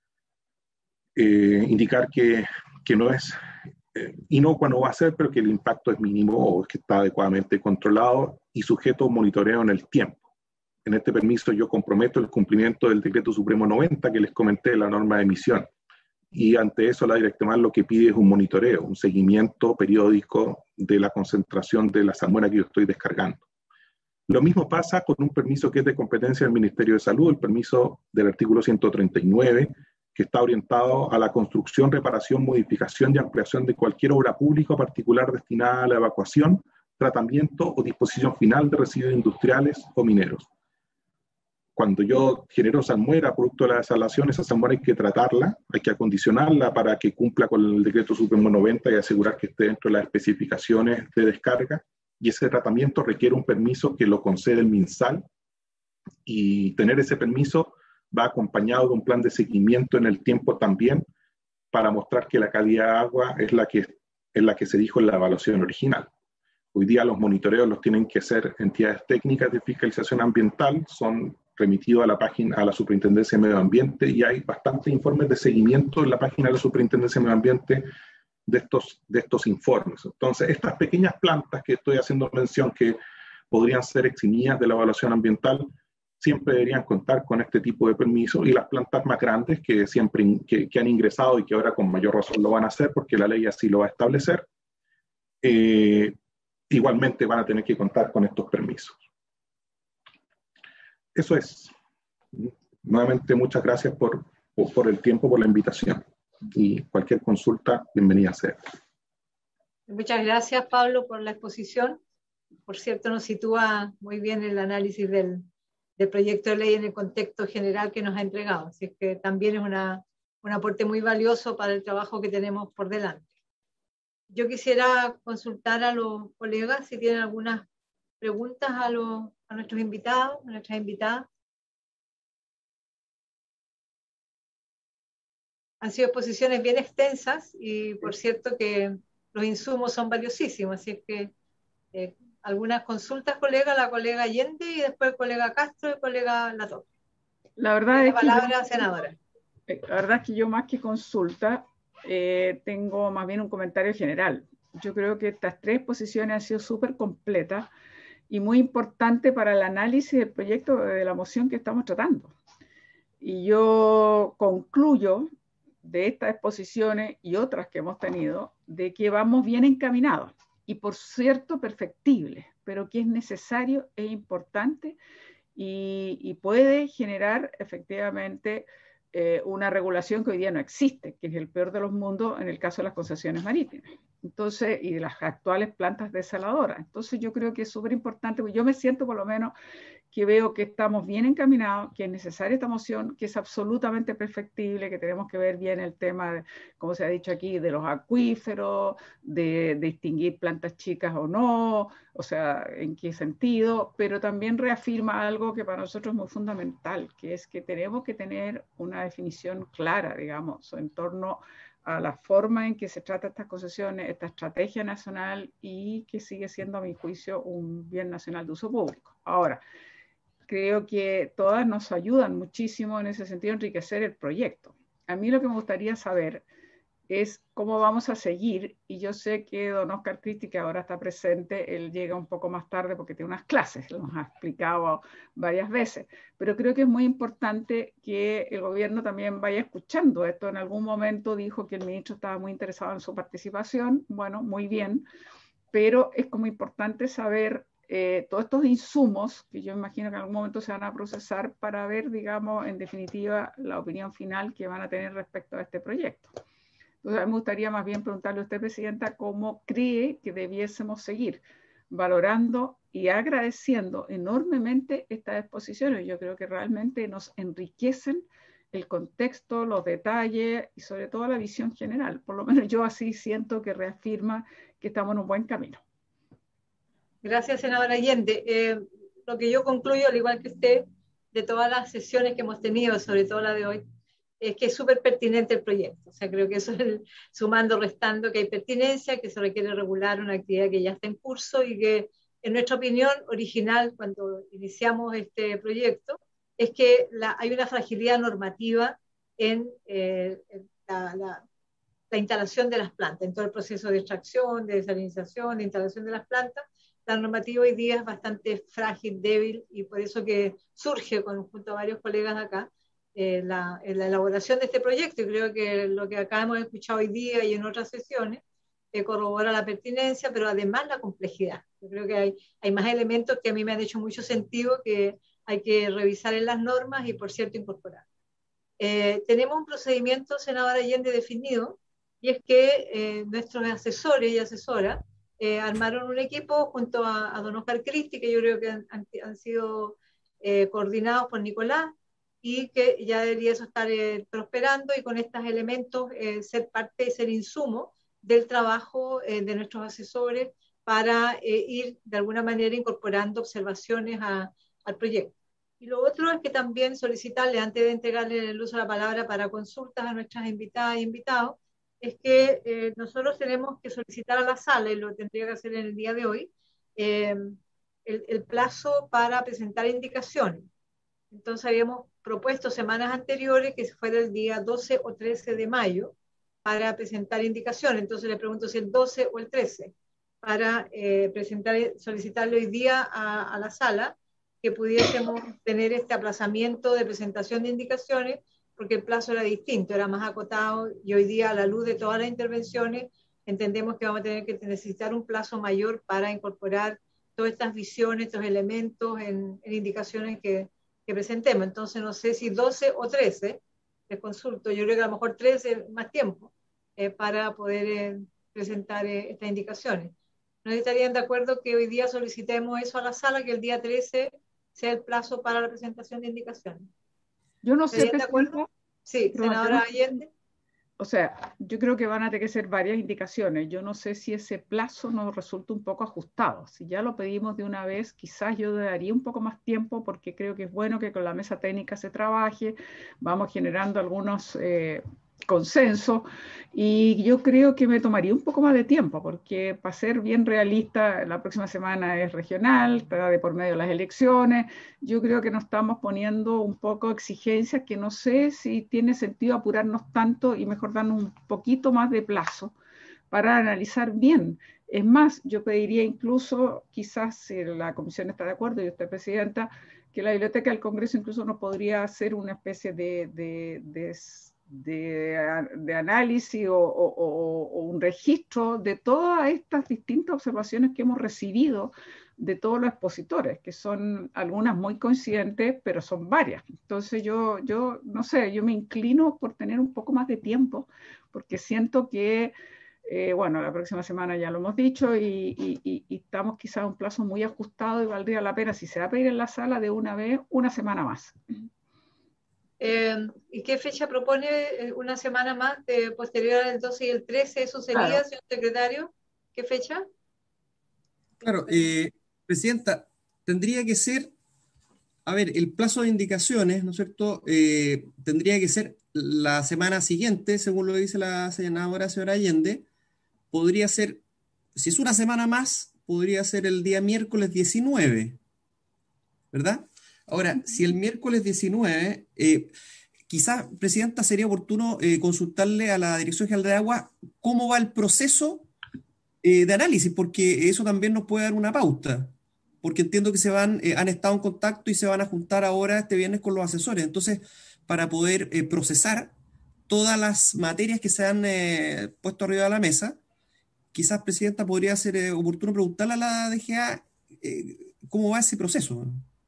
Eh, indicar que, que no es eh, inocua, no va a ser, pero que el impacto es mínimo o que está adecuadamente controlado y sujeto a un monitoreo en el tiempo. En este permiso yo comprometo el cumplimiento del Decreto Supremo noventa que les comenté, la norma de emisión. Y ante eso la Directemar lo que pide es un monitoreo, un seguimiento periódico de la concentración de la salmuera que yo estoy descargando. Lo mismo pasa con un permiso que es de competencia del Ministerio de Salud, el permiso del artículo ciento treinta y nueve, que está orientado a la construcción, reparación, modificación y ampliación de cualquier obra pública o particular destinada a la evacuación, tratamiento o disposición final de residuos industriales o mineros. Cuando yo genero salmuera producto de la desalación, esa salmuera hay que tratarla, hay que acondicionarla para que cumpla con el Decreto Supremo noventa y asegurar que esté dentro de las especificaciones de descarga, y ese tratamiento requiere un permiso que lo concede el MinSal, y tener ese permiso va acompañado de un plan de seguimiento en el tiempo también para mostrar que la calidad de agua es la que, es la que se dijo en la evaluación original. Hoy día los monitoreos los tienen que hacer entidades técnicas de fiscalización ambiental, son remitidos a la página, a la Superintendencia de Medio Ambiente, y hay bastantes informes de seguimiento en la página de la Superintendencia de Medio Ambiente de estos, de estos informes. Entonces, estas pequeñas plantas que estoy haciendo mención que podrían ser eximidas de la evaluación ambiental, siempre deberían contar con este tipo de permiso, y las plantas más grandes que siempre que, que han ingresado y que ahora con mayor razón lo van a hacer porque la ley así lo va a establecer, eh, igualmente van a tener que contar con estos permisos. Eso es. Nuevamente, muchas gracias por, por, por el tiempo, por la invitación, y cualquier consulta, bienvenida sea. Muchas gracias, Pablo, por la exposición. Por cierto, nos sitúa muy bien el análisis del del proyecto de ley en el contexto general que nos ha entregado. Así es que también es una, un aporte muy valioso para el trabajo que tenemos por delante. Yo quisiera consultar a los colegas si tienen algunas preguntas a los a nuestros invitados, a nuestras invitadas. Han sido exposiciones bien extensas y por cierto que los insumos son valiosísimos, así es que eh, algunas consultas, colega, la colega Allende y después el colega Castro y el colega Latorre. La verdad la es palabra, que yo, senadora. La verdad es que yo más que consulta, eh, tengo más bien un comentario general. Yo creo que estas tres exposiciones han sido súper completas y muy importantes para el análisis del proyecto de la moción que estamos tratando. Y yo concluyo de estas exposiciones y otras que hemos tenido, de que vamos bien encaminados y por cierto perfectibles, pero que es necesario e importante y, y puede generar efectivamente eh, una regulación que hoy día no existe, que es el peor de los mundos en el caso de las concesiones marítimas. Entonces, y de las actuales plantas desaladoras. Entonces yo creo que es súper importante, porque yo me siento por lo menos que veo que estamos bien encaminados, que es necesaria esta moción, que es absolutamente perfectible, que tenemos que ver bien el tema, de, como se ha dicho aquí, de los acuíferos, de, de distinguir plantas chicas o no, o sea, en qué sentido, pero también reafirma algo que para nosotros es muy fundamental, que es que tenemos que tener una definición clara, digamos, en torno a la forma en que se trata estas concesiones, esta estrategia nacional y que sigue siendo, a mi juicio, un bien nacional de uso público. Ahora, creo que todas nos ayudan muchísimo en ese sentido a enriquecer el proyecto. A mí lo que me gustaría saber es cómo vamos a seguir, y yo sé que don Oscar Cristi, que ahora está presente, él llega un poco más tarde porque tiene unas clases, lo nos ha explicado varias veces, pero creo que es muy importante que el gobierno también vaya escuchando esto. En algún momento dijo que el ministro estaba muy interesado en su participación, bueno, muy bien, pero es como importante saber Eh, todos estos insumos que yo imagino que en algún momento se van a procesar para ver, digamos, en definitiva, la opinión final que van a tener respecto a este proyecto. Entonces, a mí me gustaría más bien preguntarle a usted, Presidenta, cómo cree que debiésemos seguir valorando y agradeciendo enormemente estas exposiciones. Yo creo que realmente nos enriquecen el contexto, los detalles y sobre todo la visión general. Por lo menos yo así siento que reafirma que estamos en un buen camino. Gracias, senadora Allende. Eh, lo que yo concluyo, al igual que usted, de todas las sesiones que hemos tenido, sobre todo la de hoy, es que es súper pertinente el proyecto. O sea, creo que eso es el, sumando, restando, que hay pertinencia, que se requiere regular una actividad que ya está en curso y que, en nuestra opinión original, cuando iniciamos este proyecto, es que la, hay una fragilidad normativa en eh, la, la, la instalación de las plantas, en todo el proceso de extracción, de desalinización, de instalación de las plantas. La normativa hoy día es bastante frágil, débil, y por eso que surge, con, junto a varios colegas acá, eh, la, la elaboración de este proyecto. Y creo que lo que acá hemos escuchado hoy día y en otras sesiones eh, corrobora la pertinencia, pero además la complejidad. Yo creo que hay, hay más elementos que a mí me han hecho mucho sentido, que hay que revisar en las normas y, por cierto, incorporar. Eh, tenemos un procedimiento, senadora Allende, definido, y es que eh, nuestros asesores y asesoras Eh, armaron un equipo junto a, a don Oscar Cristi, que yo creo que han, han, han sido eh, coordinados por Nicolás, y que ya debería eso estar eh, prosperando y con estos elementos eh, ser parte y ser insumo del trabajo eh, de nuestros asesores para eh, ir de alguna manera incorporando observaciones a, al proyecto. Y lo otro es que también solicitarle, antes de entregarle el uso de la palabra para consultas a nuestras invitadas e invitados, es que eh, nosotros tenemos que solicitar a la sala, y lo tendría que hacer en el día de hoy, eh, el, el plazo para presentar indicaciones. Entonces habíamos propuesto semanas anteriores que fuera el día doce o trece de mayo para presentar indicaciones. Entonces le pregunto si el doce o el trece, para eh, presentar, solicitarle hoy día a, a la sala que pudiésemos tener este aplazamiento de presentación de indicaciones, porque el plazo era distinto, era más acotado, y hoy día, a la luz de todas las intervenciones, entendemos que vamos a tener que necesitar un plazo mayor para incorporar todas estas visiones, estos elementos en, en indicaciones que, que presentemos. Entonces, no sé si doce o trece, les consulto, yo creo que a lo mejor trece más tiempo eh, para poder eh, presentar eh, estas indicaciones. ¿No estarían de acuerdo que hoy día solicitemos eso a la sala, que el día trece sea el plazo para la presentación de indicaciones? Yo no sé, ¿De acuerdo? Sí, senadora Allende. o sea, yo creo que van a tener que ser varias indicaciones. Yo no sé si ese plazo nos resulta un poco ajustado. Si ya lo pedimos de una vez, quizás yo daría un poco más tiempo porque creo que es bueno que con la mesa técnica se trabaje, vamos generando algunos eh, consensos y yo creo que me tomaría un poco más de tiempo porque para ser bien realista, la próxima semana es regional, está de por medio las elecciones. Yo creo que nos estamos poniendo un poco exigencias que no sé si tiene sentido apurarnos tanto y mejor darnos un poquito más de plazo para analizar bien. Es más, yo pediría incluso, quizás si la comisión está de acuerdo y usted, presidenta, que la Biblioteca del Congreso incluso nos podría hacer una especie de, de, de, de, de análisis o, o, o un registro de todas estas distintas observaciones que hemos recibido de todos los expositores, que son algunas muy coincidentes, pero son varias. Entonces yo, yo no sé, yo me inclino por tener un poco más de tiempo, porque siento que, eh, bueno, la próxima semana ya lo hemos dicho, y, y, y, y estamos quizás a un plazo muy ajustado y valdría la pena, si se va a pedir en la sala de una vez, una semana más. Eh, ¿Y qué fecha propone una semana más de posterior al doce y el trece? ¿Eso sería, claro, señor secretario? ¿Qué fecha? Claro, eh, Presidenta, tendría que ser, a ver, el plazo de indicaciones, ¿no es cierto? Eh, tendría que ser la semana siguiente, según lo dice la senadora señora Allende. Podría ser, si es una semana más, podría ser el día miércoles diecinueve, ¿verdad? Ahora, si el miércoles diecinueve, eh, quizás, Presidenta, sería oportuno eh, consultarle a la Dirección General de Agua cómo va el proceso eh, de análisis, porque eso también nos puede dar una pauta, porque entiendo que se van, eh, han estado en contacto y se van a juntar ahora este viernes con los asesores, entonces, para poder eh, procesar todas las materias que se han eh, puesto arriba de la mesa, quizás, Presidenta, podría ser eh, oportuno preguntarle a la D G A eh, cómo va ese proceso.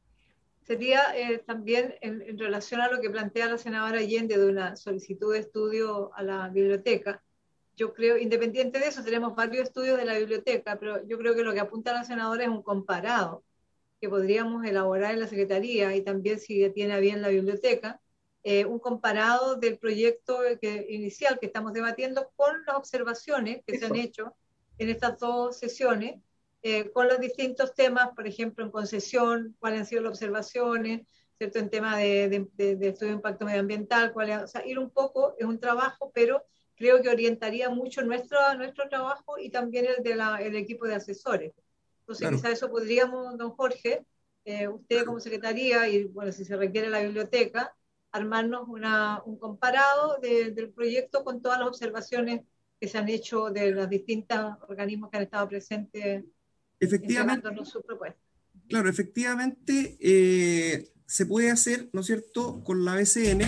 Sería eh, también en, en relación a lo que plantea la senadora Allende de una solicitud de estudio a la biblioteca. Yo creo, independiente de eso, tenemos varios estudios de la biblioteca, pero yo creo que lo que apunta la senadora es un comparado que podríamos elaborar en la Secretaría y también, si tiene a bien la biblioteca, eh, un comparado del proyecto que, inicial que estamos debatiendo con las observaciones que eso se han hecho en estas dos sesiones, eh, con los distintos temas, por ejemplo, en concesión, cuáles han sido las observaciones, ¿cierto? En tema de, de, de, de estudio de impacto medioambiental, cuál, o sea, ir un poco, es un trabajo, pero creo que orientaría mucho nuestro, nuestro trabajo y también el del de equipo de asesores. Entonces, claro, quizás eso podríamos, don Jorge, eh, usted como secretaría, y bueno, si se requiere la biblioteca, armarnos una, un comparado de, del proyecto con todas las observaciones que se han hecho de los distintos organismos que han estado presentes entregándonos su propuesta. Claro, efectivamente, eh, se puede hacer, ¿no es cierto?, con la B C N,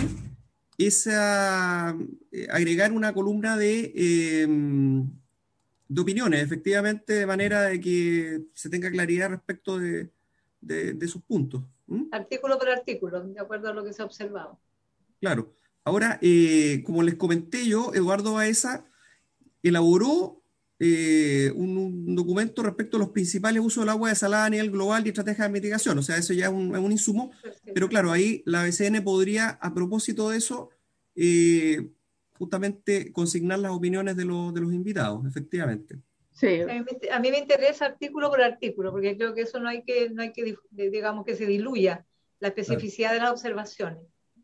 esa, eh, agregar una columna de, eh, de opiniones, efectivamente, de manera de que se tenga claridad respecto de, de, de sus puntos. ¿Mm? Artículo por artículo, de acuerdo a lo que se ha observado. Claro. Ahora, eh, como les comenté yo, Eduardo Baeza elaboró eh, un, un documento respecto a los principales usos del agua desalada a nivel global y estrategias de mitigación. O sea, eso ya es un, es un insumo. Perfecto. Pero claro, ahí la B C N podría, a propósito de eso, eh, justamente consignar las opiniones de, lo, de los invitados, efectivamente. Sí. A mí, a mí me interesa artículo por artículo, porque creo que eso no hay que, no hay que digamos, que se diluya la especificidad claro. de las observaciones.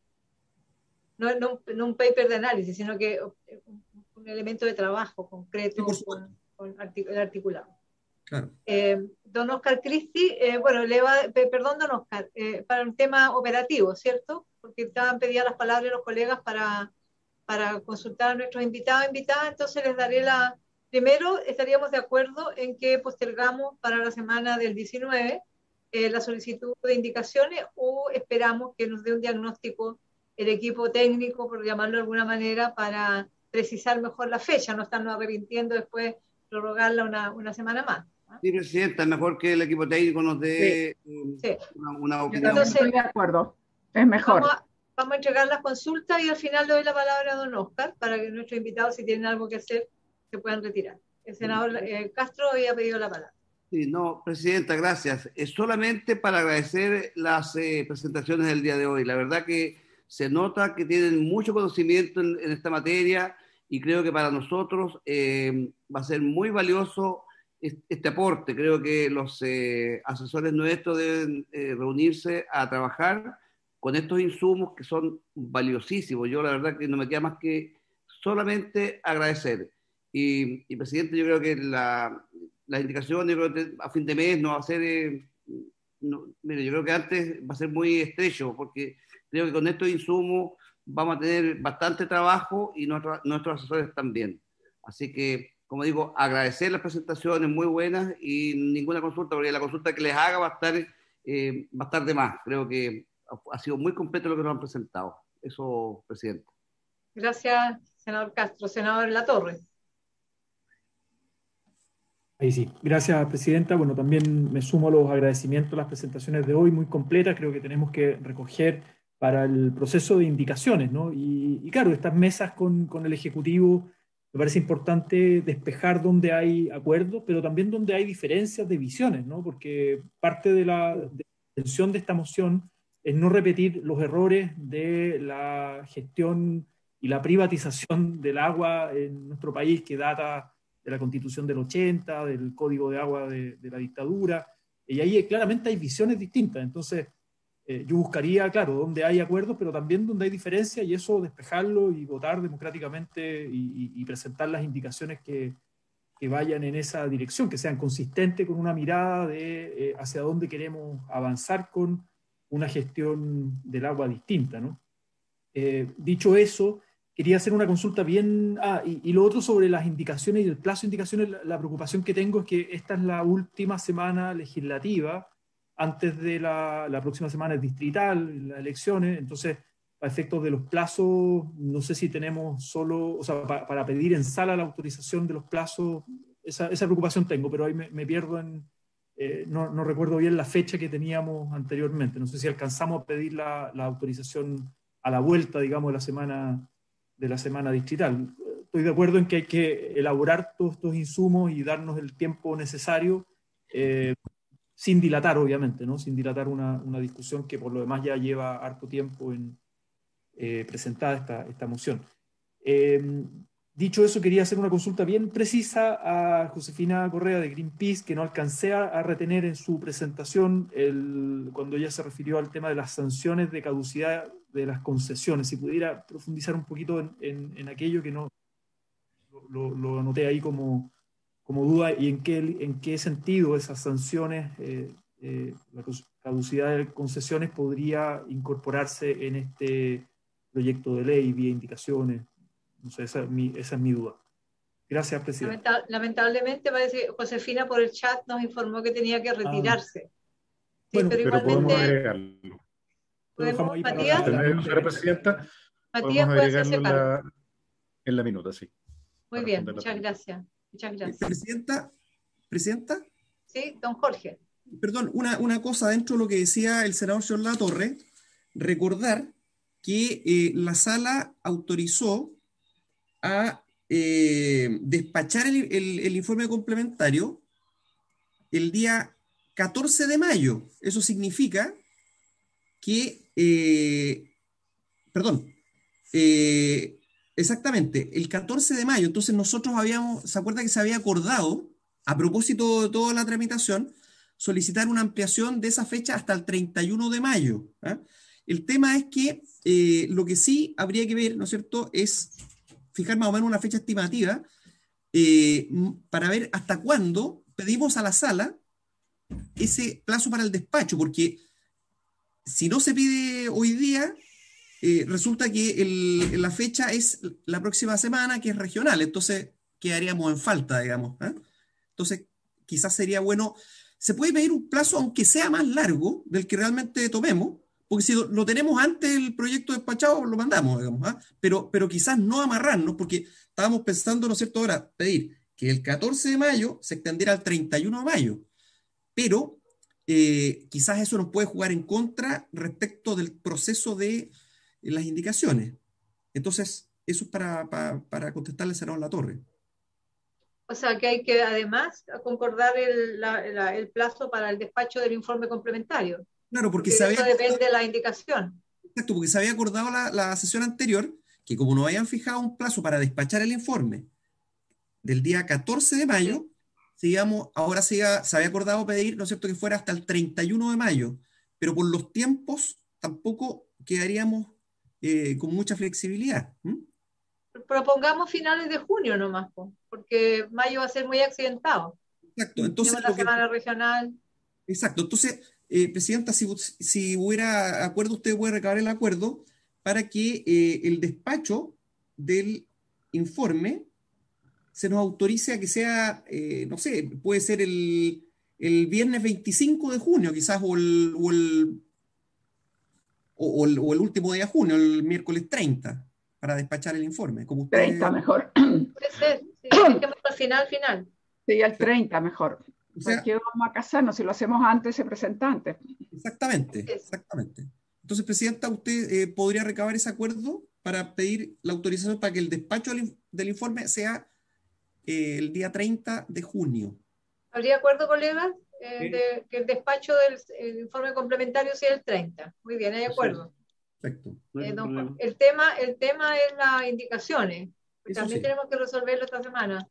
No, no, no un paper de análisis, sino que un, un elemento de trabajo concreto sí, con, con el articulado. Claro. Eh, don Oscar Cristi, eh, bueno, le va, perdón, don Oscar, eh, para un tema operativo, ¿cierto? Porque estaban pedidas las palabras los colegas para, para consultar a nuestros invitados e invitadas, entonces les daré la... Primero, estaríamos de acuerdo en que postergamos para la semana del diecinueve eh, la solicitud de indicaciones o esperamos que nos dé un diagnóstico el equipo técnico, por llamarlo de alguna manera, para precisar mejor la fecha, no estarnos arrepintiendo después prorrogarla una, una semana más. ¿eh? Sí, Presidenta, es mejor que el equipo técnico nos dé sí. Sí. Una, una opinión. Entonces, estoy de acuerdo, es mejor. Vamos a, vamos a entregar las consultas y al final le doy la palabra a don Oscar, para que nuestros invitados, si tienen algo que hacer, se puedan retirar. El senador eh, Castro había pedido la palabra. Sí, no, Presidenta, gracias. Es solamente para agradecer las eh, presentaciones del día de hoy. La verdad que se nota que tienen mucho conocimiento en, en esta materia y creo que para nosotros eh, va a ser muy valioso este, este aporte. Creo que los eh, asesores nuestros deben eh, reunirse a trabajar con estos insumos que son valiosísimos. Yo la verdad que no me queda más que solamente agradecer. Y, y presidente, yo creo que la, las indicaciones yo creo que a fin de mes no va a ser... Eh, no, mire, yo creo que antes va a ser muy estrecho, porque creo que con estos insumos vamos a tener bastante trabajo y nuestro, nuestros asesores también. Así que, como digo, agradecer las presentaciones muy buenas y ninguna consulta, porque la consulta que les haga va a estar, eh, va a estar de más. Creo que ha sido muy completo lo que nos han presentado. Eso, presidente. Gracias, senador Castro. Senador Latorre. Ahí sí. Gracias, presidenta. Bueno, también me sumo a los agradecimientos a las presentaciones de hoy, muy completas. Creo que tenemos que recoger para el proceso de indicaciones, ¿no? Y, y claro, estas mesas con, con el Ejecutivo, me parece importante despejar donde hay acuerdos, pero también donde hay diferencias de visiones, ¿no? Porque parte de la, de la intención de esta moción es no repetir los errores de la gestión y la privatización del agua en nuestro país, que data de la Constitución del ochenta, del Código de Agua de, de la dictadura, y ahí claramente hay visiones distintas. Entonces, eh, yo buscaría, claro, donde hay acuerdos, pero también donde hay diferencias, y eso despejarlo y votar democráticamente y, y, y presentar las indicaciones que, que vayan en esa dirección, que sean consistentes con una mirada de eh, hacia dónde queremos avanzar con una gestión del agua distinta, ¿no? Eh, dicho eso, quería hacer una consulta bien... Ah, y, y lo otro sobre las indicaciones y el plazo de indicaciones, la, la preocupación que tengo es que esta es la última semana legislativa, antes de la, la próxima semana es distrital, las elecciones, entonces, a efectos de los plazos, no sé si tenemos solo, o sea, pa, para pedir en sala la autorización de los plazos, esa, esa preocupación tengo, pero ahí me, me pierdo en... Eh, no, no recuerdo bien la fecha que teníamos anteriormente, no sé si alcanzamos a pedir la, la autorización a la vuelta, digamos, de la semana, de la semana distrital. Estoy de acuerdo en que hay que elaborar todos estos insumos y darnos el tiempo necesario, eh, sin dilatar, obviamente, ¿no? Sin dilatar una, una discusión que por lo demás ya lleva harto tiempo en eh, presentada esta, esta moción. Eh, dicho eso, quería hacer una consulta bien precisa a Josefina Correa de Greenpeace, que no alcancé a, a retener en su presentación el, cuando ella se refirió al tema de las sanciones de caducidad de las concesiones. Si pudiera profundizar un poquito en, en, en aquello que no lo, lo anoté ahí como, como duda, y en qué, en qué sentido esas sanciones, eh, eh, la caducidad de concesiones podría incorporarse en este proyecto de ley vía indicaciones. No sé, esa es mi, esa es mi duda. Gracias, presidente. Lamentablemente, parece que Josefina por el chat nos informó que tenía que retirarse. Ah. Sí, bueno, pero, pero igualmente, podemos agregarlo. ¿podemos, Matías? Matías? Señora presidenta, Matías, podemos agregarlo en la, en la minuta, sí. Muy bien, muchas gracias. Muchas gracias. Presidenta, ¿Presidenta? Sí, don Jorge. Perdón, una, una cosa dentro de lo que decía el senador señor Latorre, recordar que eh, la sala autorizó a eh, despachar el, el, el informe complementario el día catorce de mayo. Eso significa que, eh, perdón, eh, exactamente, el catorce de mayo. Entonces nosotros habíamos, ¿se acuerda que se había acordado, a propósito de toda la tramitación, solicitar una ampliación de esa fecha hasta el treinta y uno de mayo? ¿eh? El tema es que eh, lo que sí habría que ver, ¿no es cierto?, es fijar más o menos una fecha estimativa eh, para ver hasta cuándo pedimos a la sala ese plazo para el despacho, porque si no se pide hoy día, eh, resulta que el, la fecha es la próxima semana, que es regional, entonces quedaríamos en falta, digamos. ¿eh? Entonces, quizás sería bueno, se puede pedir un plazo, aunque sea más largo del que realmente tomemos, porque si lo, lo tenemos antes del proyecto despachado, lo mandamos, digamos, ¿eh? pero, pero quizás no amarrarnos, porque estábamos pensando, ¿no es cierto?, ahora pedir que el catorce de mayo se extendiera al treinta y uno de mayo, pero eh, quizás eso nos puede jugar en contra respecto del proceso de las indicaciones. Entonces, eso es para, para, para contestarle al senador Latorre. O sea, que hay que además concordar el, la, la, el plazo para el despacho del informe complementario. Claro, porque, porque se había eso depende de la indicación. Exacto, porque se había acordado la, la sesión anterior que como nos habían fijado un plazo para despachar el informe del día catorce de mayo, sigamos, ahora se, iba, se había acordado pedir, ¿no es cierto?, que fuera hasta el treinta y uno de mayo, pero por los tiempos tampoco quedaríamos eh, con mucha flexibilidad. ¿Mm? Propongamos finales de junio nomás, porque mayo va a ser muy accidentado. Exacto, entonces... Tenemos la semana que, regional. Exacto, entonces, eh, Presidenta, si, si hubiera acuerdo, usted puede recabar el acuerdo para que eh, el despacho del informe se nos autorice a que sea, eh, no sé, puede ser el, el viernes veinticinco de junio, quizás, o el, o el, o, o el, o el último día de junio, el miércoles treinta, para despachar el informe. Como usted... treinta mejor. Puede ser, sí, dejemos al final, final. Sí, el treinta mejor. O sea, ¿qué vamos a casarnos? Si lo hacemos antes, se presenta antes. Exactamente, exactamente. Entonces, Presidenta, ¿usted eh, podría recabar ese acuerdo para pedir la autorización para que el despacho del, del informe sea eh, el día treinta de junio? ¿Habría acuerdo, colegas? Eh, de, que el despacho del el informe complementario sea el treinta. Muy bien, hay acuerdo. Perfecto. Eh, don, el, tema, el tema es las indicaciones. También sí. tenemos que resolverlo esta semana.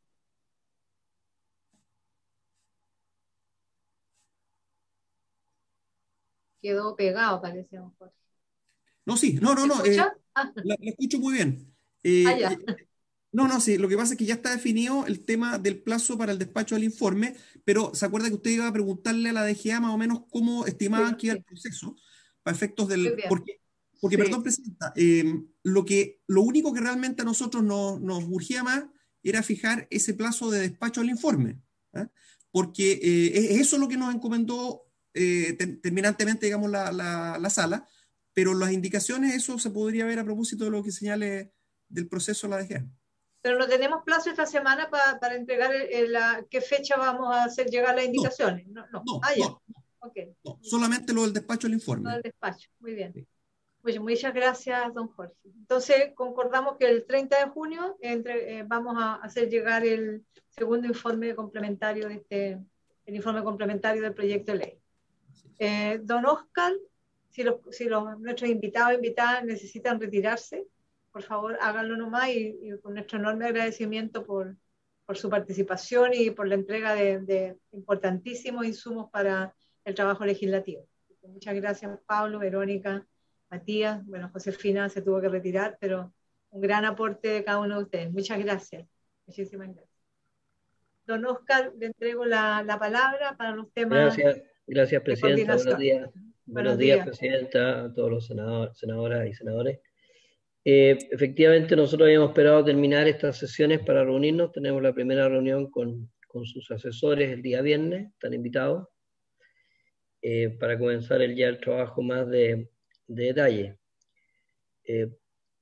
Quedó pegado, parece, don Jorge. No, sí, no, no, no. Eh, ah. la, la escucho muy bien. Eh, ah, ya. No, no, sí, lo que pasa es que ya está definido el tema del plazo para el despacho del informe, pero ¿se acuerda que usted iba a preguntarle a la D G A más o menos cómo estimaban sí, que iba sí. el proceso para efectos del... Porque, porque sí. perdón, Presidenta, eh, lo, que, lo único que realmente a nosotros nos, nos urgía más era fijar ese plazo de despacho del informe, ¿eh? Porque eh, es eso lo que nos encomendó eh, ter, terminantemente, digamos, la, la, la sala, pero las indicaciones, eso se podría ver a propósito de lo que señale del proceso de la D G A. Pero no tenemos plazo esta semana para, para entregar el, el, la, qué fecha vamos a hacer llegar las indicaciones. No, no, no, ah, ya. no, okay. no solamente lo del despacho del informe. Lo del despacho, muy bien. Sí. Pues muchas gracias, don Jorge. Entonces, concordamos que el treinta de junio entre, eh, vamos a hacer llegar el segundo informe complementario de este, el informe complementario del proyecto de ley. Eh, don Oscar, si, los, si los, nuestros invitados e invitadas necesitan retirarse, por favor, háganlo nomás y, y con nuestro enorme agradecimiento por, por su participación y por la entrega de, de importantísimos insumos para el trabajo legislativo. Muchas gracias, Pablo, Verónica, Matías. Bueno, Josefina se tuvo que retirar, pero un gran aporte de cada uno de ustedes. Muchas gracias. Muchísimas gracias. Don Oscar, le entrego la, la palabra para los temas. Gracias, gracias, Presidenta. Buenos días. Buenos, Buenos días, días, Presidenta, a todos los senador, senadoras y senadores. Eh, efectivamente, nosotros habíamos esperado terminar estas sesiones para reunirnos. Tenemos la primera reunión con, con sus asesores el día viernes, están invitados, eh, para comenzar el, ya el trabajo más de, de detalle. Eh,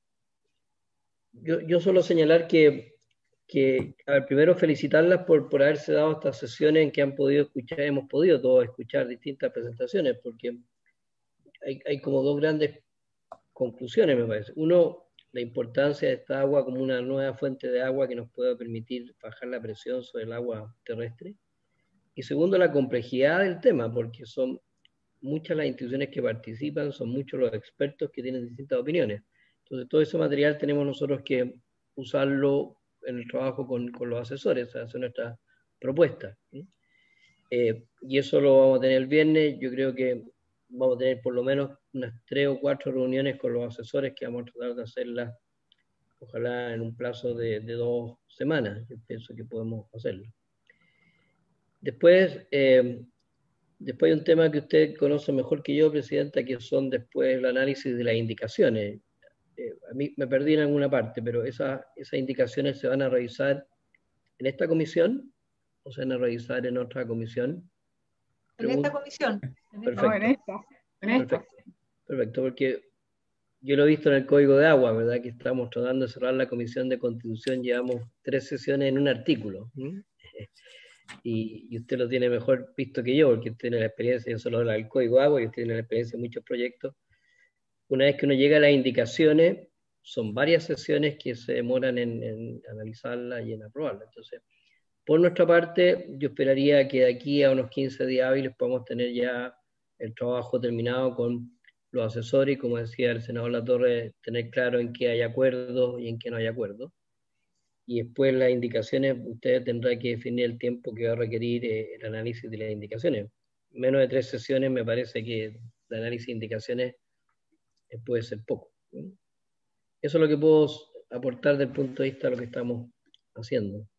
yo, yo solo señalar que, que a ver, primero felicitarlas por, por haberse dado estas sesiones en que han podido escuchar, hemos podido todos escuchar distintas presentaciones, porque hay, hay como dos grandes conclusiones, me parece. Uno, la importancia de esta agua como una nueva fuente de agua que nos pueda permitir bajar la presión sobre el agua terrestre. Y segundo, la complejidad del tema, porque son muchas las instituciones que participan, son muchos los expertos que tienen distintas opiniones. Entonces, todo ese material tenemos nosotros que usarlo en el trabajo con, con los asesores, hacer nuestras propuestas. ¿Sí? Eh, y eso lo vamos a tener el viernes. Yo creo que vamos a tener por lo menos unas tres o cuatro reuniones con los asesores que vamos a tratar de hacerlas, ojalá en un plazo de, de dos semanas. Yo pienso que podemos hacerlo. Después, eh, después hay un tema que usted conoce mejor que yo, Presidenta, que son después el análisis de las indicaciones. Eh, a mí me perdí en alguna parte, pero esas, esas indicaciones se van a revisar en esta comisión o se van a revisar en otra comisión. En esta comisión. Perfecto. No, en esta. En esta. Perfecto. Perfecto, porque yo lo he visto en el Código de Agua, ¿verdad? Que estamos tratando de cerrar la Comisión de Constitución, llevamos tres sesiones en un artículo. ¿Mm? Y, y usted lo tiene mejor visto que yo, porque usted tiene la experiencia, yo solo hablo del Código de Agua, y usted tiene la experiencia de muchos proyectos. Una vez que uno llega a las indicaciones, son varias sesiones que se demoran en, en analizarlas y en aprobarlas. Entonces, por nuestra parte, yo esperaría que de aquí a unos quince días hábiles podamos tener ya el trabajo terminado con los asesores y, como decía el senador Latorre, tener claro en qué hay acuerdo y en qué no hay acuerdo. Y después las indicaciones, usted tendrá que definir el tiempo que va a requerir eh, el análisis de las indicaciones. Menos de tres sesiones me parece que el análisis de indicaciones eh, puede ser poco, ¿no? Eso es lo que puedo aportar desde el punto de vista de lo que estamos haciendo.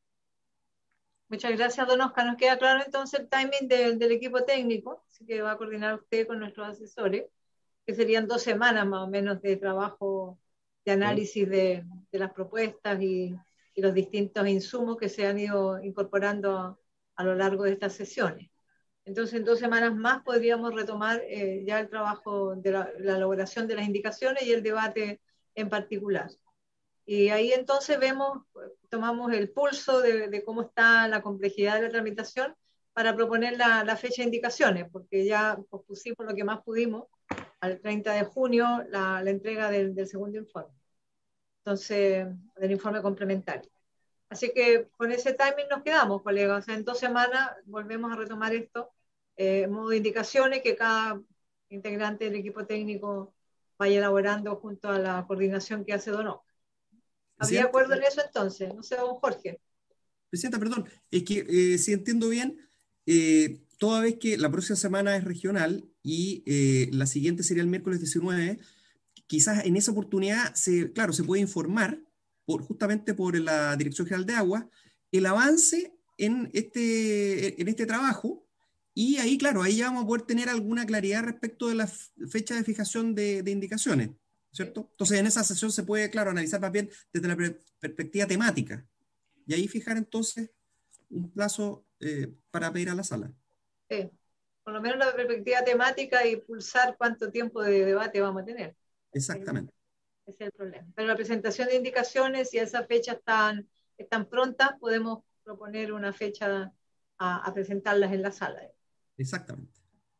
Muchas gracias, don Oscar. Nos queda claro entonces el timing de, del equipo técnico, así que va a coordinar usted con nuestros asesores, que serían dos semanas más o menos de trabajo, de análisis de, de las propuestas y, y los distintos insumos que se han ido incorporando a, a lo largo de estas sesiones. Entonces, en dos semanas más podríamos retomar eh, ya el trabajo de la, la elaboración de las indicaciones y el debate en particular. Y ahí entonces vemos, tomamos el pulso de, de cómo está la complejidad de la tramitación para proponer la, la fecha de indicaciones, porque ya pospusimos lo que más pudimos al treinta de junio la, la entrega del, del segundo informe, entonces, del informe complementario. Así que con ese timing nos quedamos, colegas. O sea, en dos semanas volvemos a retomar esto, eh, modo de indicaciones que cada integrante del equipo técnico vaya elaborando junto a la coordinación que hace Don Oscar. ¿Habría acuerdo en eso entonces? No sé, don Jorge. Presidenta, perdón, es que eh, si entiendo bien, eh, toda vez que la próxima semana es regional y eh, la siguiente sería el miércoles diecinueve, quizás en esa oportunidad, se, claro, se puede informar por, justamente por la Dirección General de Agua el avance en este, en este trabajo, y ahí, claro, ahí ya vamos a poder tener alguna claridad respecto de la fecha de fijación de, de indicaciones, ¿cierto? Entonces, en esa sesión se puede, claro, analizar más bien desde la per perspectiva temática, y ahí fijar entonces un plazo eh, para pedir a la sala. Sí, por lo menos la perspectiva temática y pulsar cuánto tiempo de debate vamos a tener. Exactamente. Ese es el problema. Pero la presentación de indicaciones, si esas fechas están, están prontas, podemos proponer una fecha a, a presentarlas en la sala. Exactamente.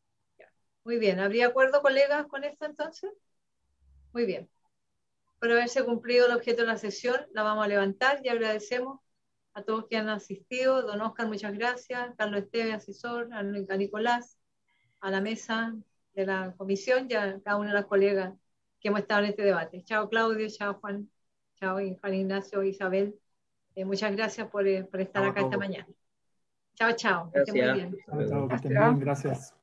Muy bien. ¿Habría acuerdo, colegas, con esto entonces? Muy bien. Por haberse cumplido el objeto de la sesión, la vamos a levantar y agradecemos a todos que han asistido. Don Oscar, muchas gracias. Carlos Esteves, asesor, a Nicolás, a la mesa de la comisión y a cada una de las colegas que hemos estado en este debate. Chao Claudio, chao Juan, chao Juan Ignacio, Isabel. Eh, muchas gracias por, eh, por estar chao, acá esta mañana. Chao, chao. Que estén muy bien. Chao, chao, que estén bien, gracias.